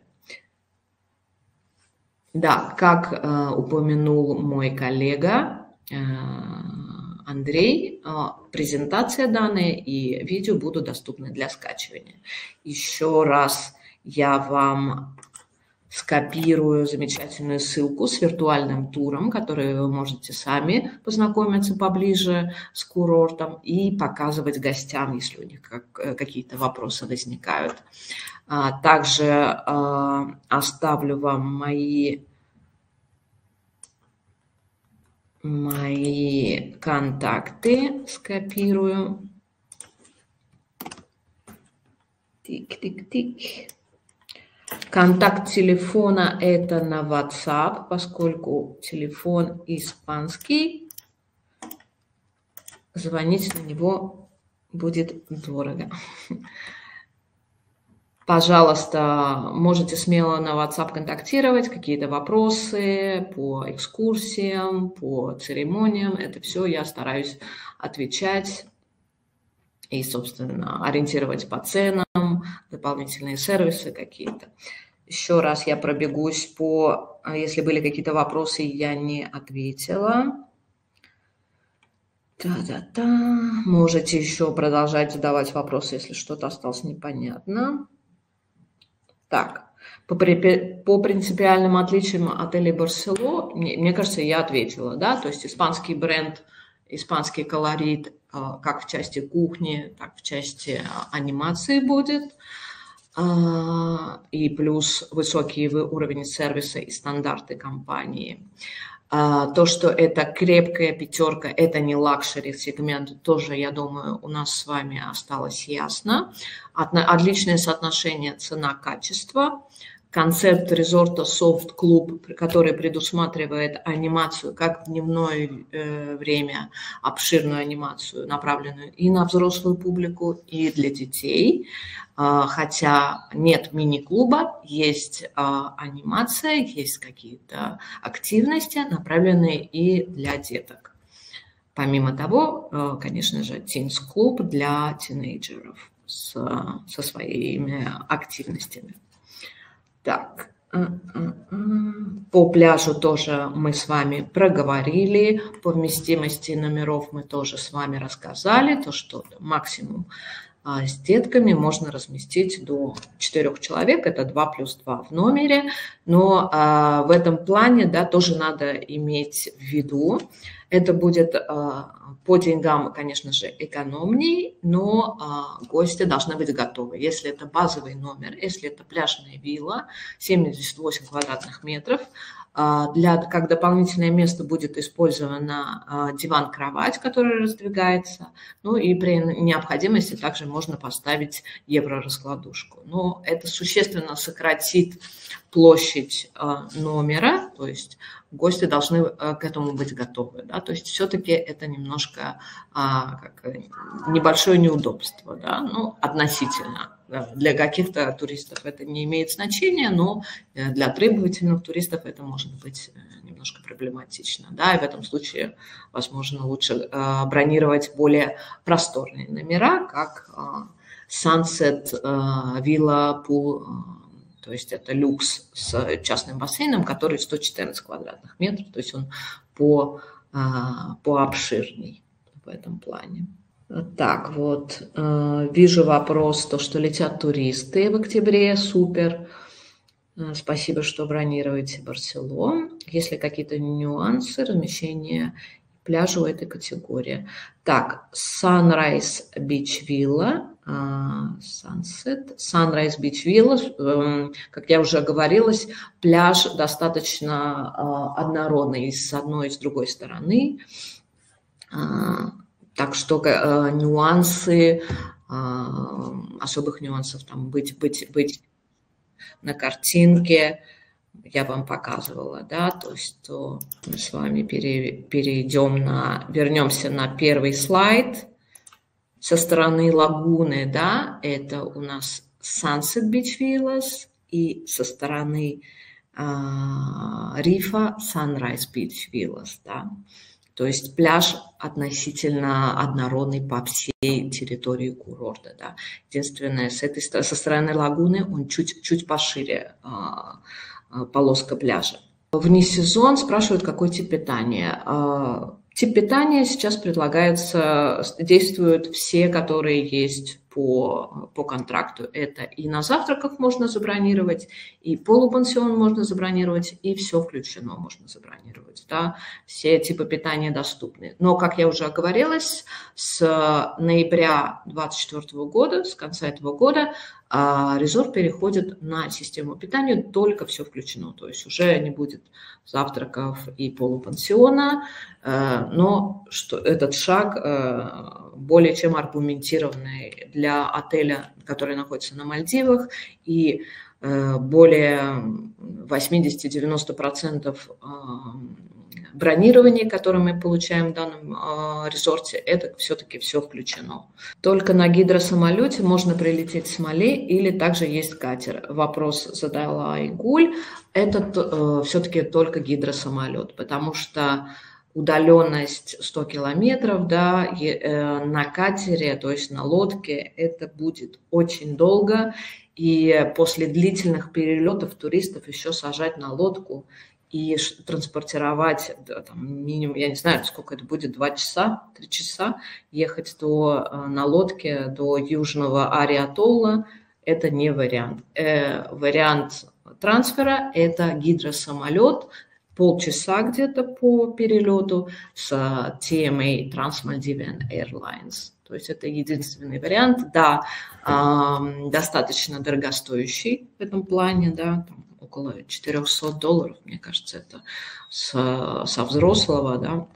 Да, как упомянул мой коллега Андрей, презентация данные и видео будут доступны для скачивания. Еще раз я вам скопирую замечательную ссылку с виртуальным туром, который вы можете сами познакомиться поближе с курортом и показывать гостям, если у них какие-то вопросы возникают. Также оставлю вам мои... Мои контакты скопирую. Тик-тик-тик. Контакт телефона это на WhatsApp, поскольку телефон испанский. Звонить на него будет дорого. Пожалуйста, можете смело на WhatsApp контактировать, какие-то вопросы по экскурсиям, по церемониям. Это все я стараюсь отвечать и, собственно, ориентировать по ценам, дополнительные сервисы какие-то. Еще раз я пробегусь по, если были какие-то вопросы, я не ответила. Та-та-та. Можете еще продолжать задавать вопросы, если что-то осталось непонятно. Так, по, по принципиальным отличиям отелей Барсело, мне, мне кажется, я ответила, да, то есть испанский бренд, испанский колорит, как в части кухни, так в части анимации будет, и плюс высокий уровень сервиса и стандарты компании. То, что это крепкая пятерка, это не лакшери сегмент, тоже, я думаю, у нас с вами осталось ясно. Отличное соотношение цена-качество. Концепт резорта Soft Club, который предусматривает анимацию как в дневное э, время, обширную анимацию, направленную и на взрослую публику, и для детей. Э, хотя нет мини-клуба, есть э, анимация, есть какие-то активности, направленные и для деток. Помимо того, э, конечно же, Teens Club для тинейджеров с, со своими активностями. Так, по пляжу тоже мы с вами проговорили, по вместимости номеров мы тоже с вами рассказали, то, что максимум с детками можно разместить до четырёх человек, это два плюс два в номере, но в этом плане, да, тоже надо иметь в виду, это будет по деньгам, конечно же, экономней, но а, гости должны быть готовы. Если это базовый номер, если это пляжная вилла, семьдесят восемь квадратных метров, Для, как дополнительное место будет использована диван-кровать, которая раздвигается. Ну и при необходимости также можно поставить евро-раскладушку. Но это существенно сократит площадь номера, то есть гости должны к этому быть готовы. Да? То есть все-таки это немножко а, как, небольшое неудобство, да? Ну, относительно. Да? Для каких-то туристов это не имеет значения, но для требовательных туристов это может быть немножко проблематично. Да? И в этом случае, возможно, лучше а, бронировать более просторные номера, как а, Sunset, а, Villa, Pool. То есть это люкс с частным бассейном, который сто четырнадцать квадратных метров, то есть он по, по обширней в этом плане. Так, вот, вижу вопрос, то, что летят туристы в октябре, супер. Спасибо, что бронируете Барселону. Есть ли какие-то нюансы размещения пляжа у этой категории? Так, Sunrise Beach Villa. Sunset, Sunrise Beach Villa, как я уже оговорилась, пляж достаточно однородный с одной и с другой стороны, так что нюансы, особых нюансов там быть, быть, быть на картинке я вам показывала, да, то есть то мы с вами перейдем на, вернемся на первый слайд. Со стороны лагуны, да, это у нас Sunset Beach Villas, и со стороны э, рифа Sunrise Beach Villas, да. То есть пляж относительно однородный по всей территории курорта, да. Единственное, с этой, со стороны лагуны он чуть, чуть пошире э, э, полоска пляжа. Вне сезон спрашивают, какой тип питания. Э, Тип питания сейчас предлагается, действуют все, которые есть по, по контракту. Это и на завтраках можно забронировать, и полупансион можно забронировать, и все включено можно забронировать. Да? Все типы питания доступны. Но, как я уже оговорилась, с ноября две тысячи двадцать четвёртого года, с конца этого года, резорт переходит на систему питания, только все включено. То есть уже не будет завтраков и полупансиона, но что этот шаг более чем аргументированный для отеля, который находится на Мальдивах, и более восемьдесят-девяносто процентов бронирования, которое мы получаем в данном э, резорте, это все-таки все включено. Только на гидросамолете можно прилететь с Мали или также есть катер. Вопрос задала Айгуль. Это э, все-таки только гидросамолет, потому что удаленность сто километров, да, и, э, на катере, то есть на лодке, это будет очень долго. И после длительных перелетов туристов еще сажать на лодку и транспортировать, да, там, минимум, я не знаю, сколько это будет, два часа, три часа, ехать до, на лодке до южного Ари-атолла, это не вариант. Э, вариант трансфера – это гидросамолет, полчаса где-то по перелету с ти эм эй Trans-Maldivian Airlines. То есть это единственный вариант, да, э, достаточно дорогостоящий в этом плане, да, там, около четырехсот долларов, мне кажется, это с, со взрослого, да,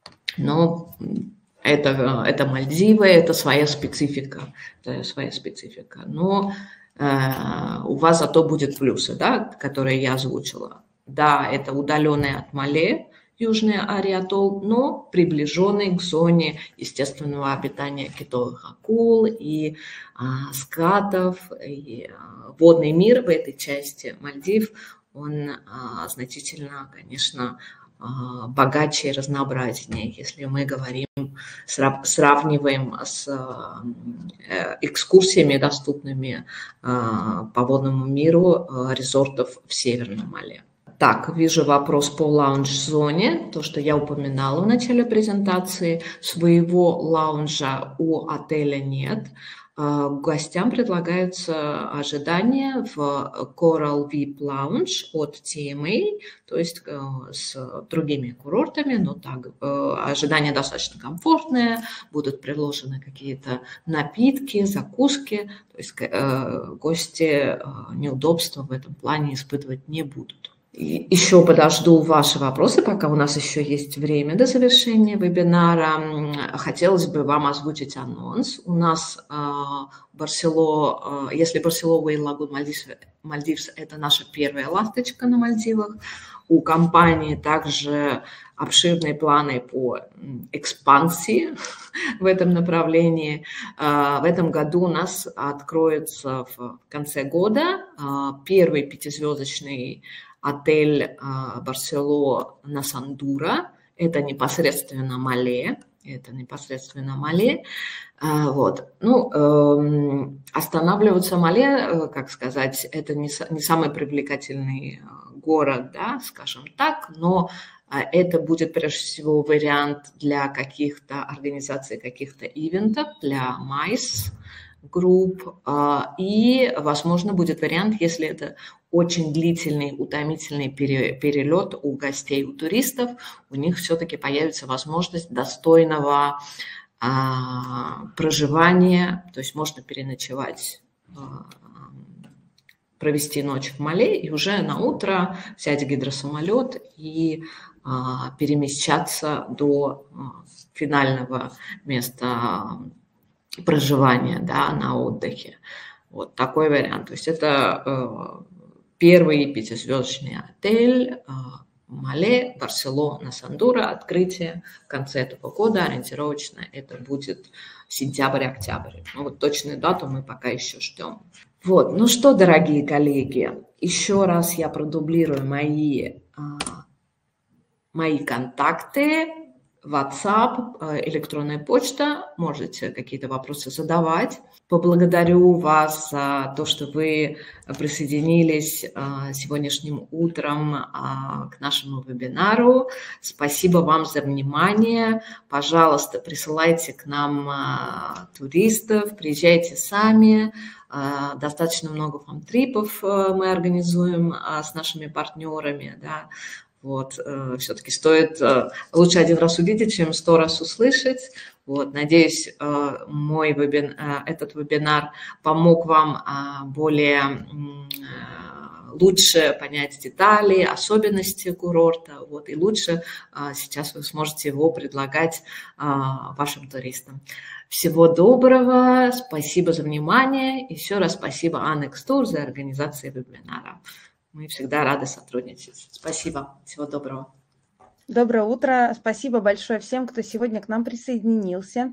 но это, это Мальдивы, это своя специфика, это своя специфика, но э, у вас зато будет плюсы, да, которые я озвучила. Да, это удаленный от Мале, южный Ари-атолл, но приближенный к зоне естественного обитания китовых акул и а, скатов, и а, водный мир в этой части Мальдив, он а, значительно, конечно, а, богаче и разнообразнее, если мы говорим, срав, сравниваем с а, экскурсиями, доступными а, по водному миру а, резортов в Северном Мале. Так, вижу вопрос по лаунж-зоне, то, что я упоминала в начале презентации. Своего лаунжа у отеля нет. Гостям предлагается ожидание в Coral ви ай пи Lounge от ти эм эй, то есть с другими курортами, но так, ожидание достаточно комфортное, будут предложены какие-то напитки, закуски, то есть гости неудобства в этом плане испытывать не будут. Еще подожду ваши вопросы, пока у нас еще есть время до завершения вебинара. Хотелось бы вам озвучить анонс. У нас Барсело, если Барсело Whale Lagoon Maldives – это наша первая ласточка на Мальдивах, у компании также обширные планы по экспансии в этом направлении. В этом году у нас откроется в конце года первый пятизвездочный отель Барсело на Сандура. Это непосредственно Мале. Это непосредственно Мале. Вот. Ну, останавливаться в Мале, как сказать, это не самый привлекательный город, да, скажем так, но это будет прежде всего вариант для каких-то организаций, каких-то ивентов, для майс групп, и, возможно, будет вариант, если это очень длительный, утомительный перелет у гостей, у туристов, у них все-таки появится возможность достойного проживания, то есть можно переночевать, провести ночь в Мале и уже на утро сядь в гидросамолет и а, перемещаться до а, финального места проживания, да, на отдыхе. Вот такой вариант. То есть это а, первый пятизвездочный отель а, Мале, Барсело на Сандура. Открытие в конце этого года ориентировочно это будет сентябрь-октябрь. Ну, вот точную дату мы пока еще ждем. Вот, ну что, дорогие коллеги, еще раз я продублирую мои, мои контакты, WhatsApp, электронная почта, можете какие-то вопросы задавать. Поблагодарю вас за то, что вы присоединились сегодняшним утром к нашему вебинару. Спасибо вам за внимание. Пожалуйста, присылайте к нам туристов, приезжайте сами. Достаточно много фан-трипов мы организуем с нашими партнерами, да. Вот, все-таки стоит лучше один раз увидеть, чем сто раз услышать. Вот, надеюсь, мой вебин, этот вебинар помог вам более лучше понять детали, особенности курорта. Вот, и лучше сейчас вы сможете его предлагать вашим туристам. Всего доброго, спасибо за внимание. Еще раз спасибо Annex Tour за организацию вебинара. Мы всегда рады сотрудничать. Спасибо. Всего доброго. Доброе утро. Спасибо большое всем, кто сегодня к нам присоединился.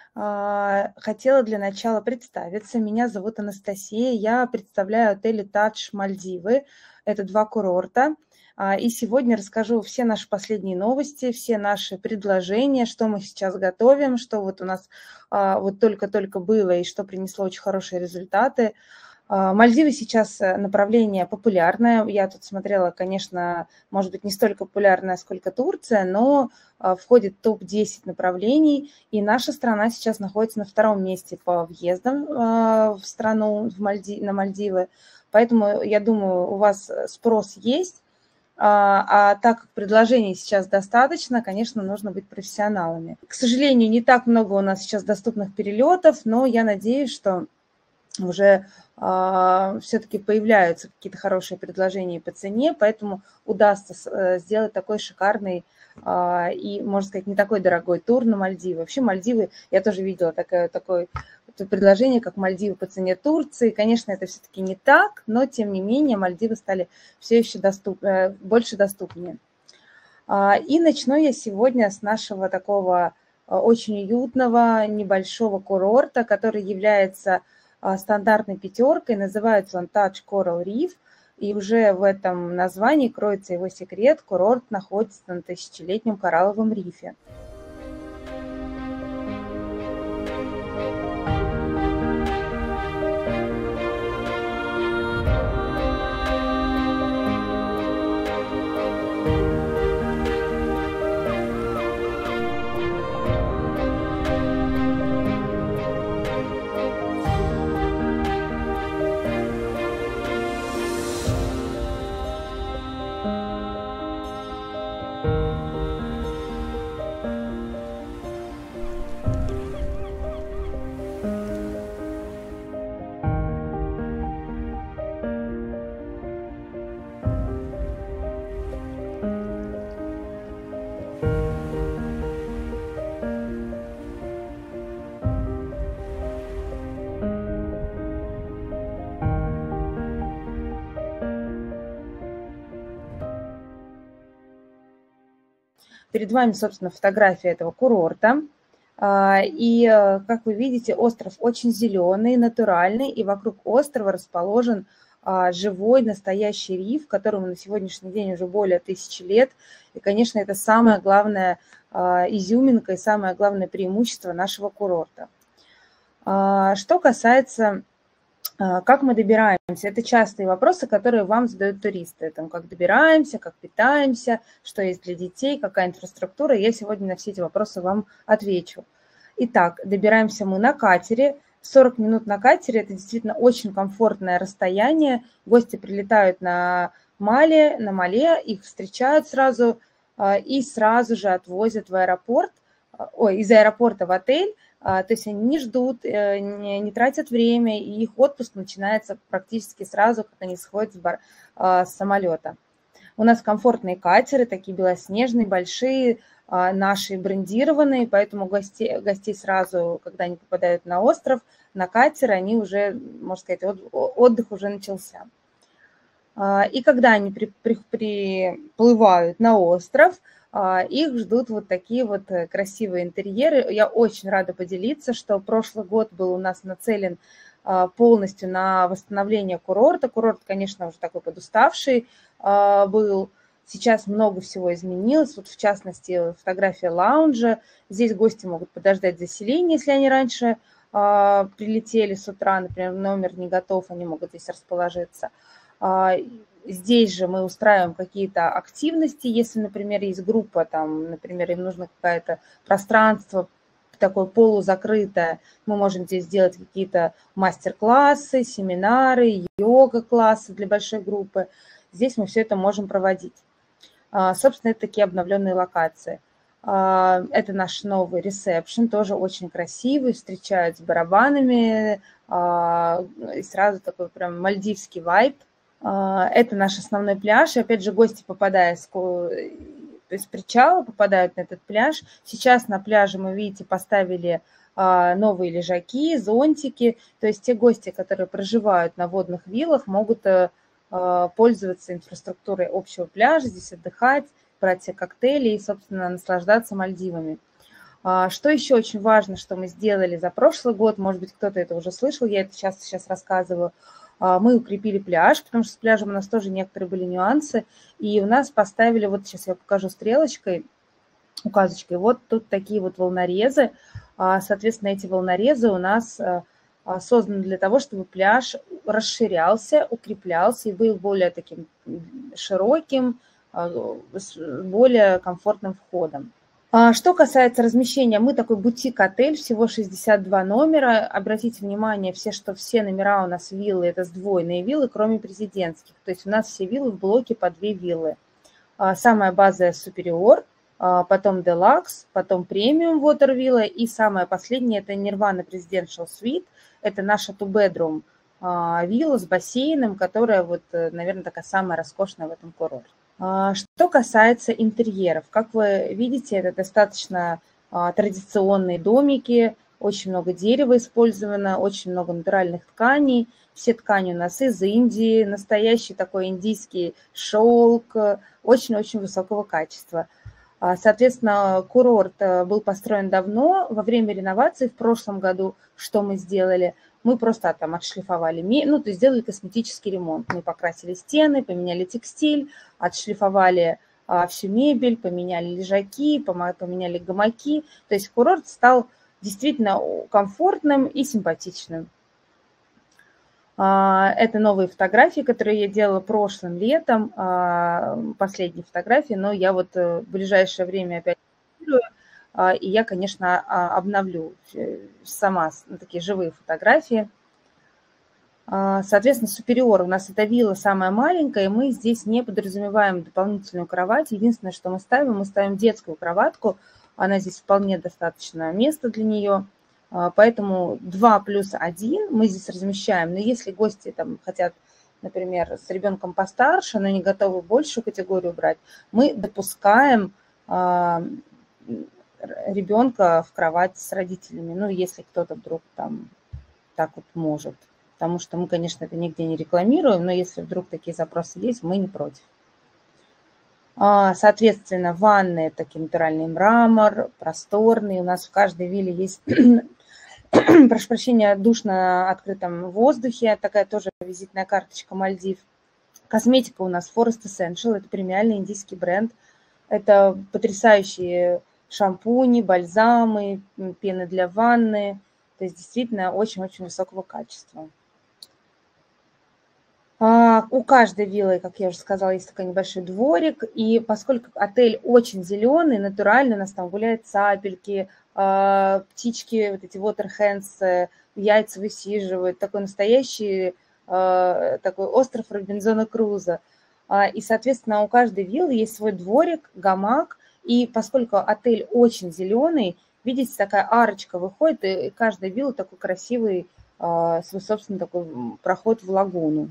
Хотела для начала представиться. Меня зовут Анастасия. Я представляю отель Touch Мальдивы. Это два курорта. И сегодня расскажу все наши последние новости, все наши предложения, что мы сейчас готовим, что вот у нас вот только-только было и что принесло очень хорошие результаты. Мальдивы сейчас направление популярное. Я тут смотрела, конечно, может быть, не столько популярное, сколько Турция, но входит в топ десять направлений. И наша страна сейчас находится на втором месте по въездам в страну, в Мальди... на Мальдивы. Поэтому, я думаю, у вас спрос есть. А так как предложений сейчас достаточно, конечно, нужно быть профессионалами. К сожалению, не так много у нас сейчас доступных перелетов, но я надеюсь, что уже э, все-таки появляются какие-то хорошие предложения по цене, поэтому удастся сделать такой шикарный э, и, можно сказать, не такой дорогой тур на Мальдивы. Вообще Мальдивы, я тоже видела такое, такое предложение, как Мальдивы по цене Турции. Конечно, это все-таки не так, но тем не менее Мальдивы стали все еще доступ, э, больше доступнее. Э, и начну я сегодня с нашего такого э, очень уютного небольшого курорта, который является стандартной пятеркой, называется он Touch Coral Reef, и уже в этом названии кроется его секрет. Курорт находится на тысячелетнем коралловом рифе. Перед вами, собственно, фотография этого курорта. И, как вы видите, остров очень зеленый, натуральный, и вокруг острова расположен живой, настоящий риф, которому на сегодняшний день уже более тысячи лет. И, конечно, это самое главное изюминка и самое главное преимущество нашего курорта. Что касается, как мы добираемся, это частые вопросы, которые вам задают туристы. Там, как добираемся, как питаемся, что есть для детей, какая инфраструктура. Я сегодня на все эти вопросы вам отвечу. Итак, добираемся мы на катере. сорок минут на катере – это действительно очень комфортное расстояние. Гости прилетают на Мале, на Мале, их встречают сразу и сразу же отвозят в аэропорт, ой, из аэропорта в отель. То есть они не ждут, не, не тратят время, и их отпуск начинается практически сразу, как они сходят с, бар, с самолета. У нас комфортные катеры, такие белоснежные, большие, наши брендированные, поэтому гостей, гостей сразу, когда они попадают на остров, на катер, они уже, можно сказать, отдых уже начался. И когда они при, при, приплывают на остров, их ждут вот такие вот красивые интерьеры. Я очень рада поделиться, что прошлый год был у нас нацелен полностью на восстановление курорта. Курорт, конечно, уже такой подуставший был. Сейчас много всего изменилось. Вот в частности, фотография лаунжа. Здесь гости могут подождать заселение, если они раньше прилетели с утра, например, номер не готов, они могут здесь расположиться. Здесь же мы устраиваем какие-то активности, если, например, есть группа, там, например, им нужно какое-то пространство такое полузакрытое, мы можем здесь сделать какие-то мастер-классы, семинары, йога-классы для большой группы. Здесь мы все это можем проводить. Собственно, это такие обновленные локации. Это наш новый ресепшн, тоже очень красивый, встречают с барабанами, и сразу такой прям мальдивский вайб. Это наш основной пляж, и опять же гости, попадая с, с причала, попадают на этот пляж. Сейчас на пляже, мы видите, поставили новые лежаки, зонтики, то есть те гости, которые проживают на водных виллах, могут пользоваться инфраструктурой общего пляжа, здесь отдыхать, брать себе коктейли и, собственно, наслаждаться Мальдивами. Что еще очень важно, что мы сделали за прошлый год, может быть, кто-то это уже слышал, я это сейчас, сейчас рассказываю, мы укрепили пляж, потому что с пляжем у нас тоже некоторые были нюансы, и у нас поставили, вот сейчас я покажу стрелочкой, указочкой, вот тут такие вот волнорезы, соответственно, эти волнорезы у нас созданы для того, чтобы пляж расширялся, укреплялся и был более таким широким, с более комфортным входом. Что касается размещения, мы такой бутик-отель, всего шестьдесят два номера. Обратите внимание, все, что все номера у нас виллы, это сдвоенные виллы, кроме президентских. То есть у нас все виллы в блоке по две виллы. Самая базовая Superior, потом Deluxe, потом Premium Water Villa и самая последняя это Nirvana Presidential Suite. Это наша two-bedroom вилла с бассейном, которая, вот, наверное, такая самая роскошная в этом курорте. Что касается интерьеров, как вы видите, это достаточно традиционные домики, очень много дерева использовано, очень много натуральных тканей. Все ткани у нас из Индии, настоящий такой индийский шелк, очень-очень высокого качества. Соответственно, курорт был построен давно, во время реновации в прошлом году, что мы сделали? Мы просто там отшлифовали, ну, то есть сделали косметический ремонт. Мы покрасили стены, поменяли текстиль, отшлифовали а, всю мебель, поменяли лежаки, поменяли гамаки. То есть курорт стал действительно комфортным и симпатичным. А, это новые фотографии, которые я делала прошлым летом, а, последние фотографии, но я вот в ближайшее время опять делаю. И я, конечно, обновлю сама такие живые фотографии. Соответственно, Superior у нас это вилла самая маленькая, и мы здесь не подразумеваем дополнительную кровать. Единственное, что мы ставим, мы ставим детскую кроватку. Она здесь вполне достаточно места для нее. Поэтому два плюс один мы здесь размещаем. Но если гости там хотят, например, с ребенком постарше, но не готовы большую категорию брать, мы допускаем ребенка в кровать с родителями, ну, если кто-то вдруг там так вот может. Потому что мы, конечно, это нигде не рекламируем, но если вдруг такие запросы есть, мы не против. Соответственно, ванны – это натуральный мрамор, просторный. У нас в каждой вилле есть, прошу прощения, душ на открытом воздухе. Такая тоже визитная карточка Мальдив. Косметика у нас Forest Essential. Это премиальный индийский бренд. Это потрясающие шампуни, бальзамы, пены для ванны. То есть действительно очень-очень высокого качества. У каждой виллы, как я уже сказала, есть такой небольшой дворик, и поскольку отель очень зеленый, натуральный, у нас там гуляют цапельки, птички, вот эти waterhens, яйца высиживают, такой настоящий такой остров Робинзона Круза. И, соответственно, у каждой виллы есть свой дворик, гамак, и поскольку отель очень зеленый, видите, такая арочка выходит, и каждая вилла такой красивый, свой собственный такой проход в лагуну.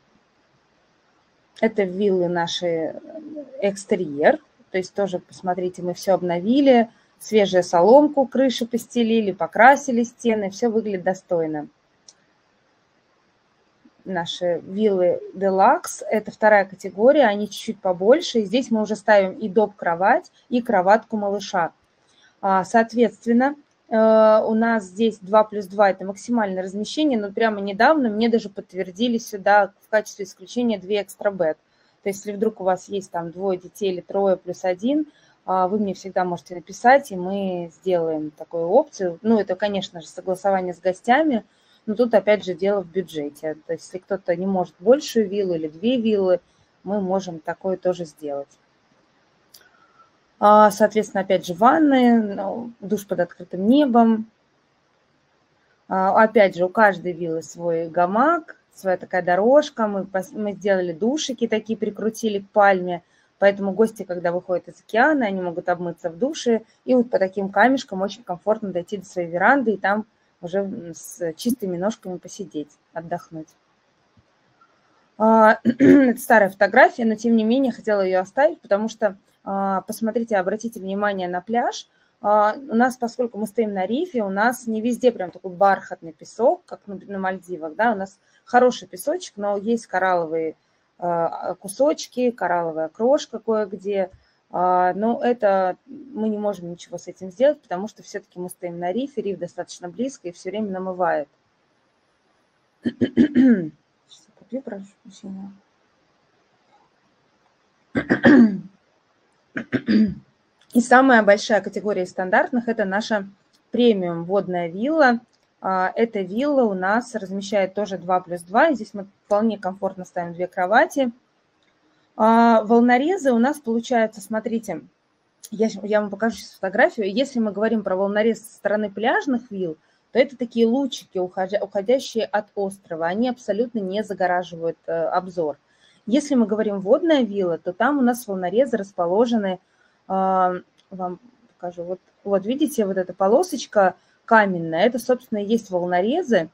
Это виллы наши экстерьер, то есть тоже, посмотрите, мы все обновили, свежую соломку, крыши постелили, покрасили стены, все выглядит достойно. Наши виллы Deluxe, это вторая категория, они чуть-чуть побольше, и здесь мы уже ставим и доп-кровать, и кроватку малыша. Соответственно, у нас здесь два плюс два, это максимальное размещение, но прямо недавно мне даже подтвердили сюда в качестве исключения две экстра бед. То есть, если вдруг у вас есть там двое детей или трое плюс один, вы мне всегда можете написать, и мы сделаем такую опцию. Ну, это, конечно же, согласование с гостями, но тут, опять же, дело в бюджете. То есть, если кто-то не может большую виллу или две виллы, мы можем такое тоже сделать. Соответственно, опять же, ванны, душ под открытым небом. Опять же, у каждой виллы свой гамак, своя такая дорожка. Мы, мы сделали душики такие, прикрутили к пальме. Поэтому гости, когда выходят из океана, они могут обмыться в душе. И вот по таким камешкам очень комфортно дойти до своей веранды и там уже с чистыми ножками посидеть, отдохнуть. Это старая фотография, но тем не менее хотела ее оставить, потому что посмотрите, обратите внимание на пляж. У нас, поскольку мы стоим на рифе, у нас не везде прям такой бархатный песок, как на Мальдивах, да, у нас хороший песочек, но есть коралловые кусочки, коралловая крошка кое-где, но это мы не можем ничего с этим сделать, потому что все-таки мы стоим на рифе, риф достаточно близко и все время намывает. Прошу прощения. И самая большая категория из стандартных – это наша премиум водная вилла. Эта вилла у нас размещает тоже два плюс два. Здесь мы вполне комфортно ставим две кровати. Волнорезы у нас получается, смотрите, я, я вам покажу сейчас фотографию. Если мы говорим про волнорез со стороны пляжных вилл, то это такие лучики, уходящие от острова. Они абсолютно не загораживают обзор. Если мы говорим водная вилла, то там у нас волнорезы расположены, вам покажу, вот, вот видите, вот эта полосочка каменная, это, собственно, и есть волнорезы.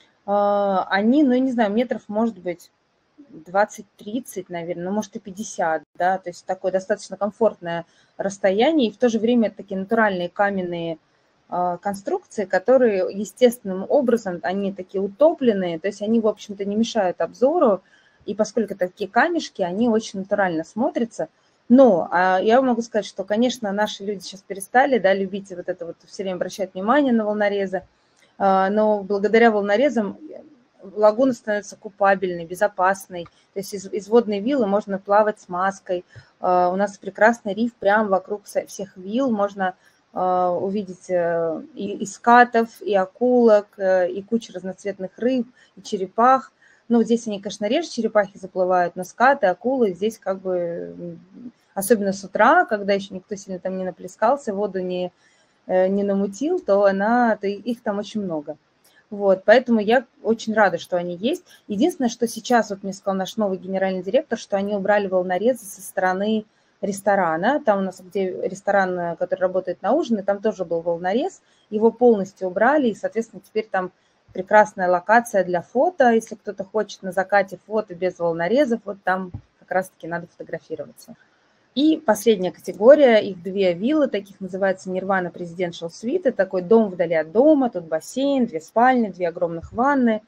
Они, ну, я не знаю, метров, может быть, двадцать-тридцать, наверное, ну, может, и пятьдесят, да, то есть такое достаточно комфортное расстояние, и в то же время это такие натуральные каменные конструкции, которые естественным образом, они такие утопленные, то есть они, в общем-то, не мешают обзору, и поскольку такие камешки, они очень натурально смотрятся. Но а я могу сказать, что, конечно, наши люди сейчас перестали, да, любить вот это вот, все время обращать внимание на волнорезы, но благодаря волнорезам лагуна становится купабельной, безопасной. То есть из, из водной виллы можно плавать с маской. У нас прекрасный риф прямо вокруг всех вилл, можно увидеть и, и скатов, и акулок, и кучу разноцветных рыб, и черепах. Ну, вот здесь они, конечно, реже черепахи заплывают, но скаты, акулы здесь как бы, особенно с утра, когда еще никто сильно там не наплескался, воду не, не намутил, то, она, то их там очень много. Вот, поэтому я очень рада, что они есть. Единственное, что сейчас, вот мне сказал наш новый генеральный директор, что они убрали волнорезы со стороны ресторана. Там у нас, где ресторан, который работает на ужин, там тоже был волнорез. Его полностью убрали, и, соответственно, теперь там прекрасная локация для фото. Если кто-то хочет на закате фото без волнорезов, вот там как раз-таки надо фотографироваться. И последняя категория, их две виллы, таких называется Nirvana Presidential Suite. Это такой дом вдали от дома, тут бассейн, две спальни, две огромных ванны,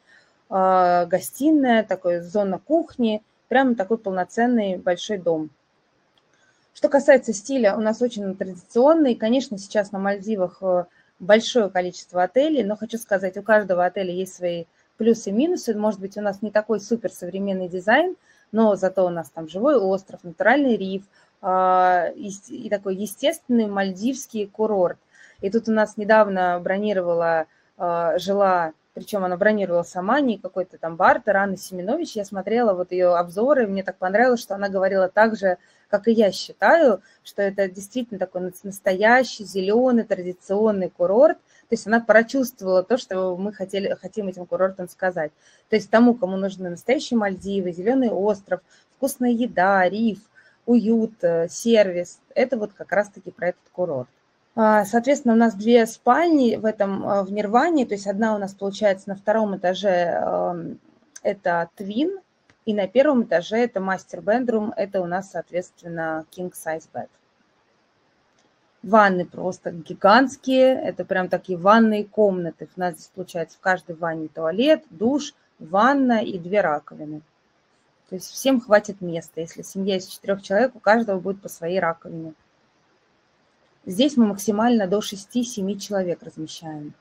гостиная, такой зона кухни, прямо такой полноценный большой дом. Что касается стиля, у нас очень традиционный. Конечно, сейчас на Мальдивах большое количество отелей, но хочу сказать, у каждого отеля есть свои плюсы и минусы. Может быть, у нас не такой суперсовременный дизайн, но зато у нас там живой остров, натуральный риф и такой естественный мальдивский курорт. И тут у нас недавно бронировала, жила, причем она бронировала сама, не какой-то там бартер, Анна Семенович. Я смотрела вот ее обзоры, и мне так понравилось, что она говорила так же, как и я считаю, что это действительно такой настоящий, зеленый, традиционный курорт. То есть она прочувствовала то, что мы хотели, хотим этим курортом сказать. То есть тому, кому нужны настоящие Мальдивы, зеленый остров, вкусная еда, риф, уют, сервис, это вот как раз-таки про этот курорт. Соответственно, у нас две спальни в этом, в Нирване, то есть одна у нас получается на втором этаже, это твин, и на первом этаже это мастер-бедрум, это у нас, соответственно, king size bed. Ванны просто гигантские, это прям такие ванные комнаты. У нас здесь получается в каждой ванне туалет, душ, ванна и две раковины. То есть всем хватит места. Если семья из четырех человек, у каждого будет по своей раковине. Здесь мы максимально до шести-семи человек размещаем.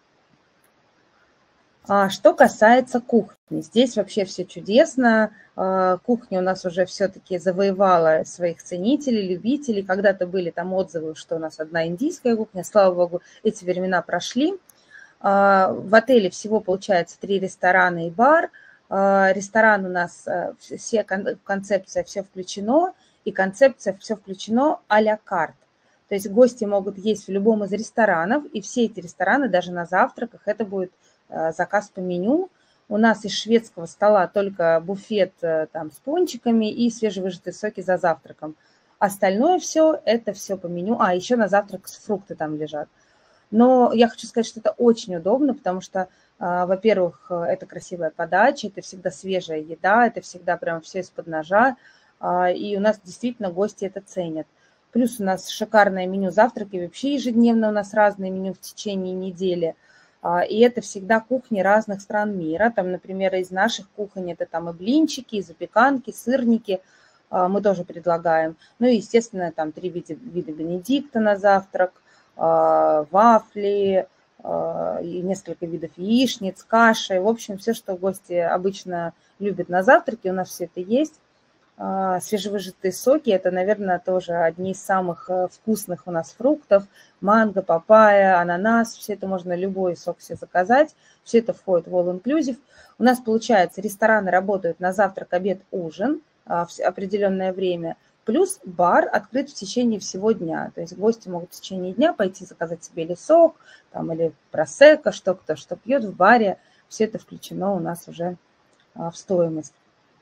А что касается кухни, здесь вообще все чудесно. Кухня у нас уже все-таки завоевала своих ценителей, любителей. Когда-то были там отзывы, что у нас одна индийская кухня. Слава богу, эти времена прошли. В отеле всего получается три ресторана и бар. Ресторан у нас, все концепция «все включено», и концепция «все включено а-ля карт». То есть гости могут есть в любом из ресторанов, и все эти рестораны, даже на завтраках, это будет заказ по меню. У нас из шведского стола только буфет там, с пончиками и свежевыжатые соки за завтраком. Остальное все, это все по меню. А, еще на завтрак фрукты там лежат. Но я хочу сказать, что это очень удобно, потому что, во-первых, это красивая подача, это всегда свежая еда, это всегда прям все из-под ножа, и у нас действительно гости это ценят. Плюс у нас шикарное меню завтраки, вообще ежедневно у нас разные меню в течение недели. И это всегда кухни разных стран мира. Там, например, из наших кухонь это там и блинчики, и запеканки, сырники мы тоже предлагаем. Ну и, естественно, там три вида, вида бенедикта на завтрак, вафли, и несколько видов яичниц, каши. В общем, все, что гости обычно любят на завтраке, у нас все это есть. Свежевыжатые соки – это, наверное, тоже одни из самых вкусных у нас фруктов. Манго, папайя, ананас – все это можно, любой сок себе заказать. Все это входит в all inclusive. У нас, получается, рестораны работают на завтрак, обед, ужин в определенное время. Плюс бар открыт в течение всего дня. То есть гости могут в течение дня пойти заказать себе или сок, там, или просекко, что кто что пьет в баре. Все это включено у нас уже в стоимость.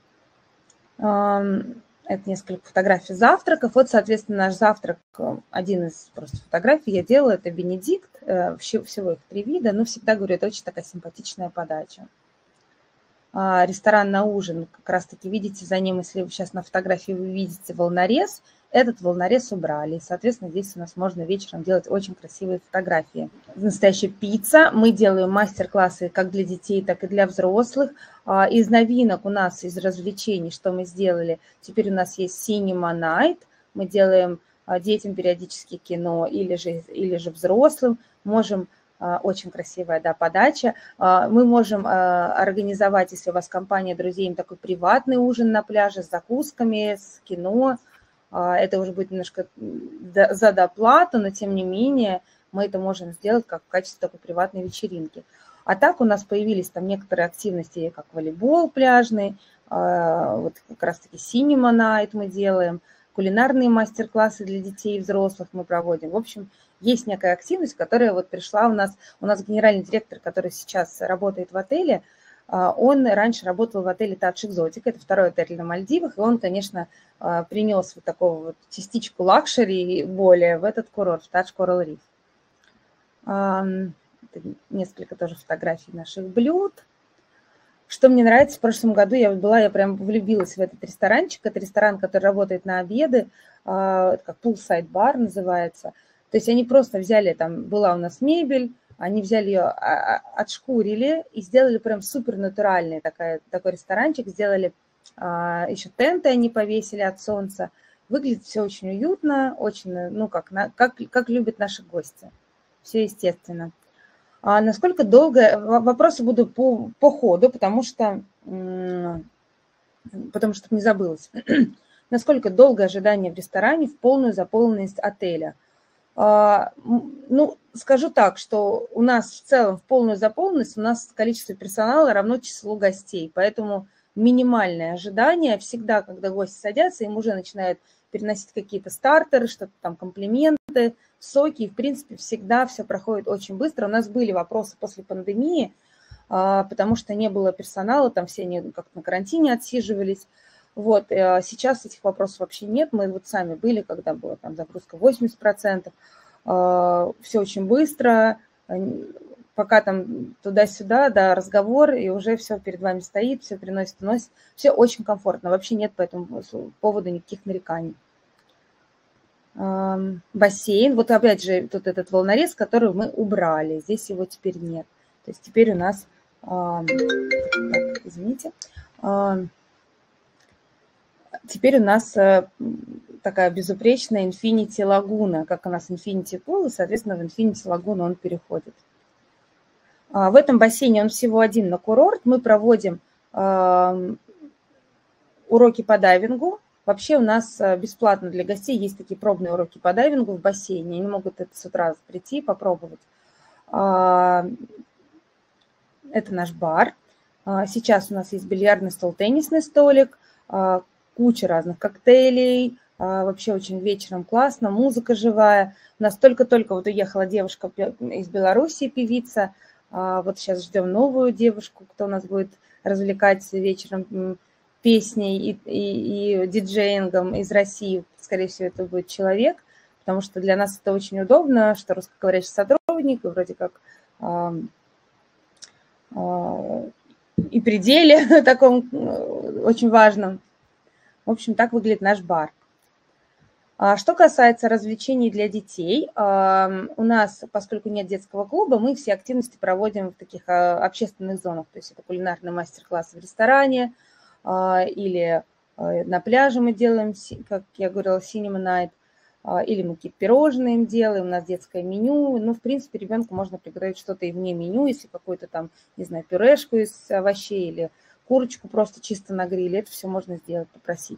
Это несколько фотографий завтраков. Вот, соответственно, наш завтрак, один из просто фотографий я делала, это бенедикт. Всего их три вида, но всегда говорю, это очень такая симпатичная подача. Ресторан на ужин, как раз-таки видите за ним, если вы сейчас на фотографии вы видите волнорез, этот волнорез убрали. И, соответственно, здесь у нас можно вечером делать очень красивые фотографии. Настоящая пицца. Мы делаем мастер-классы как для детей, так и для взрослых. Из новинок у нас, из развлечений, что мы сделали, теперь у нас есть Cinema Night. Мы делаем детям периодически кино или же, или же взрослым. Можем... Очень красивая, да, подача. Мы можем организовать, если у вас компания друзей, такой приватный ужин на пляже с закусками, с кино. Это уже будет немножко за доплату, но тем не менее мы это можем сделать как в качестве такой приватной вечеринки. А так у нас появились там некоторые активности, как волейбол пляжный, вот как раз-таки Cinema Night мы делаем, кулинарные мастер-классы для детей и взрослых мы проводим. В общем, есть некая активность, которая вот пришла у нас. У нас генеральный директор, который сейчас работает в отеле, он раньше работал в отеле Touch Exotic, это второй отель на Мальдивах, и он, конечно, принес вот такого вот частичку лакшери более в этот курорт, в Touch Coral Reef. Это несколько тоже фотографий наших блюд. Что мне нравится, в прошлом году я была, я прям влюбилась в этот ресторанчик. Это ресторан, который работает на обеды, как poolside бар называется. То есть они просто взяли, там была у нас мебель, они взяли ее, отшкурили и сделали прям супер натуральный такой, такой ресторанчик. Сделали еще тенты, они повесили от солнца. Выглядит все очень уютно, очень, ну, как, как, как любят наши гости. Все естественно. А насколько долго... Вопросы буду по, по ходу, потому что... Потому что не забылось. Насколько долго ожидание в ресторане в полную заполненность отеля? А, ну, скажу так, что у нас в целом в полную заполненность у нас количество персонала равно числу гостей, поэтому минимальное ожидание всегда, когда гости садятся, им уже начинают переносить какие-то стартеры, что-то там, комплименты, соки, и, в принципе, всегда все проходит очень быстро. У нас были вопросы после пандемии, потому что не было персонала, там все они как на карантине отсиживались. Вот, сейчас этих вопросов вообще нет. Мы вот сами были, когда была там загрузка восемьдесят процентов. Все очень быстро, пока там туда-сюда, да, разговор, и уже все перед вами стоит, все приносит, уносит. Все очень комфортно, вообще нет по этому поводу никаких нареканий. Бассейн, вот опять же тут этот волнорез, который мы убрали, здесь его теперь нет. То есть теперь у нас, так, извините, теперь у нас такая безупречная Infinity Laguna, как у нас Infinity Pool, и, соответственно, в Infinity Laguna он переходит. В этом бассейне он всего один на курорт. Мы проводим уроки по дайвингу. Вообще у нас бесплатно для гостей есть такие пробные уроки по дайвингу в бассейне. Они могут это с утра прийти и попробовать. Это наш бар. Сейчас у нас есть бильярдный стол, теннисный столик, куча разных коктейлей. Вообще очень вечером классно, музыка живая. У нас только-только вот уехала девушка из Беларуси, певица. Вот сейчас ждем новую девушку, кто у нас будет развлекать вечером песней и, и, и диджеингом из России. Скорее всего, это будет человек, потому что для нас это очень удобно, что русскоговорящий сотрудник, вроде как э, э, и при деле таком очень важном. В общем, так выглядит наш бар. Что касается развлечений для детей, у нас, поскольку нет детского клуба, мы все активности проводим в таких общественных зонах. То есть это кулинарный мастер-класс в ресторане или на пляже мы делаем, как я говорила, Cinema Night, или мы какие-то пирожные им делаем, у нас детское меню. Ну, в принципе, ребенку можно приготовить что-то и вне меню, если какую-то там, не знаю, пюрешку из овощей или курочку просто чисто на гриле. Это все можно сделать, попросить.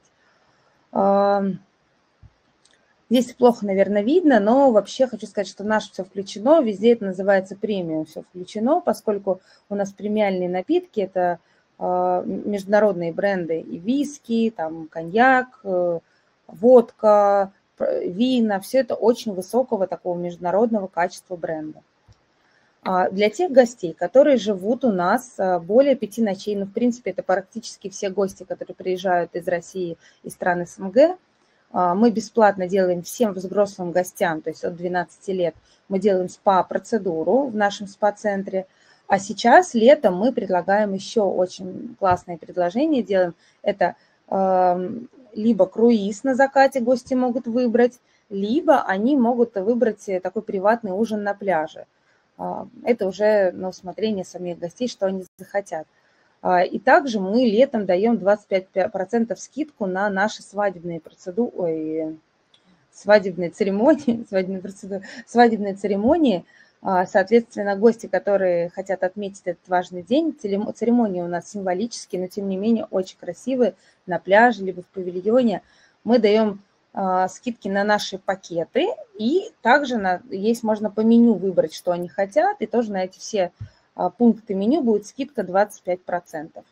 Здесь плохо, наверное, видно, но вообще хочу сказать, что наше все включено, везде это называется премиум, все включено, поскольку у нас премиальные напитки, это э, международные бренды и виски, там коньяк, э, водка, вина, все это очень высокого такого международного качества бренда. А для тех гостей, которые живут у нас более пяти ночей, ну, в принципе, это практически все гости, которые приезжают из России и стран СНГ, мы бесплатно делаем всем взрослым гостям, то есть от двенадцати лет, мы делаем спа-процедуру в нашем спа-центре. А сейчас, летом, мы предлагаем еще очень классное предложение. Делаем это э, либо круиз на закате гости могут выбрать, либо они могут выбрать такой приватный ужин на пляже. Это уже на усмотрение самих гостей, что они захотят. И также мы летом даем двадцать пять процентов скидку на наши свадебные процедуры, ой, свадебные церемонии, свадебные процедуры, свадебные церемонии. Соответственно, гости, которые хотят отметить этот важный день, церемонии у нас символические, но тем не менее очень красивые, на пляже, либо в павильоне. Мы даем скидки на наши пакеты, и также на, есть можно по меню выбрать, что они хотят, и тоже на эти все пункты меню будет скидка двадцать пять процентов.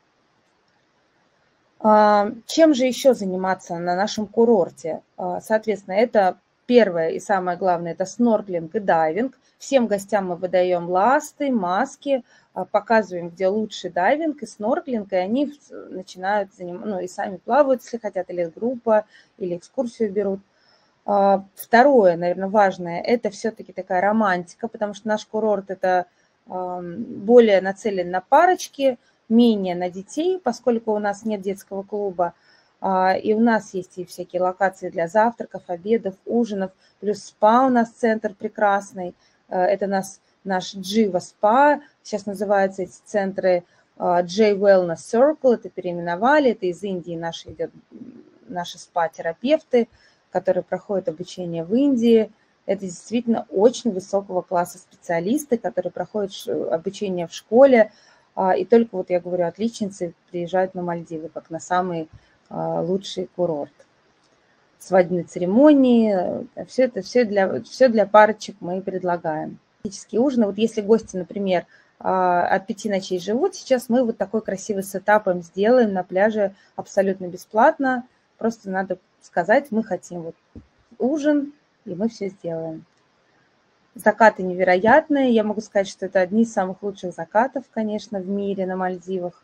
Чем же еще заниматься на нашем курорте? Соответственно, это первое и самое главное, это снорклинг и дайвинг. Всем гостям мы выдаем ласты, маски, показываем, где лучший дайвинг и снорклинг, и они начинают заниматься, ну и сами плавают, если хотят, или группа, или экскурсию берут. Второе, наверное, важное, это все-таки такая романтика, потому что наш курорт это более нацелен на парочки, менее на детей, поскольку у нас нет детского клуба. И у нас есть и всякие локации для завтраков, обедов, ужинов, плюс спа у нас центр прекрасный. Это нас, наш Джива спа, сейчас называются эти центры J Wellness Circle, это переименовали, это из Индии наши идет наши спа-терапевты, которые проходят обучение в Индии. Это действительно очень высокого класса специалисты, которые проходят обучение в школе. И только, вот я говорю, отличницы приезжают на Мальдивы, как на самый лучший курорт. Свадебные церемонии, все это все для, все для парочек мы предлагаем. Ужины. Вот если гости, например, от пяти ночей живут, сейчас мы вот такой красивый сетап им сделаем на пляже абсолютно бесплатно. Просто надо сказать, мы хотим вот ужин, и мы все сделаем. Закаты невероятные. Я могу сказать, что это одни из самых лучших закатов, конечно, в мире на Мальдивах.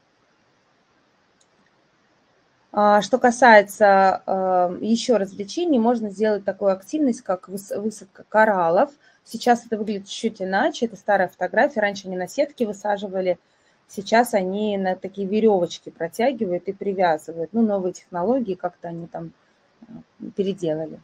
Что касается еще развлечений, можно сделать такую активность, как высадка кораллов. Сейчас это выглядит чуть-чуть иначе. Это старая фотография. Раньше они на сетки высаживали. Сейчас они на такие веревочки протягивают и привязывают. Ну, новые технологии как-то они там переделали.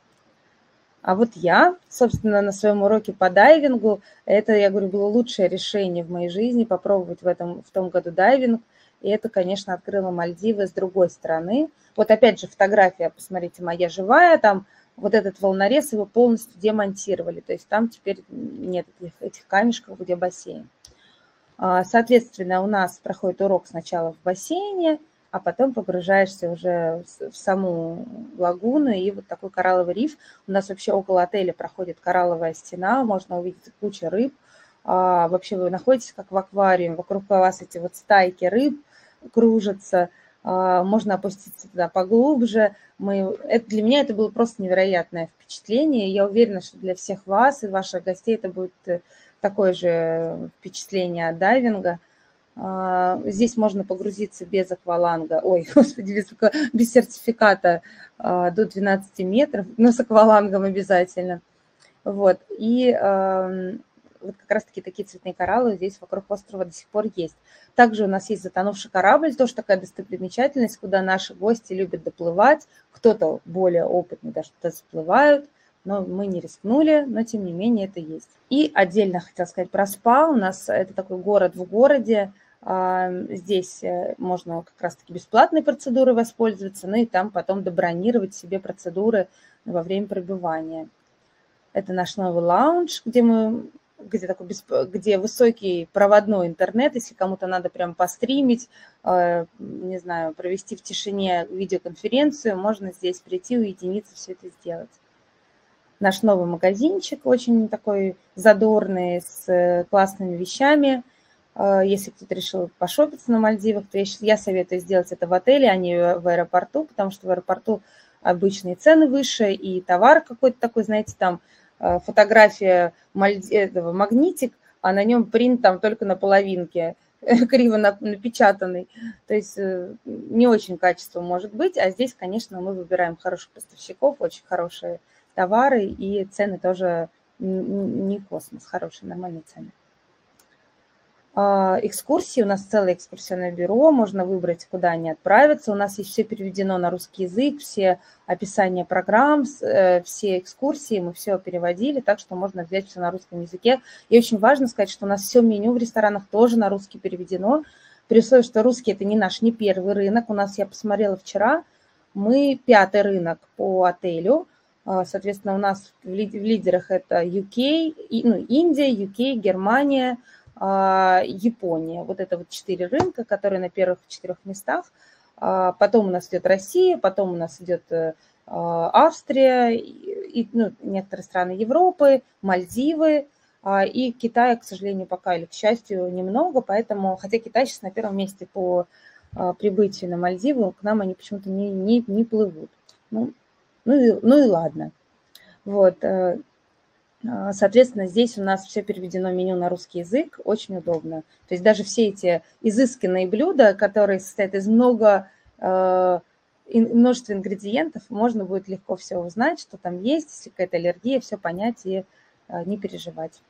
А вот я, собственно, на своем уроке по дайвингу, это, я говорю, было лучшее решение в моей жизни, попробовать в, этом, в том году дайвинг. И это, конечно, открыло Мальдивы с другой стороны. Вот опять же фотография, посмотрите, моя живая, там вот этот волнорез его полностью демонтировали. То есть там теперь нет этих, этих камешков, где бассейн. Соответственно, у нас проходит урок сначала в бассейне, а потом погружаешься уже в саму лагуну, и вот такой коралловый риф. У нас вообще около отеля проходит коралловая стена, можно увидеть кучу рыб. А, вообще вы находитесь как в аквариуме, вокруг вас эти вот стайки рыб кружатся, а, можно опуститься туда поглубже. Мы, это, для меня это было просто невероятное впечатление. Я уверена, что для всех вас и ваших гостей это будет такое же впечатление от дайвинга. Здесь можно погрузиться без акваланга, ой, господи, без, без сертификата до двенадцати метров, но с аквалангом обязательно. Вот, и вот как раз-таки такие цветные кораллы здесь вокруг острова до сих пор есть. Также у нас есть затонувший корабль, тоже такая достопримечательность, куда наши гости любят доплывать. Кто-то более опытный даже туда заплывают, но мы не рискнули, но тем не менее это есть. И отдельно хотела сказать про спа. У нас это такой город в городе. Здесь можно как раз-таки бесплатной процедурой воспользоваться, ну и там потом добронировать себе процедуры во время пребывания. Это наш новый лаунж, где мы, где такой, где высокий проводной интернет, если кому-то надо прям постримить, не знаю, провести в тишине видеоконференцию, можно здесь прийти, уединиться, все это сделать. Наш новый магазинчик очень такой задорный, с классными вещами. Если кто-то решил пошопиться на Мальдивах, то я советую сделать это в отеле, а не в аэропорту, потому что в аэропорту обычные цены выше, и товар какой-то такой, знаете, там фотография этого магнитик, а на нем принт там только на половинке, криво напечатанный. То есть не очень качество может быть, а здесь, конечно, мы выбираем хороших поставщиков, очень хорошие товары, и цены тоже не космос, хорошие, нормальные цены. Экскурсии, у нас целое экскурсионное бюро, можно выбрать, куда они отправятся. У нас есть все переведено на русский язык, все описания программ, все экскурсии, мы все переводили, так что можно взять все на русском языке. И очень важно сказать, что у нас все меню в ресторанах тоже на русский переведено, при условии, что русский – это не наш, не первый рынок. У нас, я посмотрела вчера, мы пятый рынок по отелю. Соответственно, у нас в лидерах это ю кей, ну, Индия, ю кей, Германия, Япония. Вот это вот четыре рынка, которые на первых четырех местах. Потом у нас идет Россия, потом у нас идет Австрия, и, ну, некоторые страны Европы, Мальдивы, и Китая, к сожалению, пока или к счастью, немного, поэтому, хотя Китай сейчас на первом месте по прибытию на Мальдивы, к нам они почему-то не, не, не плывут. Ну, ну, и, ну и ладно. Вот. Соответственно, здесь у нас все переведено меню на русский язык, очень удобно. То есть даже все эти изысканные блюда, которые состоят из много, э, множества ингредиентов, можно будет легко все узнать, что там есть, если какая-то аллергия, все понять и э, не переживать.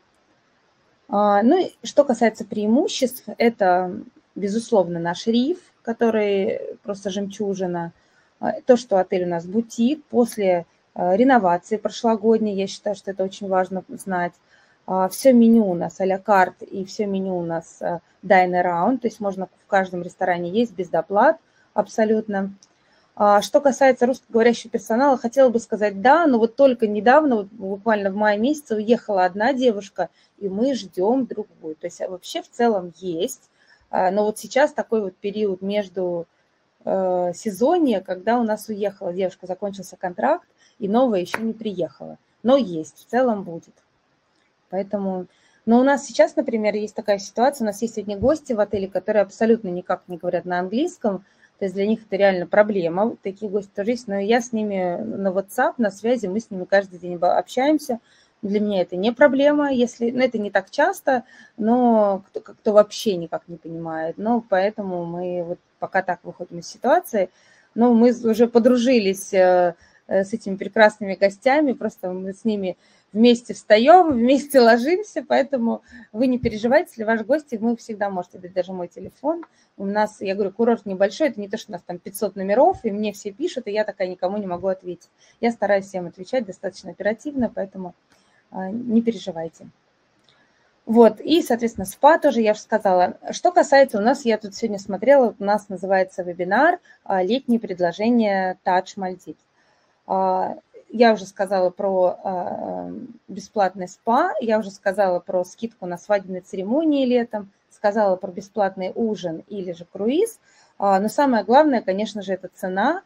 А, ну и что касается преимуществ, это, безусловно, наш риф, который просто жемчужина. То, что отель у нас бутик, после реновации прошлогодней, я считаю, что это очень важно знать. Все меню у нас а-ля карт и все меню у нас dine around, то есть можно в каждом ресторане есть без доплат абсолютно. А что касается русскоговорящего персонала, хотела бы сказать да, но вот только недавно, вот буквально в мае месяце, уехала одна девушка, и мы ждем другую. То есть вообще в целом есть, но вот сейчас такой вот период между э, сезонье, когда у нас уехала девушка, закончился контракт, и новая еще не приехала. Но есть, в целом будет. Поэтому... Но у нас сейчас, например, есть такая ситуация, у нас есть сегодня гости в отеле, которые абсолютно никак не говорят на английском, то есть для них это реально проблема, такие гости тоже есть, но я с ними на WhatsApp, на связи, мы с ними каждый день общаемся. Для меня это не проблема, если, ну, это не так часто, но кто, кто вообще никак не понимает. Но поэтому мы вот пока так выходим из ситуации. Но мы уже подружились с этими прекрасными гостями, просто мы с ними вместе встаем, вместе ложимся, поэтому вы не переживайте, если ваш гость, вы всегда можете дать даже мой телефон. У нас, я говорю, курорт небольшой, это не то, что у нас там пятьсот номеров, и мне все пишут, и я такая никому не могу ответить. Я стараюсь всем отвечать достаточно оперативно, поэтому не переживайте. Вот, и, соответственно, спа тоже я уже сказала. Что касается у нас, я тут сегодня смотрела, у нас называется вебинар «Летние предложения Touch Maldives». Я уже сказала про бесплатный спа, я уже сказала про скидку на свадебные церемонии летом, сказала про бесплатный ужин или же круиз. Но самое главное, конечно же, это цена.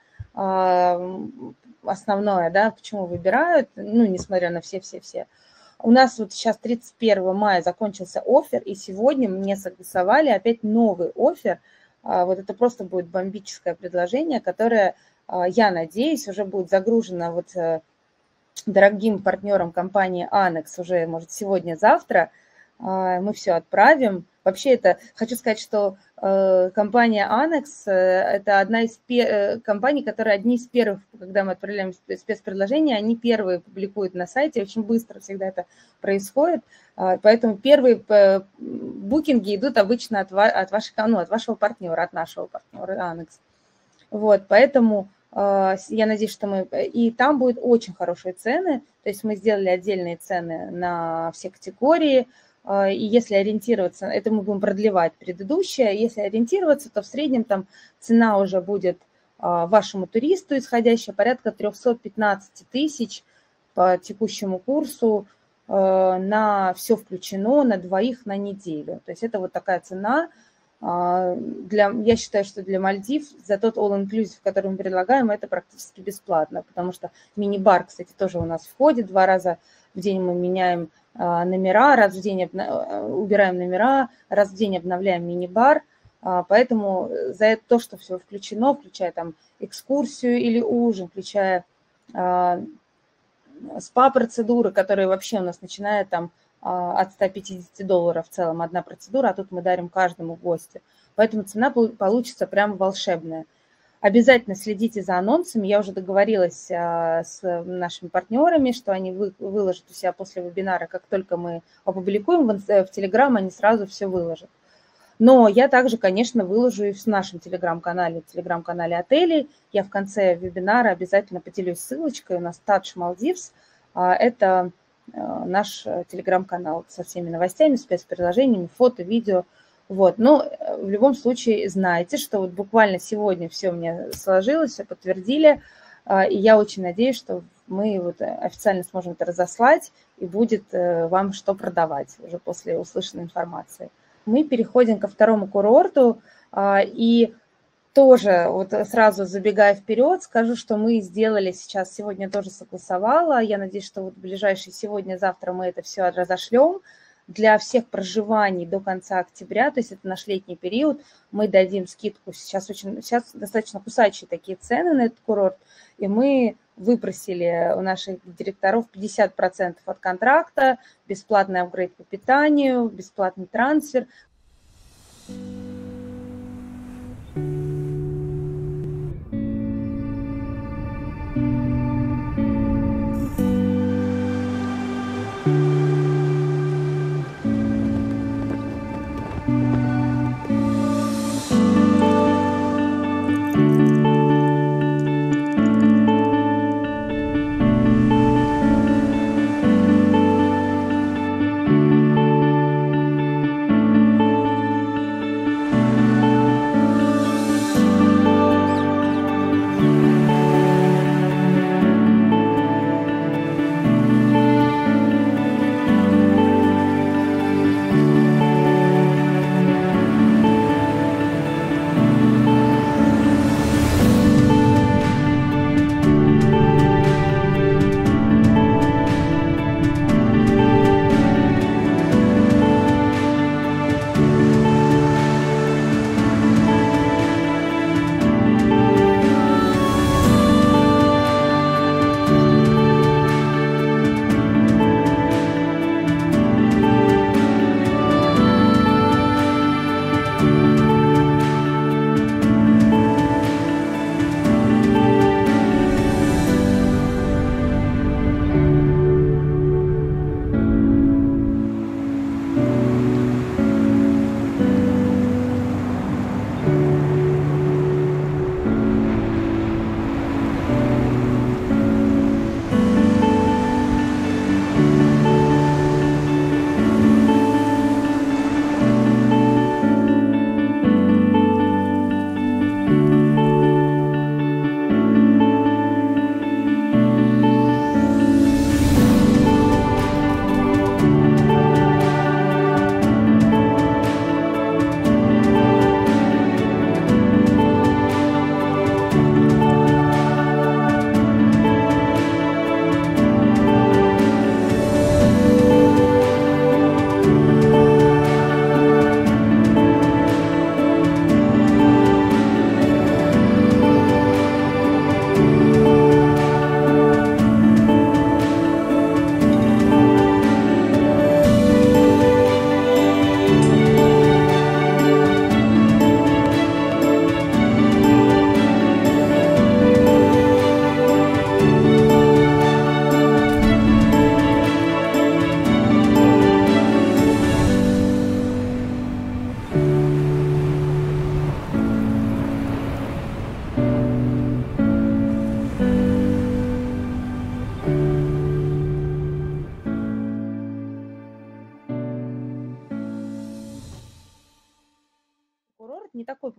Основное, да, почему выбирают, ну, несмотря на все-все-все. У нас вот сейчас тридцать первого мая закончился оффер, и сегодня мне согласовали опять новый оффер. Вот это просто будет бомбическое предложение, которое, я надеюсь, уже будет загружено вот дорогим партнером компании Annex уже, может, сегодня-завтра. Мы все отправим. Вообще это, хочу сказать, что э, компания Annex – это одна из пер... компаний, которые одни из первых, когда мы отправляем спецпредложения, они первые публикуют на сайте, очень быстро всегда это происходит, поэтому первые букинги идут обычно от, от, вашей, ну, от вашего партнера, от нашего партнера Annex. Вот, поэтому э, я надеюсь, что мы… И там будут очень хорошие цены, то есть мы сделали отдельные цены на все категории. И если ориентироваться, это мы будем продлевать предыдущее, если ориентироваться, то в среднем там цена уже будет вашему туристу исходящая порядка триста пятнадцать тысяч по текущему курсу на все включено, на двоих на неделю. То есть это вот такая цена. Для, я считаю, что для Мальдив за тот all-inclusive, который мы предлагаем, это практически бесплатно, потому что мини-бар, кстати, тоже у нас входит. Два раза в день мы меняем номера, раз в день убираем номера, раз в день обновляем мини-бар. Поэтому за то, что все включено, включая там экскурсию или ужин, включая спа-процедуры, которые вообще у нас начинают там от ста пятидесяти долларов в целом одна процедура, а тут мы дарим каждому гостю. Поэтому цена получится прям волшебная. Обязательно следите за анонсами. Я уже договорилась с нашими партнерами, что они выложат у себя после вебинара, как только мы опубликуем в Telegram, они сразу все выложат. Но я также, конечно, выложу и в нашем Telegram-канале, Telegram-канале отелей. Я в конце вебинара обязательно поделюсь ссылочкой. У нас Touch Maldives. Это наш Telegram-канал со всеми новостями, спецприложениями, фото, видео. Вот. Но в любом случае знайте, что вот буквально сегодня все мне сложилось, все подтвердили, и я очень надеюсь, что мы вот официально сможем это разослать, и будет вам что продавать уже после услышанной информации. Мы переходим ко второму курорту, и тоже вот сразу забегая вперед, скажу, что мы сделали сейчас, сегодня тоже согласовала, я надеюсь, что вот в ближайшие сегодня-завтра мы это все разошлем. Для всех проживаний до конца октября, то есть это наш летний период, мы дадим скидку. Сейчас, очень, сейчас достаточно кусачие такие цены на этот курорт, и мы выпросили у наших директоров пятьдесят процентов от контракта, бесплатный апгрейд по питанию, бесплатный трансфер.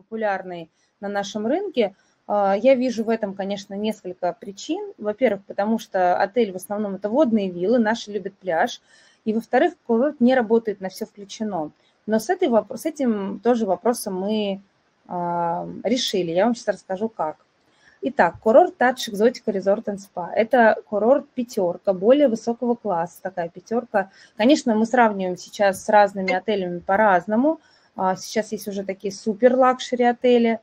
популярный на нашем рынке. Я вижу в этом, конечно, несколько причин. Во-первых, потому что отель в основном это водные виллы, наши любят пляж. И, во-вторых, курорт не работает на все включено. Но с, этой, с этим тоже вопросом мы э, решили. Я вам сейчас расскажу, как. Итак, курорт Touch Exotica Resort and Spa. Это курорт пятерка, более высокого класса, такая пятерка. Конечно, мы сравниваем сейчас с разными отелями по-разному. Сейчас есть уже такие супер-лакшери отели.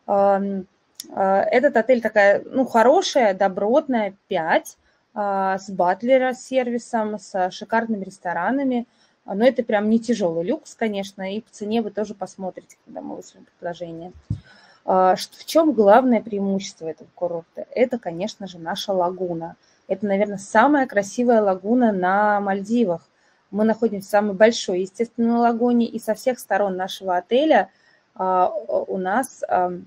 Этот отель такая, ну, хорошая, добротная, пять, с батлер-сервисом, с шикарными ресторанами. Но это прям не тяжелый люкс, конечно, и по цене вы тоже посмотрите, когда мы выставим предложение. В чем главное преимущество этого курорта? Это, конечно же, наша лагуна. Это, наверное, самая красивая лагуна на Мальдивах. Мы находимся в самой большой естественной лагуне, и со всех сторон нашего отеля у нас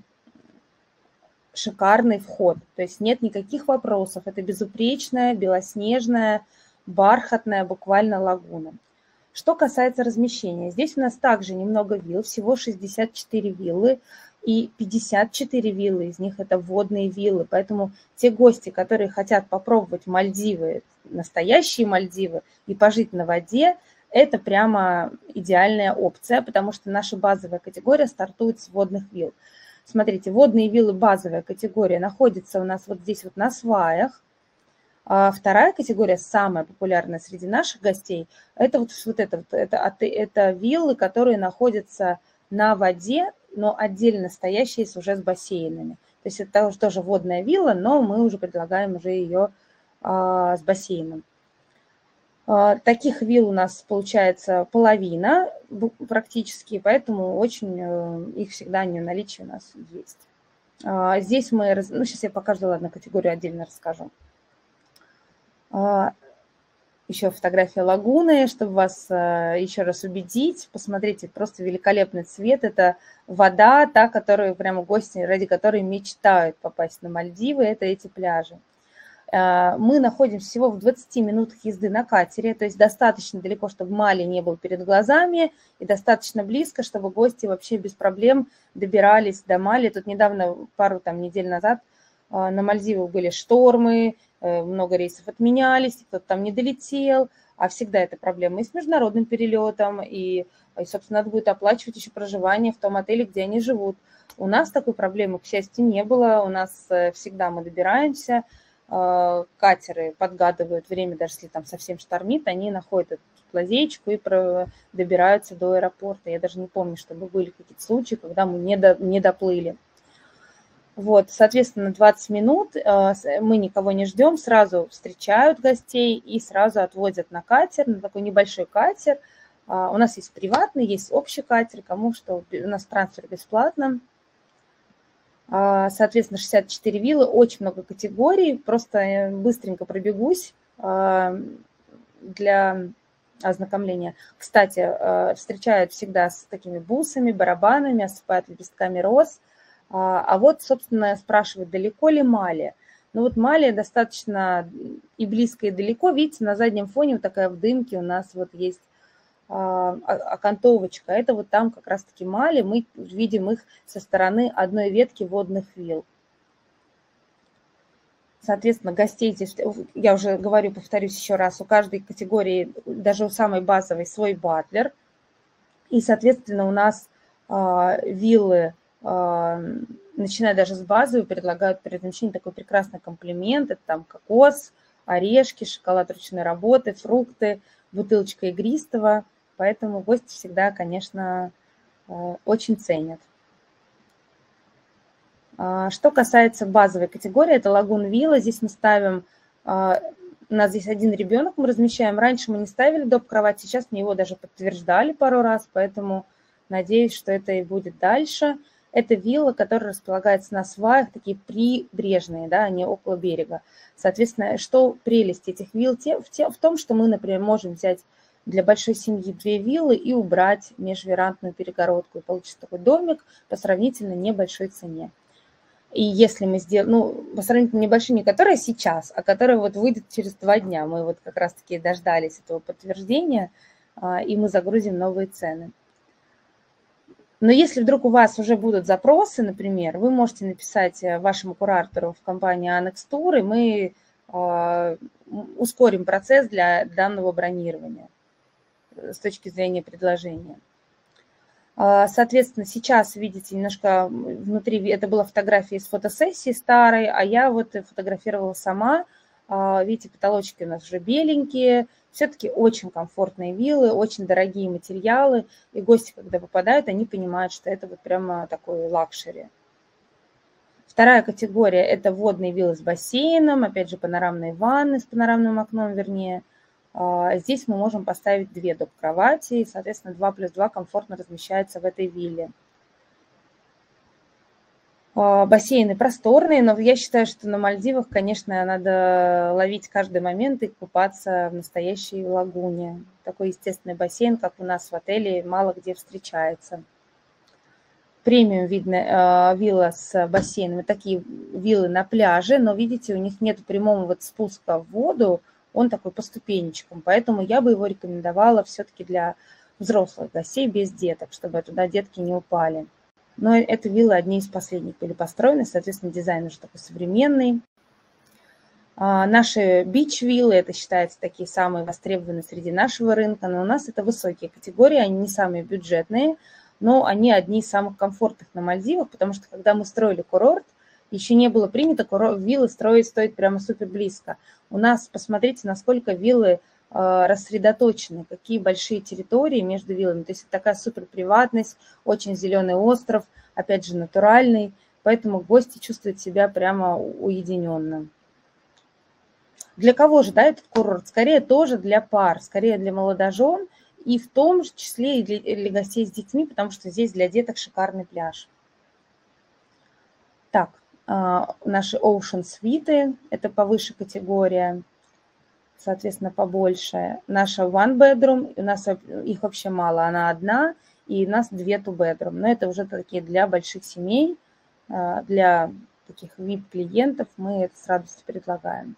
шикарный вход. То есть нет никаких вопросов. Это безупречная, белоснежная, бархатная буквально лагуна. Что касается размещения, здесь у нас также немного вилл, всего шестьдесят четыре виллы. И пятьдесят четыре виллы из них это водные виллы. Поэтому те гости, которые хотят попробовать Мальдивы, настоящие Мальдивы, и пожить на воде, это прямо идеальная опция, потому что наша базовая категория стартует с водных вилл. Смотрите, водные виллы, базовая категория, находится у нас вот здесь вот на сваях. А вторая категория, самая популярная среди наших гостей, это вот, вот это, вот, это, это виллы, которые находятся на воде, но отдельно стоящие уже с бассейнами. То есть это тоже водная вилла, но мы уже предлагаем уже ее а, с бассейном. А, таких вилл у нас получается половина практически, поэтому очень а, их всегда не в наличии у нас есть. А, здесь мы, ну сейчас я покажу, ладно, категорию отдельно расскажу. А, еще фотография лагуны, чтобы вас еще раз убедить. Посмотрите, просто великолепный цвет. Это вода, та, которую прямо гости, ради которой мечтают попасть на Мальдивы, это эти пляжи. Мы находимся всего в двадцати минутах езды на катере, то есть достаточно далеко, чтобы Мали не был перед глазами, и достаточно близко, чтобы гости вообще без проблем добирались до Мали. Тут недавно, пару там, недель назад, на Мальдивах были штормы, много рейсов отменялись, кто-то там не долетел, а всегда это проблема и с международным перелетом, и, и, собственно, надо будет оплачивать еще проживание в том отеле, где они живут. У нас такой проблемы, к счастью, не было, у нас всегда мы добираемся, катеры подгадывают время, даже если там совсем штормит, они находят эту лазеечку и добираются до аэропорта. Я даже не помню, чтобы были какие-то случаи, когда мы не, до, не доплыли. Вот, соответственно, двадцать минут мы никого не ждем, сразу встречают гостей и сразу отвозят на катер, на такой небольшой катер. У нас есть приватный, есть общий катер, кому что, у нас трансфер бесплатно. Соответственно, шестьдесят четыре виллы, очень много категорий, просто быстренько пробегусь для ознакомления. Кстати, встречают всегда с такими бусами, барабанами, осыпают лепестками роз. А вот, собственно, спрашивают, далеко ли Мали. Ну вот Мали достаточно и близко, и далеко. Видите, на заднем фоне вот такая в дымке у нас вот есть окантовочка. Это вот там как раз-таки Мали. Мы видим их со стороны одной ветки водных вилл. Соответственно, гостей здесь, я уже говорю, повторюсь еще раз, у каждой категории, даже у самой базовой, свой батлер. И, соответственно, у нас виллы, начиная даже с базовой, предлагают при размещении такой прекрасный комплимент. Это там кокос, орешки, шоколад ручной работы, фрукты, бутылочка игристого. Поэтому гости всегда, конечно, очень ценят. Что касается базовой категории, это лагун вилла. Здесь мы ставим, у нас здесь один ребенок мы размещаем. Раньше мы не ставили доп. Кровать, сейчас мне его даже подтверждали пару раз, поэтому надеюсь, что это и будет дальше. Это вилла, которая располагается на сваях, такие прибрежные, да, они около берега. Соответственно, что прелесть этих вилл в том, что мы, например, можем взять для большой семьи две виллы и убрать межверандную перегородку. И получится такой домик по сравнительно небольшой цене. И если мы сделаем, ну, по сравнительно небольшой, не которая сейчас, а которая вот выйдет через два дня, мы вот как раз-таки дождались этого подтверждения, и мы загрузим новые цены. Но если вдруг у вас уже будут запросы, например, вы можете написать вашему куратору в компании Annex Tour, и мы э, ускорим процесс для данного бронирования с точки зрения предложения. Соответственно, сейчас, видите, немножко внутри, это была фотография из фотосессии старой, а я вот фотографировала сама. Видите, потолочки у нас уже беленькие, все-таки очень комфортные виллы, очень дорогие материалы, и гости, когда попадают, они понимают, что это вот прямо такой лакшери. Вторая категория – это водные виллы с бассейном, опять же, панорамные ванны с панорамным окном, вернее. Здесь мы можем поставить две доп. Кровати, и, соответственно, два плюс два комфортно размещается в этой вилле. Бассейны просторные, но я считаю, что на Мальдивах, конечно, надо ловить каждый момент и купаться в настоящей лагуне. Такой естественный бассейн, как у нас в отеле, мало где встречается. Премиум видно, вилла с бассейном, такие виллы на пляже, но, видите, у них нет прямого вот спуска в воду, он такой по ступенечкам, поэтому я бы его рекомендовала все-таки для взрослых гостей без деток, чтобы туда детки не упали. Но это виллы одни из последних были построены, соответственно, дизайн уже такой современный. А наши бич-виллы, это считается такие самые востребованные среди нашего рынка, но у нас это высокие категории, они не самые бюджетные, но они одни из самых комфортных на Мальдивах, потому что когда мы строили курорт, еще не было принято виллы строить, стоит прямо супер близко. У нас, посмотрите, насколько виллы э, рассредоточены, какие большие территории между виллами. То есть это такая супер приватность, очень зеленый остров, опять же натуральный, поэтому гости чувствуют себя прямо уединенно. Для кого же, да, этот курорт? Скорее тоже для пар, скорее для молодожен и в том же числе и для, для гостей с детьми, потому что здесь для деток шикарный пляж. Так. Наши Ocean Suite, это повыше категория, соответственно, побольше. Наша One Bedroom, у нас их вообще мало, она одна, и у нас две Two Bedroom. Но это уже такие для больших семей, для таких ви ай пи-клиентов мы это с радостью предлагаем.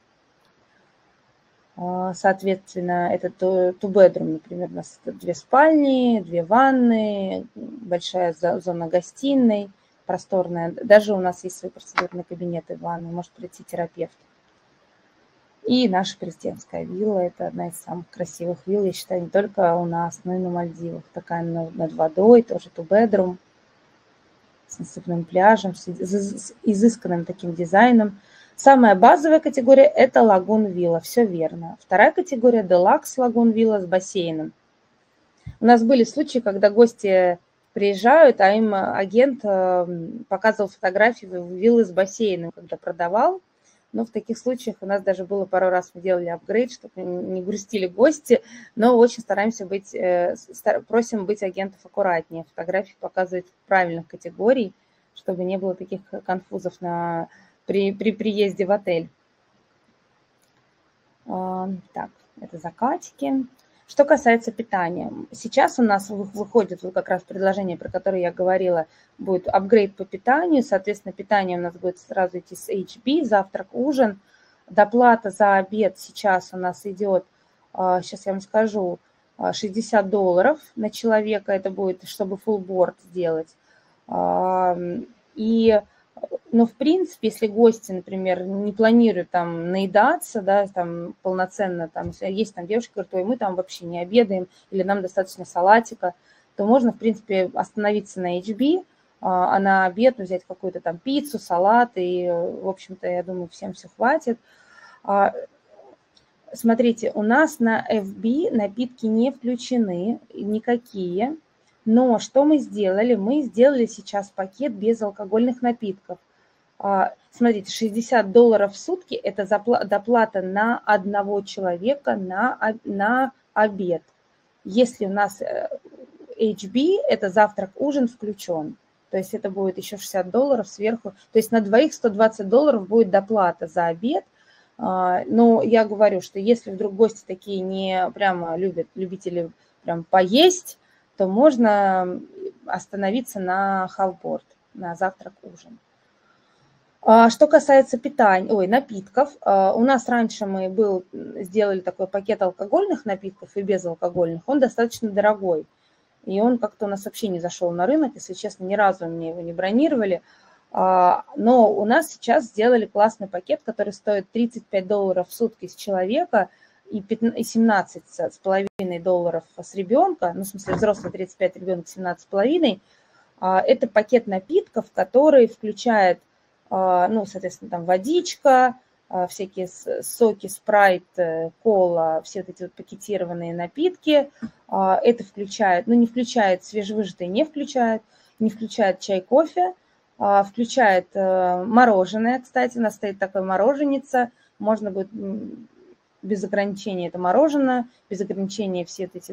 Соответственно, это Two Bedroom, например, у нас две спальни, две ванны, большая зона гостиной, просторная. Даже у нас есть свои процедурные кабинеты в ванной, может прийти терапевт. И наша президентская вилла, это одна из самых красивых вилл, я считаю, не только у нас, но и на Мальдивах. Такая над водой, тоже two bedroom, с насыпным пляжем, с изысканным таким дизайном. Самая базовая категория – это лагун вилла, все верно. Вторая категория – Deluxe лагун вилла с бассейном. У нас были случаи, когда гости приезжают, а им агент показывал фотографии виллы с бассейном, когда продавал. Но в таких случаях у нас даже было пару раз, мы делали апгрейд, чтобы не грустили гости, но очень стараемся быть, просим быть агентов аккуратнее, фотографии показывать правильных категорий, чтобы не было таких конфузов на, при, при приезде в отель. Так, это закатики. Что касается питания, сейчас у нас выходит вот как раз предложение, про которое я говорила, будет апгрейд по питанию, соответственно, питание у нас будет сразу идти с эйч би, завтрак, ужин, доплата за обед сейчас у нас идет, сейчас я вам скажу, шестьдесят долларов на человека, это будет, чтобы full board сделать, и... Но, в принципе, если гости, например, не планируют там наедаться, да, там полноценно, там, если есть там девушка, говорит, ой, мы там вообще не обедаем, или нам достаточно салатика, то можно, в принципе, остановиться на эйч би, а на обед взять какую-то там пиццу, салат, и, в общем-то, я думаю, всем все хватит. Смотрите, у нас на эф би напитки не включены никакие. Но что мы сделали? Мы сделали сейчас пакет без алкогольных напитков. Смотрите, шестьдесят долларов в сутки – это доплата на одного человека на, на обед. Если у нас эйч би, это завтрак, ужин включен. То есть это будет еще шестьдесят долларов сверху. То есть на двоих сто двадцать долларов будет доплата за обед. Но я говорю, что если вдруг гости такие не прямо любят, любители прям поесть, то можно остановиться на half-board, на завтрак-ужин. Что касается питания, ой, напитков, у нас раньше мы был, сделали такой пакет алкогольных напитков и безалкогольных, он достаточно дорогой. и он как-то у нас вообще не зашел на рынок, если честно, ни разу мне его не бронировали. Но у нас сейчас сделали классный пакет, который стоит тридцать пять долларов в сутки с человека и семнадцать с половиной долларов с ребенка, ну, в смысле, взрослый тридцать пять, ребенок семнадцать с половиной. Это пакет напитков, который включает, ну, соответственно, там водичка, всякие соки, спрайт, кола, все вот эти вот пакетированные напитки. Это включает, ну, не включает свежевыжатые, не включает, не включает чай, кофе, включает мороженое, кстати, у нас стоит такая мороженица, можно будет без ограничения это мороженое, без ограничения все вот эти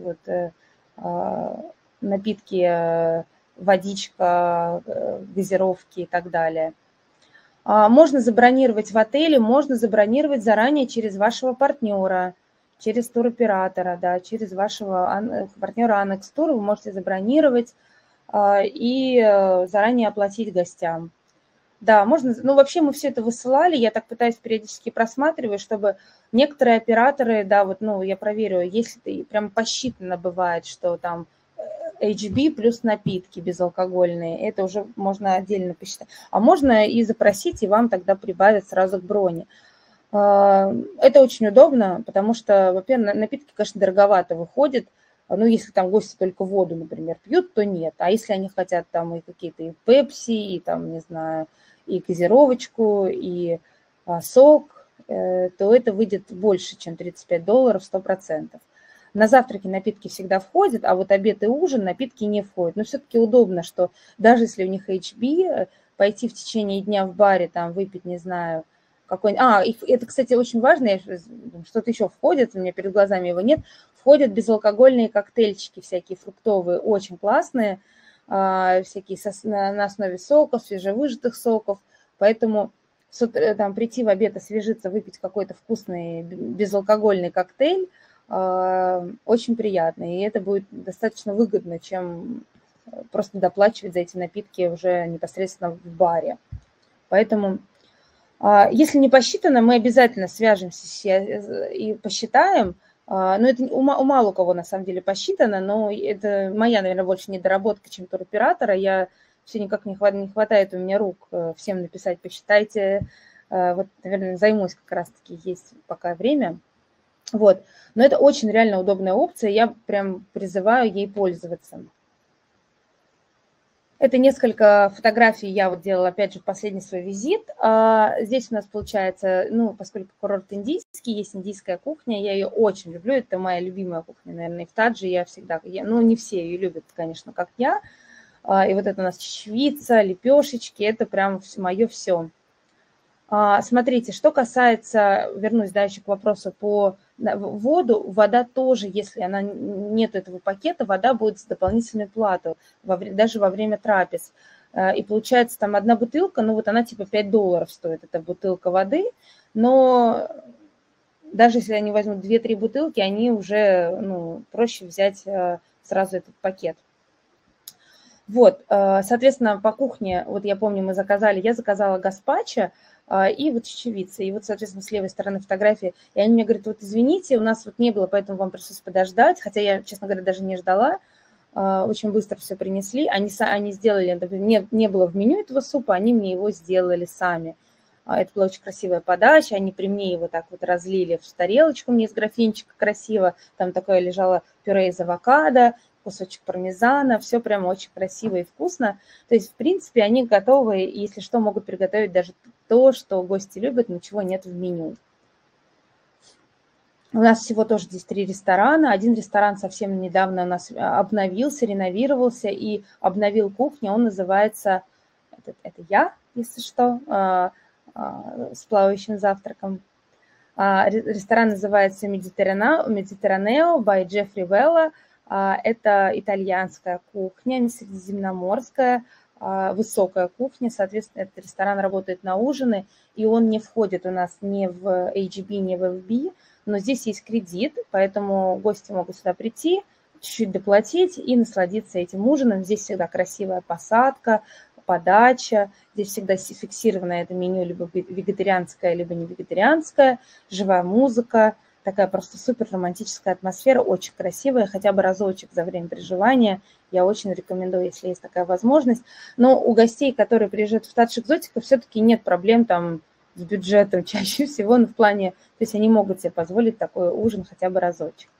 вот напитки, водичка, газировки и так далее. Можно забронировать в отеле, можно забронировать заранее через вашего партнера, через туроператора, да, через вашего партнера Annex Tour вы можете забронировать и заранее оплатить гостям. Да, можно, ну вообще мы все это высылали, я так пытаюсь периодически просматривать, чтобы некоторые операторы, да, вот, ну я проверю, если прям посчитано бывает, что там эйч би плюс напитки безалкогольные, это уже можно отдельно посчитать. А можно и запросить, и вам тогда прибавят сразу к броне. Это очень удобно, потому что, во-первых, напитки, конечно, дороговато выходят. Ну, если там гости только воду, например, пьют, то нет. А если они хотят там и какие-то и пепси, и там, не знаю, и газировочку, и а, сок, э, то это выйдет больше, чем тридцать пять долларов, сто процентов. На завтраки напитки всегда входят, а вот обед и ужин напитки не входят. Но все-таки удобно, что даже если у них эйч би, пойти в течение дня в баре, там, выпить, не знаю, какой-нибудь... А, это, кстати, очень важно, что-то еще входит, у меня перед глазами его нет. Входят безалкогольные коктейльчики всякие фруктовые, очень классные, всякие на основе соков, свежевыжатых соков. Поэтому там, прийти в обед, освежиться, выпить какой-то вкусный безалкогольный коктейль очень приятно. И это будет достаточно выгодно, чем просто доплачивать за эти напитки уже непосредственно в баре. Поэтому, если не посчитано, мы обязательно свяжемся и посчитаем. Ну, это у мало у кого на самом деле посчитано, но это моя, наверное, больше недоработка, чем туроператора. Я все никак не хватает у меня рук всем написать, посчитайте. Вот, наверное, займусь как раз-таки, есть пока время. Вот. Но это очень реально удобная опция, я прям призываю ей пользоваться. Это несколько фотографий я вот делала, опять же, в последний свой визит. Здесь у нас получается, ну, поскольку курорт индийский, есть индийская кухня, я ее очень люблю, это моя любимая кухня, наверное, и в Тадже я всегда, я, ну, не все ее любят, конечно, как я. И вот это у нас чечевица, лепешечки, это прям мое все. Смотрите, что касается, вернусь дальше к вопросу по воду, вода тоже, если она нет этого пакета, вода будет с дополнительной платой, даже во время трапез. И получается там одна бутылка, ну вот она типа пять долларов стоит, эта бутылка воды, но даже если они возьмут две-три бутылки, они уже, ну, проще взять сразу этот пакет. Вот, соответственно, по кухне, вот я помню, мы заказали, я заказала гаспачо и вот чечевица, и вот, соответственно, с левой стороны фотографии, и они мне говорят, вот извините, у нас вот не было, поэтому вам пришлось подождать, хотя я, честно говоря, даже не ждала, очень быстро все принесли, они, они сделали, не, не было в меню этого супа, они мне его сделали сами. Это была очень красивая подача, они при мне его так вот разлили в тарелочку мне из графинчика красиво, там такое лежало пюре из авокадо, кусочек пармезана, все прямо очень красиво и вкусно. То есть, в принципе, они готовы, если что, могут приготовить даже то, что гости любят, но чего нет в меню. У нас всего тоже здесь три ресторана. Один ресторан совсем недавно у нас обновился, реновировался и обновил кухню. Он называется, это, это я, если что, с плавающим завтраком. Ресторан называется Mediterraneo by Jeffrey Vella. Это итальянская кухня, средиземноморская, высокая кухня. Соответственно, этот ресторан работает на ужины, и он не входит у нас ни в эйч би, ни в эф би, но здесь есть кредит, поэтому гости могут сюда прийти, чуть-чуть доплатить и насладиться этим ужином. Здесь всегда красивая посадка, подача, здесь всегда фиксировано это меню либо вегетарианское, либо не вегетарианское, живая музыка, такая просто супер романтическая атмосфера, очень красивая, хотя бы разочек за время проживания. Я очень рекомендую, если есть такая возможность. Но у гостей, которые приезжают в Тадж Экзотика, все-таки нет проблем там с бюджетом чаще всего, но в плане, то есть они могут себе позволить такой ужин хотя бы разочек.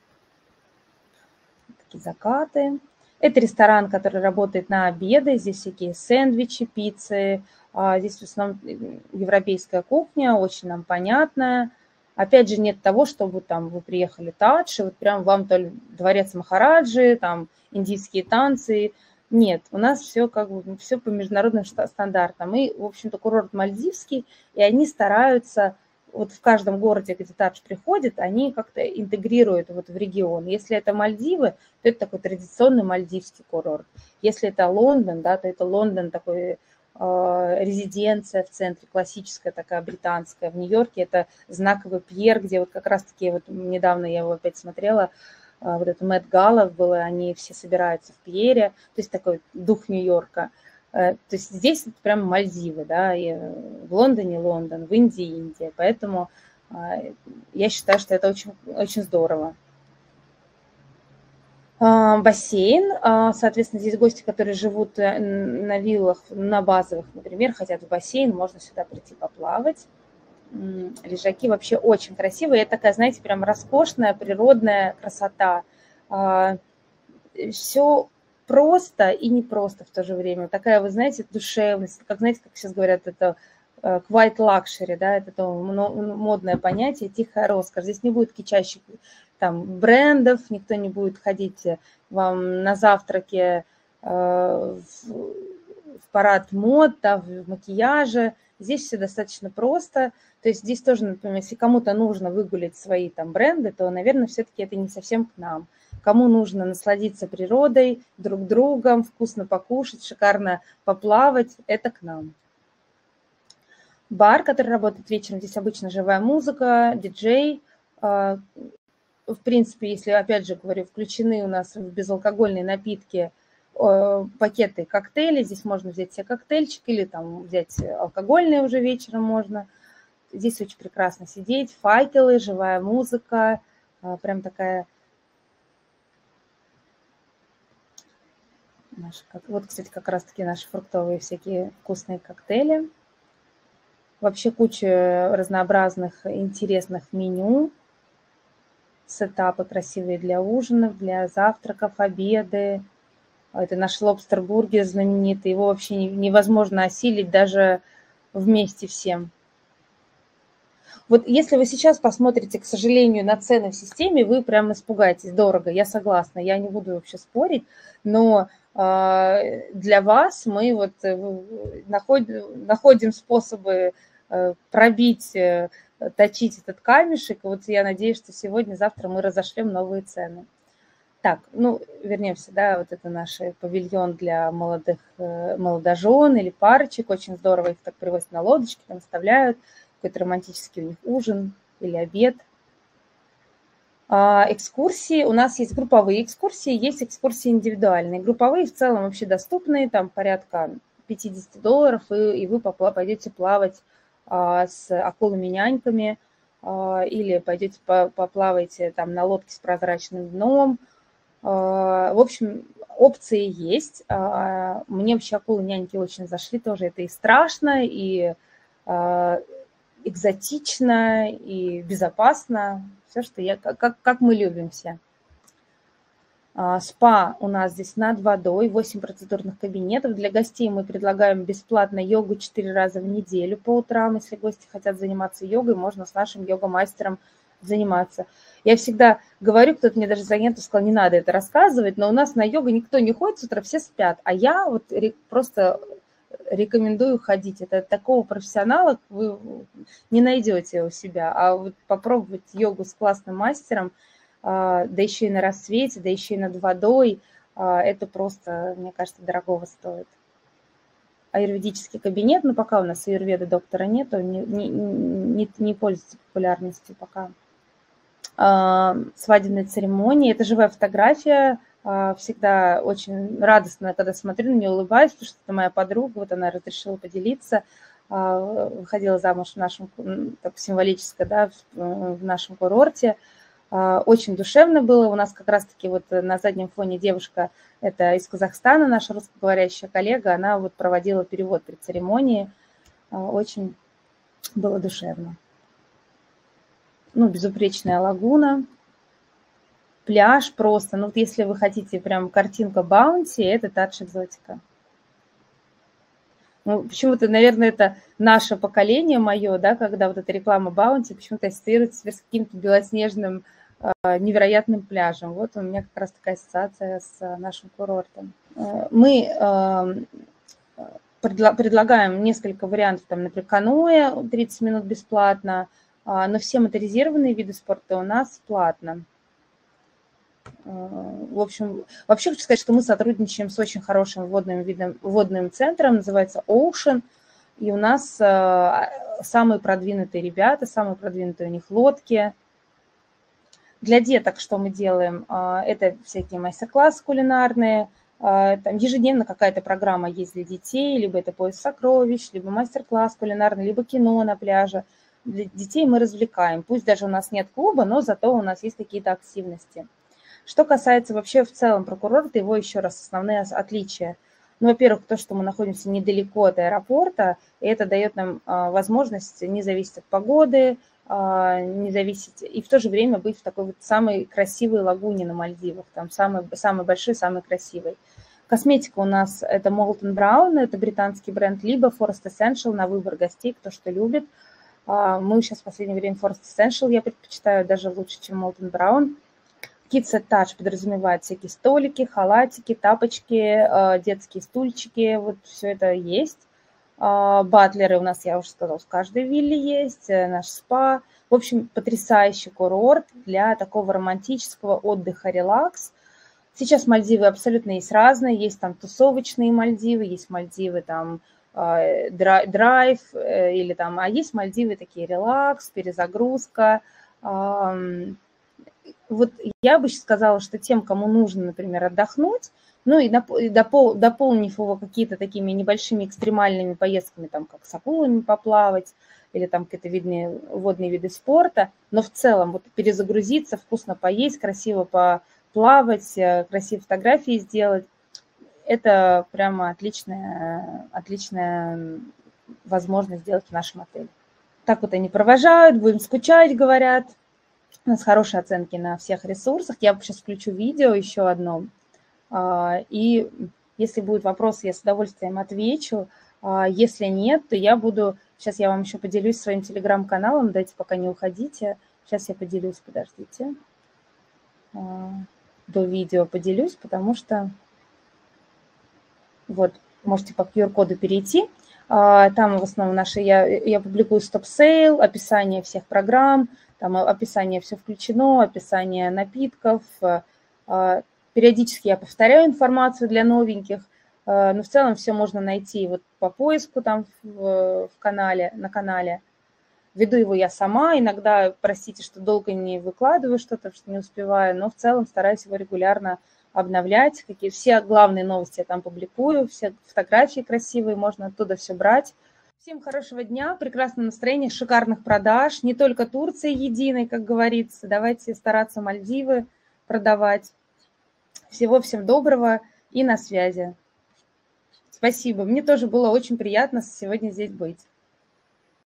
Такие закаты. Это ресторан, который работает на обеды. Здесь всякие сэндвичи, пиццы. Здесь в основном европейская кухня, очень нам понятная. Опять же, нет того, чтобы там вы приехали в Тадж, и вот прям вам то ли дворец Махараджи, там индийские танцы. Нет, у нас все как бы все по международным стандартам. И, в общем-то, курорт мальдивский, и они стараются, вот в каждом городе, где Тадж приходит, они как-то интегрируют вот в регион. Если это Мальдивы, то это такой традиционный мальдивский курорт. Если это Лондон, да, то это Лондон такой, резиденция в центре, классическая такая британская. В Нью-Йорке это знаковый Пьер, где вот как раз-таки, вот недавно я его опять смотрела, вот это Мэтт Гала было, они все собираются в Пьере, то есть такой дух Нью-Йорка. То есть здесь прям Мальдивы, да, и в Лондоне Лондон, в Индии Индия, поэтому я считаю, что это очень, очень здорово. Бассейн, соответственно, здесь гости, которые живут на виллах, на базовых, например, хотят в бассейн, можно сюда прийти поплавать. Лежаки вообще очень красивые, это такая, знаете, прям роскошная природная красота. Все просто и непросто в то же время. Такая, вы знаете, душевность, как, знаете, как сейчас говорят, это quiet luxury, да, это то модное понятие, тихая роскошь. Здесь не будет кичащих там брендов, никто не будет ходить вам на завтраке э, в, в парад мод, да, в макияже. Здесь все достаточно просто. То есть здесь тоже, например, если кому-то нужно выгулять свои там бренды, то, наверное, все-таки это не совсем к нам. Кому нужно насладиться природой, друг другом, вкусно покушать, шикарно поплавать, это к нам. Бар, который работает вечером, здесь обычно живая музыка, диджей. В принципе, если, опять же говорю, включены у нас в безалкогольные напитки пакеты коктейлей, здесь можно взять себе коктейльчик или там взять алкогольные уже вечером можно. Здесь очень прекрасно сидеть, факелы, живая музыка, прям такая... Вот, кстати, как раз-таки наши фруктовые всякие вкусные коктейли. Вообще куча разнообразных интересных меню. Сетапы красивые для ужинов, для завтраков, обеды. Это наш лобстер-бургер знаменитый. Его вообще невозможно осилить даже вместе всем. Вот если вы сейчас посмотрите, к сожалению, на цены в системе, вы прям испугаетесь. Дорого, я согласна, я не буду вообще спорить, но э, для вас мы вот находим, находим способы э, пробить... Э, точить этот камешек. Вот я надеюсь, что сегодня-завтра мы разошлем новые цены. Так, ну, вернемся, да, вот это наш павильон для молодых молодожен или парочек. Очень здорово их так привозят на лодочке, там оставляют. Какой-то романтический у них ужин или обед. А, экскурсии. У нас есть групповые экскурсии, есть экскурсии индивидуальные. Групповые в целом вообще доступные, там порядка пятьдесят долларов, и, и вы пойдете плавать с акулами-няньками, или пойдете поплаваете там на лодке с прозрачным дном. В общем, опции есть. Мне вообще акулы-няньки очень зашли тоже. Это и страшно, и экзотично, и безопасно. Все, что я, как, как мы любим все. Спа у нас здесь над водой, восемь процедурных кабинетов. Для гостей мы предлагаем бесплатно йогу четыре раза в неделю по утрам. Если гости хотят заниматься йогой, можно с нашим йога-мастером заниматься. Я всегда говорю, кто-то мне даже из агентов сказал, не надо это рассказывать, но у нас на йогу никто не ходит с утра, все спят. А я вот просто рекомендую ходить. Это такого профессионала вы не найдете у себя. А вот попробовать йогу с классным мастером, да еще и на рассвете, да еще и над водой, это просто, мне кажется, дорогого стоит. Аюрведический кабинет, но пока у нас аюрведа доктора нету, не, не, не, не пользуется популярностью пока. Свадебная церемония, это живая фотография, всегда очень радостно, когда смотрю на нее, улыбаюсь, потому что это моя подруга, вот она разрешила поделиться. выходила замуж в нашем, так символически, да, в нашем курорте. Очень душевно было. У нас как раз-таки вот на заднем фоне девушка, это из Казахстана, наша русскоговорящая коллега, она вот проводила перевод при церемонии. Очень было душевно. Ну, безупречная лагуна, пляж просто. Ну, вот если вы хотите прям картинка Баунти, это Touch Exotica. Ну, почему-то, наверное, это наше поколение мое, да, когда вот эта реклама Баунти почему-то ассоциируется с каким-то белоснежным невероятным пляжем. Вот у меня как раз такая ассоциация с нашим курортом. Мы предлагаем несколько вариантов, там, например, каноэ тридцать минут бесплатно, но все моторизированные виды спорта у нас платно. В общем, вообще хочу сказать, что мы сотрудничаем с очень хорошим водным, видом, водным центром, называется Ocean, и у нас самые продвинутые ребята, самые продвинутые у них лодки. Для деток что мы делаем? Это всякие мастер-классы кулинарные, там ежедневно какая-то программа есть для детей, либо это поиск сокровищ, либо мастер-класс кулинарный, либо кино на пляже. Для детей мы развлекаем, пусть даже у нас нет клуба, но зато у нас есть какие-то активности. Что касается вообще в целом про курорт, его еще раз основные отличия. Ну, во-первых, то, что мы находимся недалеко от аэропорта, и это дает нам возможность не зависеть от погоды, не зависеть, и в то же время быть в такой вот самой красивой лагуне на Мальдивах, там самый, самый большой, самый красивый. Косметика у нас это Molton Brown, это британский бренд, либо Forest Essential на выбор гостей, кто что любит. Мы сейчас в последнее время Forest Essential я предпочитаю даже лучше, чем Molton Brown. Kids at Touch подразумевает всякие столики, халатики, тапочки, детские стульчики, вот все это есть. Батлеры у нас, я уже сказала, в каждой вилле есть, наш спа. В общем, потрясающий курорт для такого романтического отдыха, релакс. Сейчас Мальдивы абсолютно есть разные. Есть там тусовочные Мальдивы, есть Мальдивы там драйв, или там, а есть Мальдивы такие релакс, перезагрузка. Вот я бы сказала, что тем, кому нужно, например, отдохнуть, ну и допол, дополнив его какие-то такими небольшими экстремальными поездками, там как с акулами поплавать, или там какие-то видные, водные виды спорта, но в целом вот перезагрузиться, вкусно поесть, красиво поплавать, красивые фотографии сделать, это прямо отличная, отличная возможность сделать в нашем отеле. Так вот они провожают, будем скучать, говорят. У нас хорошие оценки на всех ресурсах. Я сейчас включу видео еще одно. И если будут вопросы, я с удовольствием отвечу. Если нет, то я буду... Сейчас я вам еще поделюсь своим телеграм-каналом. Дайте пока не уходите. Сейчас я поделюсь, подождите. До видео поделюсь, потому что... Вот, можете по ку ар коду перейти. Там в основном наши... Я, я публикую стоп-сейл, описание всех программ, там описание все включено, описание напитков. Периодически я повторяю информацию для новеньких, но в целом все можно найти вот по поиску там в, в канале, на канале. Веду его я сама, иногда, простите, что долго не выкладываю что-то, что не успеваю, но в целом стараюсь его регулярно обновлять. Какие, все главные новости я там публикую, все фотографии красивые, можно оттуда все брать. Всем хорошего дня, прекрасного настроения, шикарных продаж. Не только Турции единой, как говорится. Давайте стараться Мальдивы продавать. Всего всем доброго и на связи. Спасибо. Мне тоже было очень приятно сегодня здесь быть.